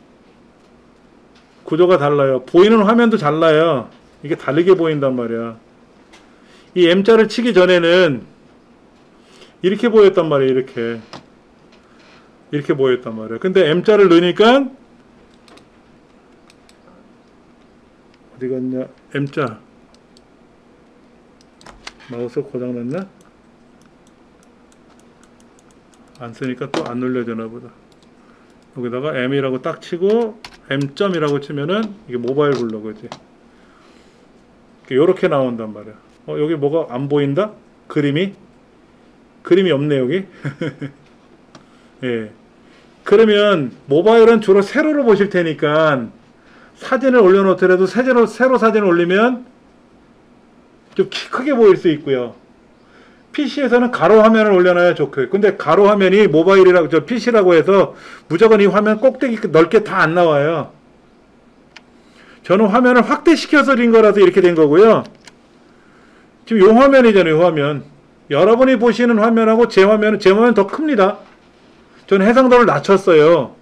구조가 달라요. 보이는 화면도 달라요. 이게 다르게 보인단 말이야. 이 M자를 치기 전에는 이렇게 보였단 말이에요. 이렇게 보였단 말이에요. 근데 M자를 넣으니까 어디 갔냐? M자 마우스 고장났나? 안 쓰니까 또 안 눌려주나 보다. 여기다가 M이라고 딱 치고 M점이라고 치면은 이게 모바일 블로그지. 요렇게 나온단 말이야. 여기 뭐가 안 보인다? 그림이 없네 여기. 예. 그러면 모바일은 주로 세로로 보실 테니까 사진을 올려놓더라도 세로 사진을 올리면 좀 키 크게 보일 수 있고요. PC에서는 가로 화면을 올려놔야 좋고요. 근데 가로 화면이 모바일이라고, PC라고 해서 무조건 이 화면 꼭대기 넓게 다 안 나와요. 저는 화면을 확대시켜서 드린 거라서 이렇게 된 거고요. 지금 요 화면이잖아요, 요 화면. 여러분이 보시는 화면하고 제 화면은 더 큽니다. 저는 해상도를 낮췄어요.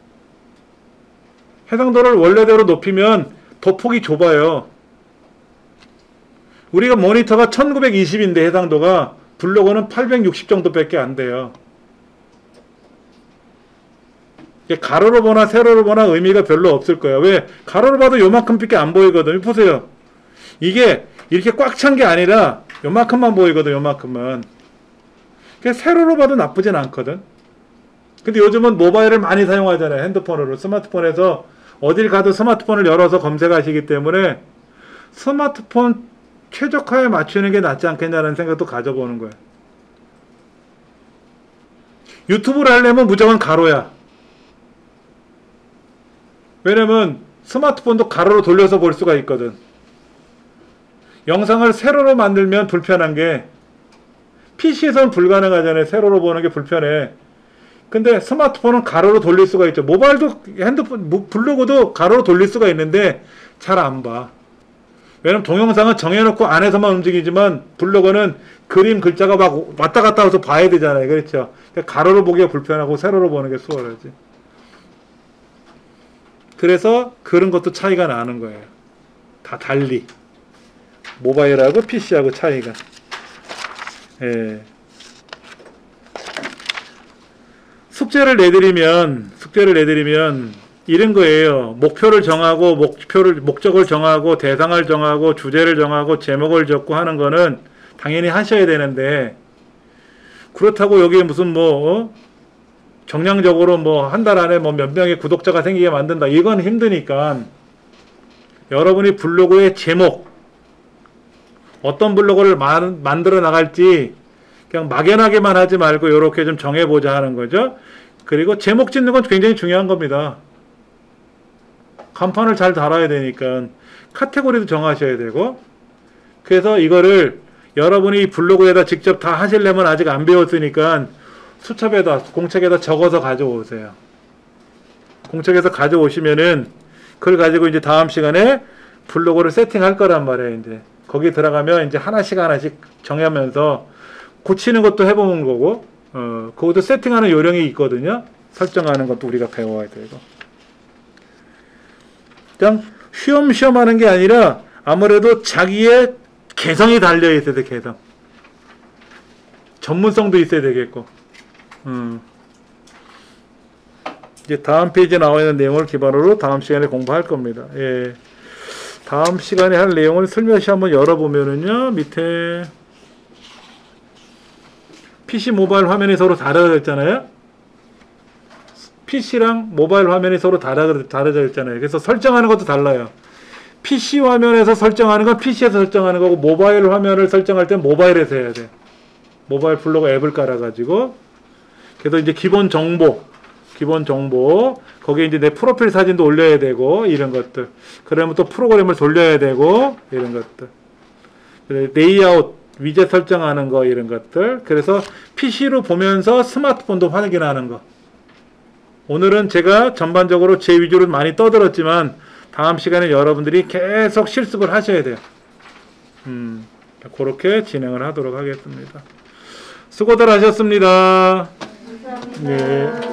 해상도를 원래대로 높이면 더 폭이 좁아요. 우리가 모니터가 1920인데 해상도가 블로그는 860 정도밖에 안 돼요. 가로로 보나 세로로 보나 의미가 별로 없을 거예요. 왜? 가로로 봐도 요만큼밖에 안 보이거든요. 보세요. 이게 이렇게 꽉 찬 게 아니라 요만큼만 보이거든. 요만큼만. 세로로 봐도 나쁘진 않거든. 근데 요즘은 모바일을 많이 사용하잖아요. 핸드폰으로. 스마트폰에서 어딜 가도 스마트폰을 열어서 검색하시기 때문에 스마트폰 최적화에 맞추는 게 낫지 않겠냐는 생각도 가져보는 거예요. 유튜브를 하려면 무조건 가로야. 왜냐면 스마트폰도 가로로 돌려서 볼 수가 있거든. 영상을 세로로 만들면 불편한 게 PC에서는 불가능하잖아요. 세로로 보는 게 불편해. 근데 스마트폰은 가로로 돌릴 수가 있죠. 모바일도 핸드폰, 블로그도 가로로 돌릴 수가 있는데 잘 안 봐. 왜냐면 동영상은 정해놓고 안에서만 움직이지만 블로그는 그림 글자가 막 왔다 갔다 해서 봐야 되잖아요. 그렇죠. 그러니까 가로로 보기가 불편하고 세로로 보는 게 수월하지. 그래서 그런 것도 차이가 나는 거예요. 다 달리. 모바일하고 PC하고 차이가. 예. 숙제를 내드리면 이런 거예요. 목표를 정하고 목적을 정하고 대상을 정하고 주제를 정하고 제목을 적고 하는 거는 당연히 하셔야 되는데, 그렇다고 여기에 무슨 정량적으로 한 달 안에 몇 명의 구독자가 생기게 만든다, 이건 힘드니까 여러분이 블로그의 제목, 어떤 블로그를 만들어 나갈지 그냥 막연하게만 하지 말고 이렇게 좀 정해보자 하는 거죠. 그리고 제목 짓는 건 굉장히 중요한 겁니다. 간판을 잘 달아야 되니까 카테고리도 정하셔야 되고. 그래서 이거를 여러분이 블로그에다 직접 다 하시려면 아직 안 배웠으니까 수첩에다, 공책에다 적어서 가져오세요. 공책에서 가져오시면은 그걸 가지고 이제 다음 시간에 블로그를 세팅할 거란 말이에요. 이제 거기 들어가면 이제 하나씩 정하면서 고치는 것도 해보는 거고, 그것도 세팅하는 요령이 있거든요. 설정하는 것도 우리가 배워야 되고. 그냥 쉬엄쉬엄 하는 게 아니라 아무래도 자기의 개성이 달려 있어야 돼, 개성. 전문성도 있어야 되겠고. 이제 다음 페이지에 나와 있는 내용을 기반으로 다음 시간에 공부할 겁니다. 예. 다음 시간에 할 내용을 슬며시 한번 열어보면은요, 밑에 PC 모바일 화면이 서로 다르다 했잖아요. PC랑 모바일 화면이 서로 다르다 했잖아요. 그래서 설정하는 것도 달라요. PC 화면에서 설정하는 건 PC에서 설정하는 거고, 모바일 화면을 설정할 땐 모바일에서 해야 돼. 모바일 블로그 앱을 깔아가지고. 그래서 이제 기본 정보, 거기에 이제 내 프로필 사진도 올려야 되고, 이런 것들. 그러면 또 프로그램을 돌려야 되고, 이런 것들. 레이아웃, 위젯 설정하는 거, 이런 것들. 그래서 PC로 보면서 스마트폰도 확인하는 거. 오늘은 제가 전반적으로 제 위주로 많이 떠들었지만, 다음 시간에 여러분들이 계속 실습을 하셔야 돼요. 그렇게 진행을 하도록 하겠습니다. 수고들 하셨습니다.
감사합니다.
네.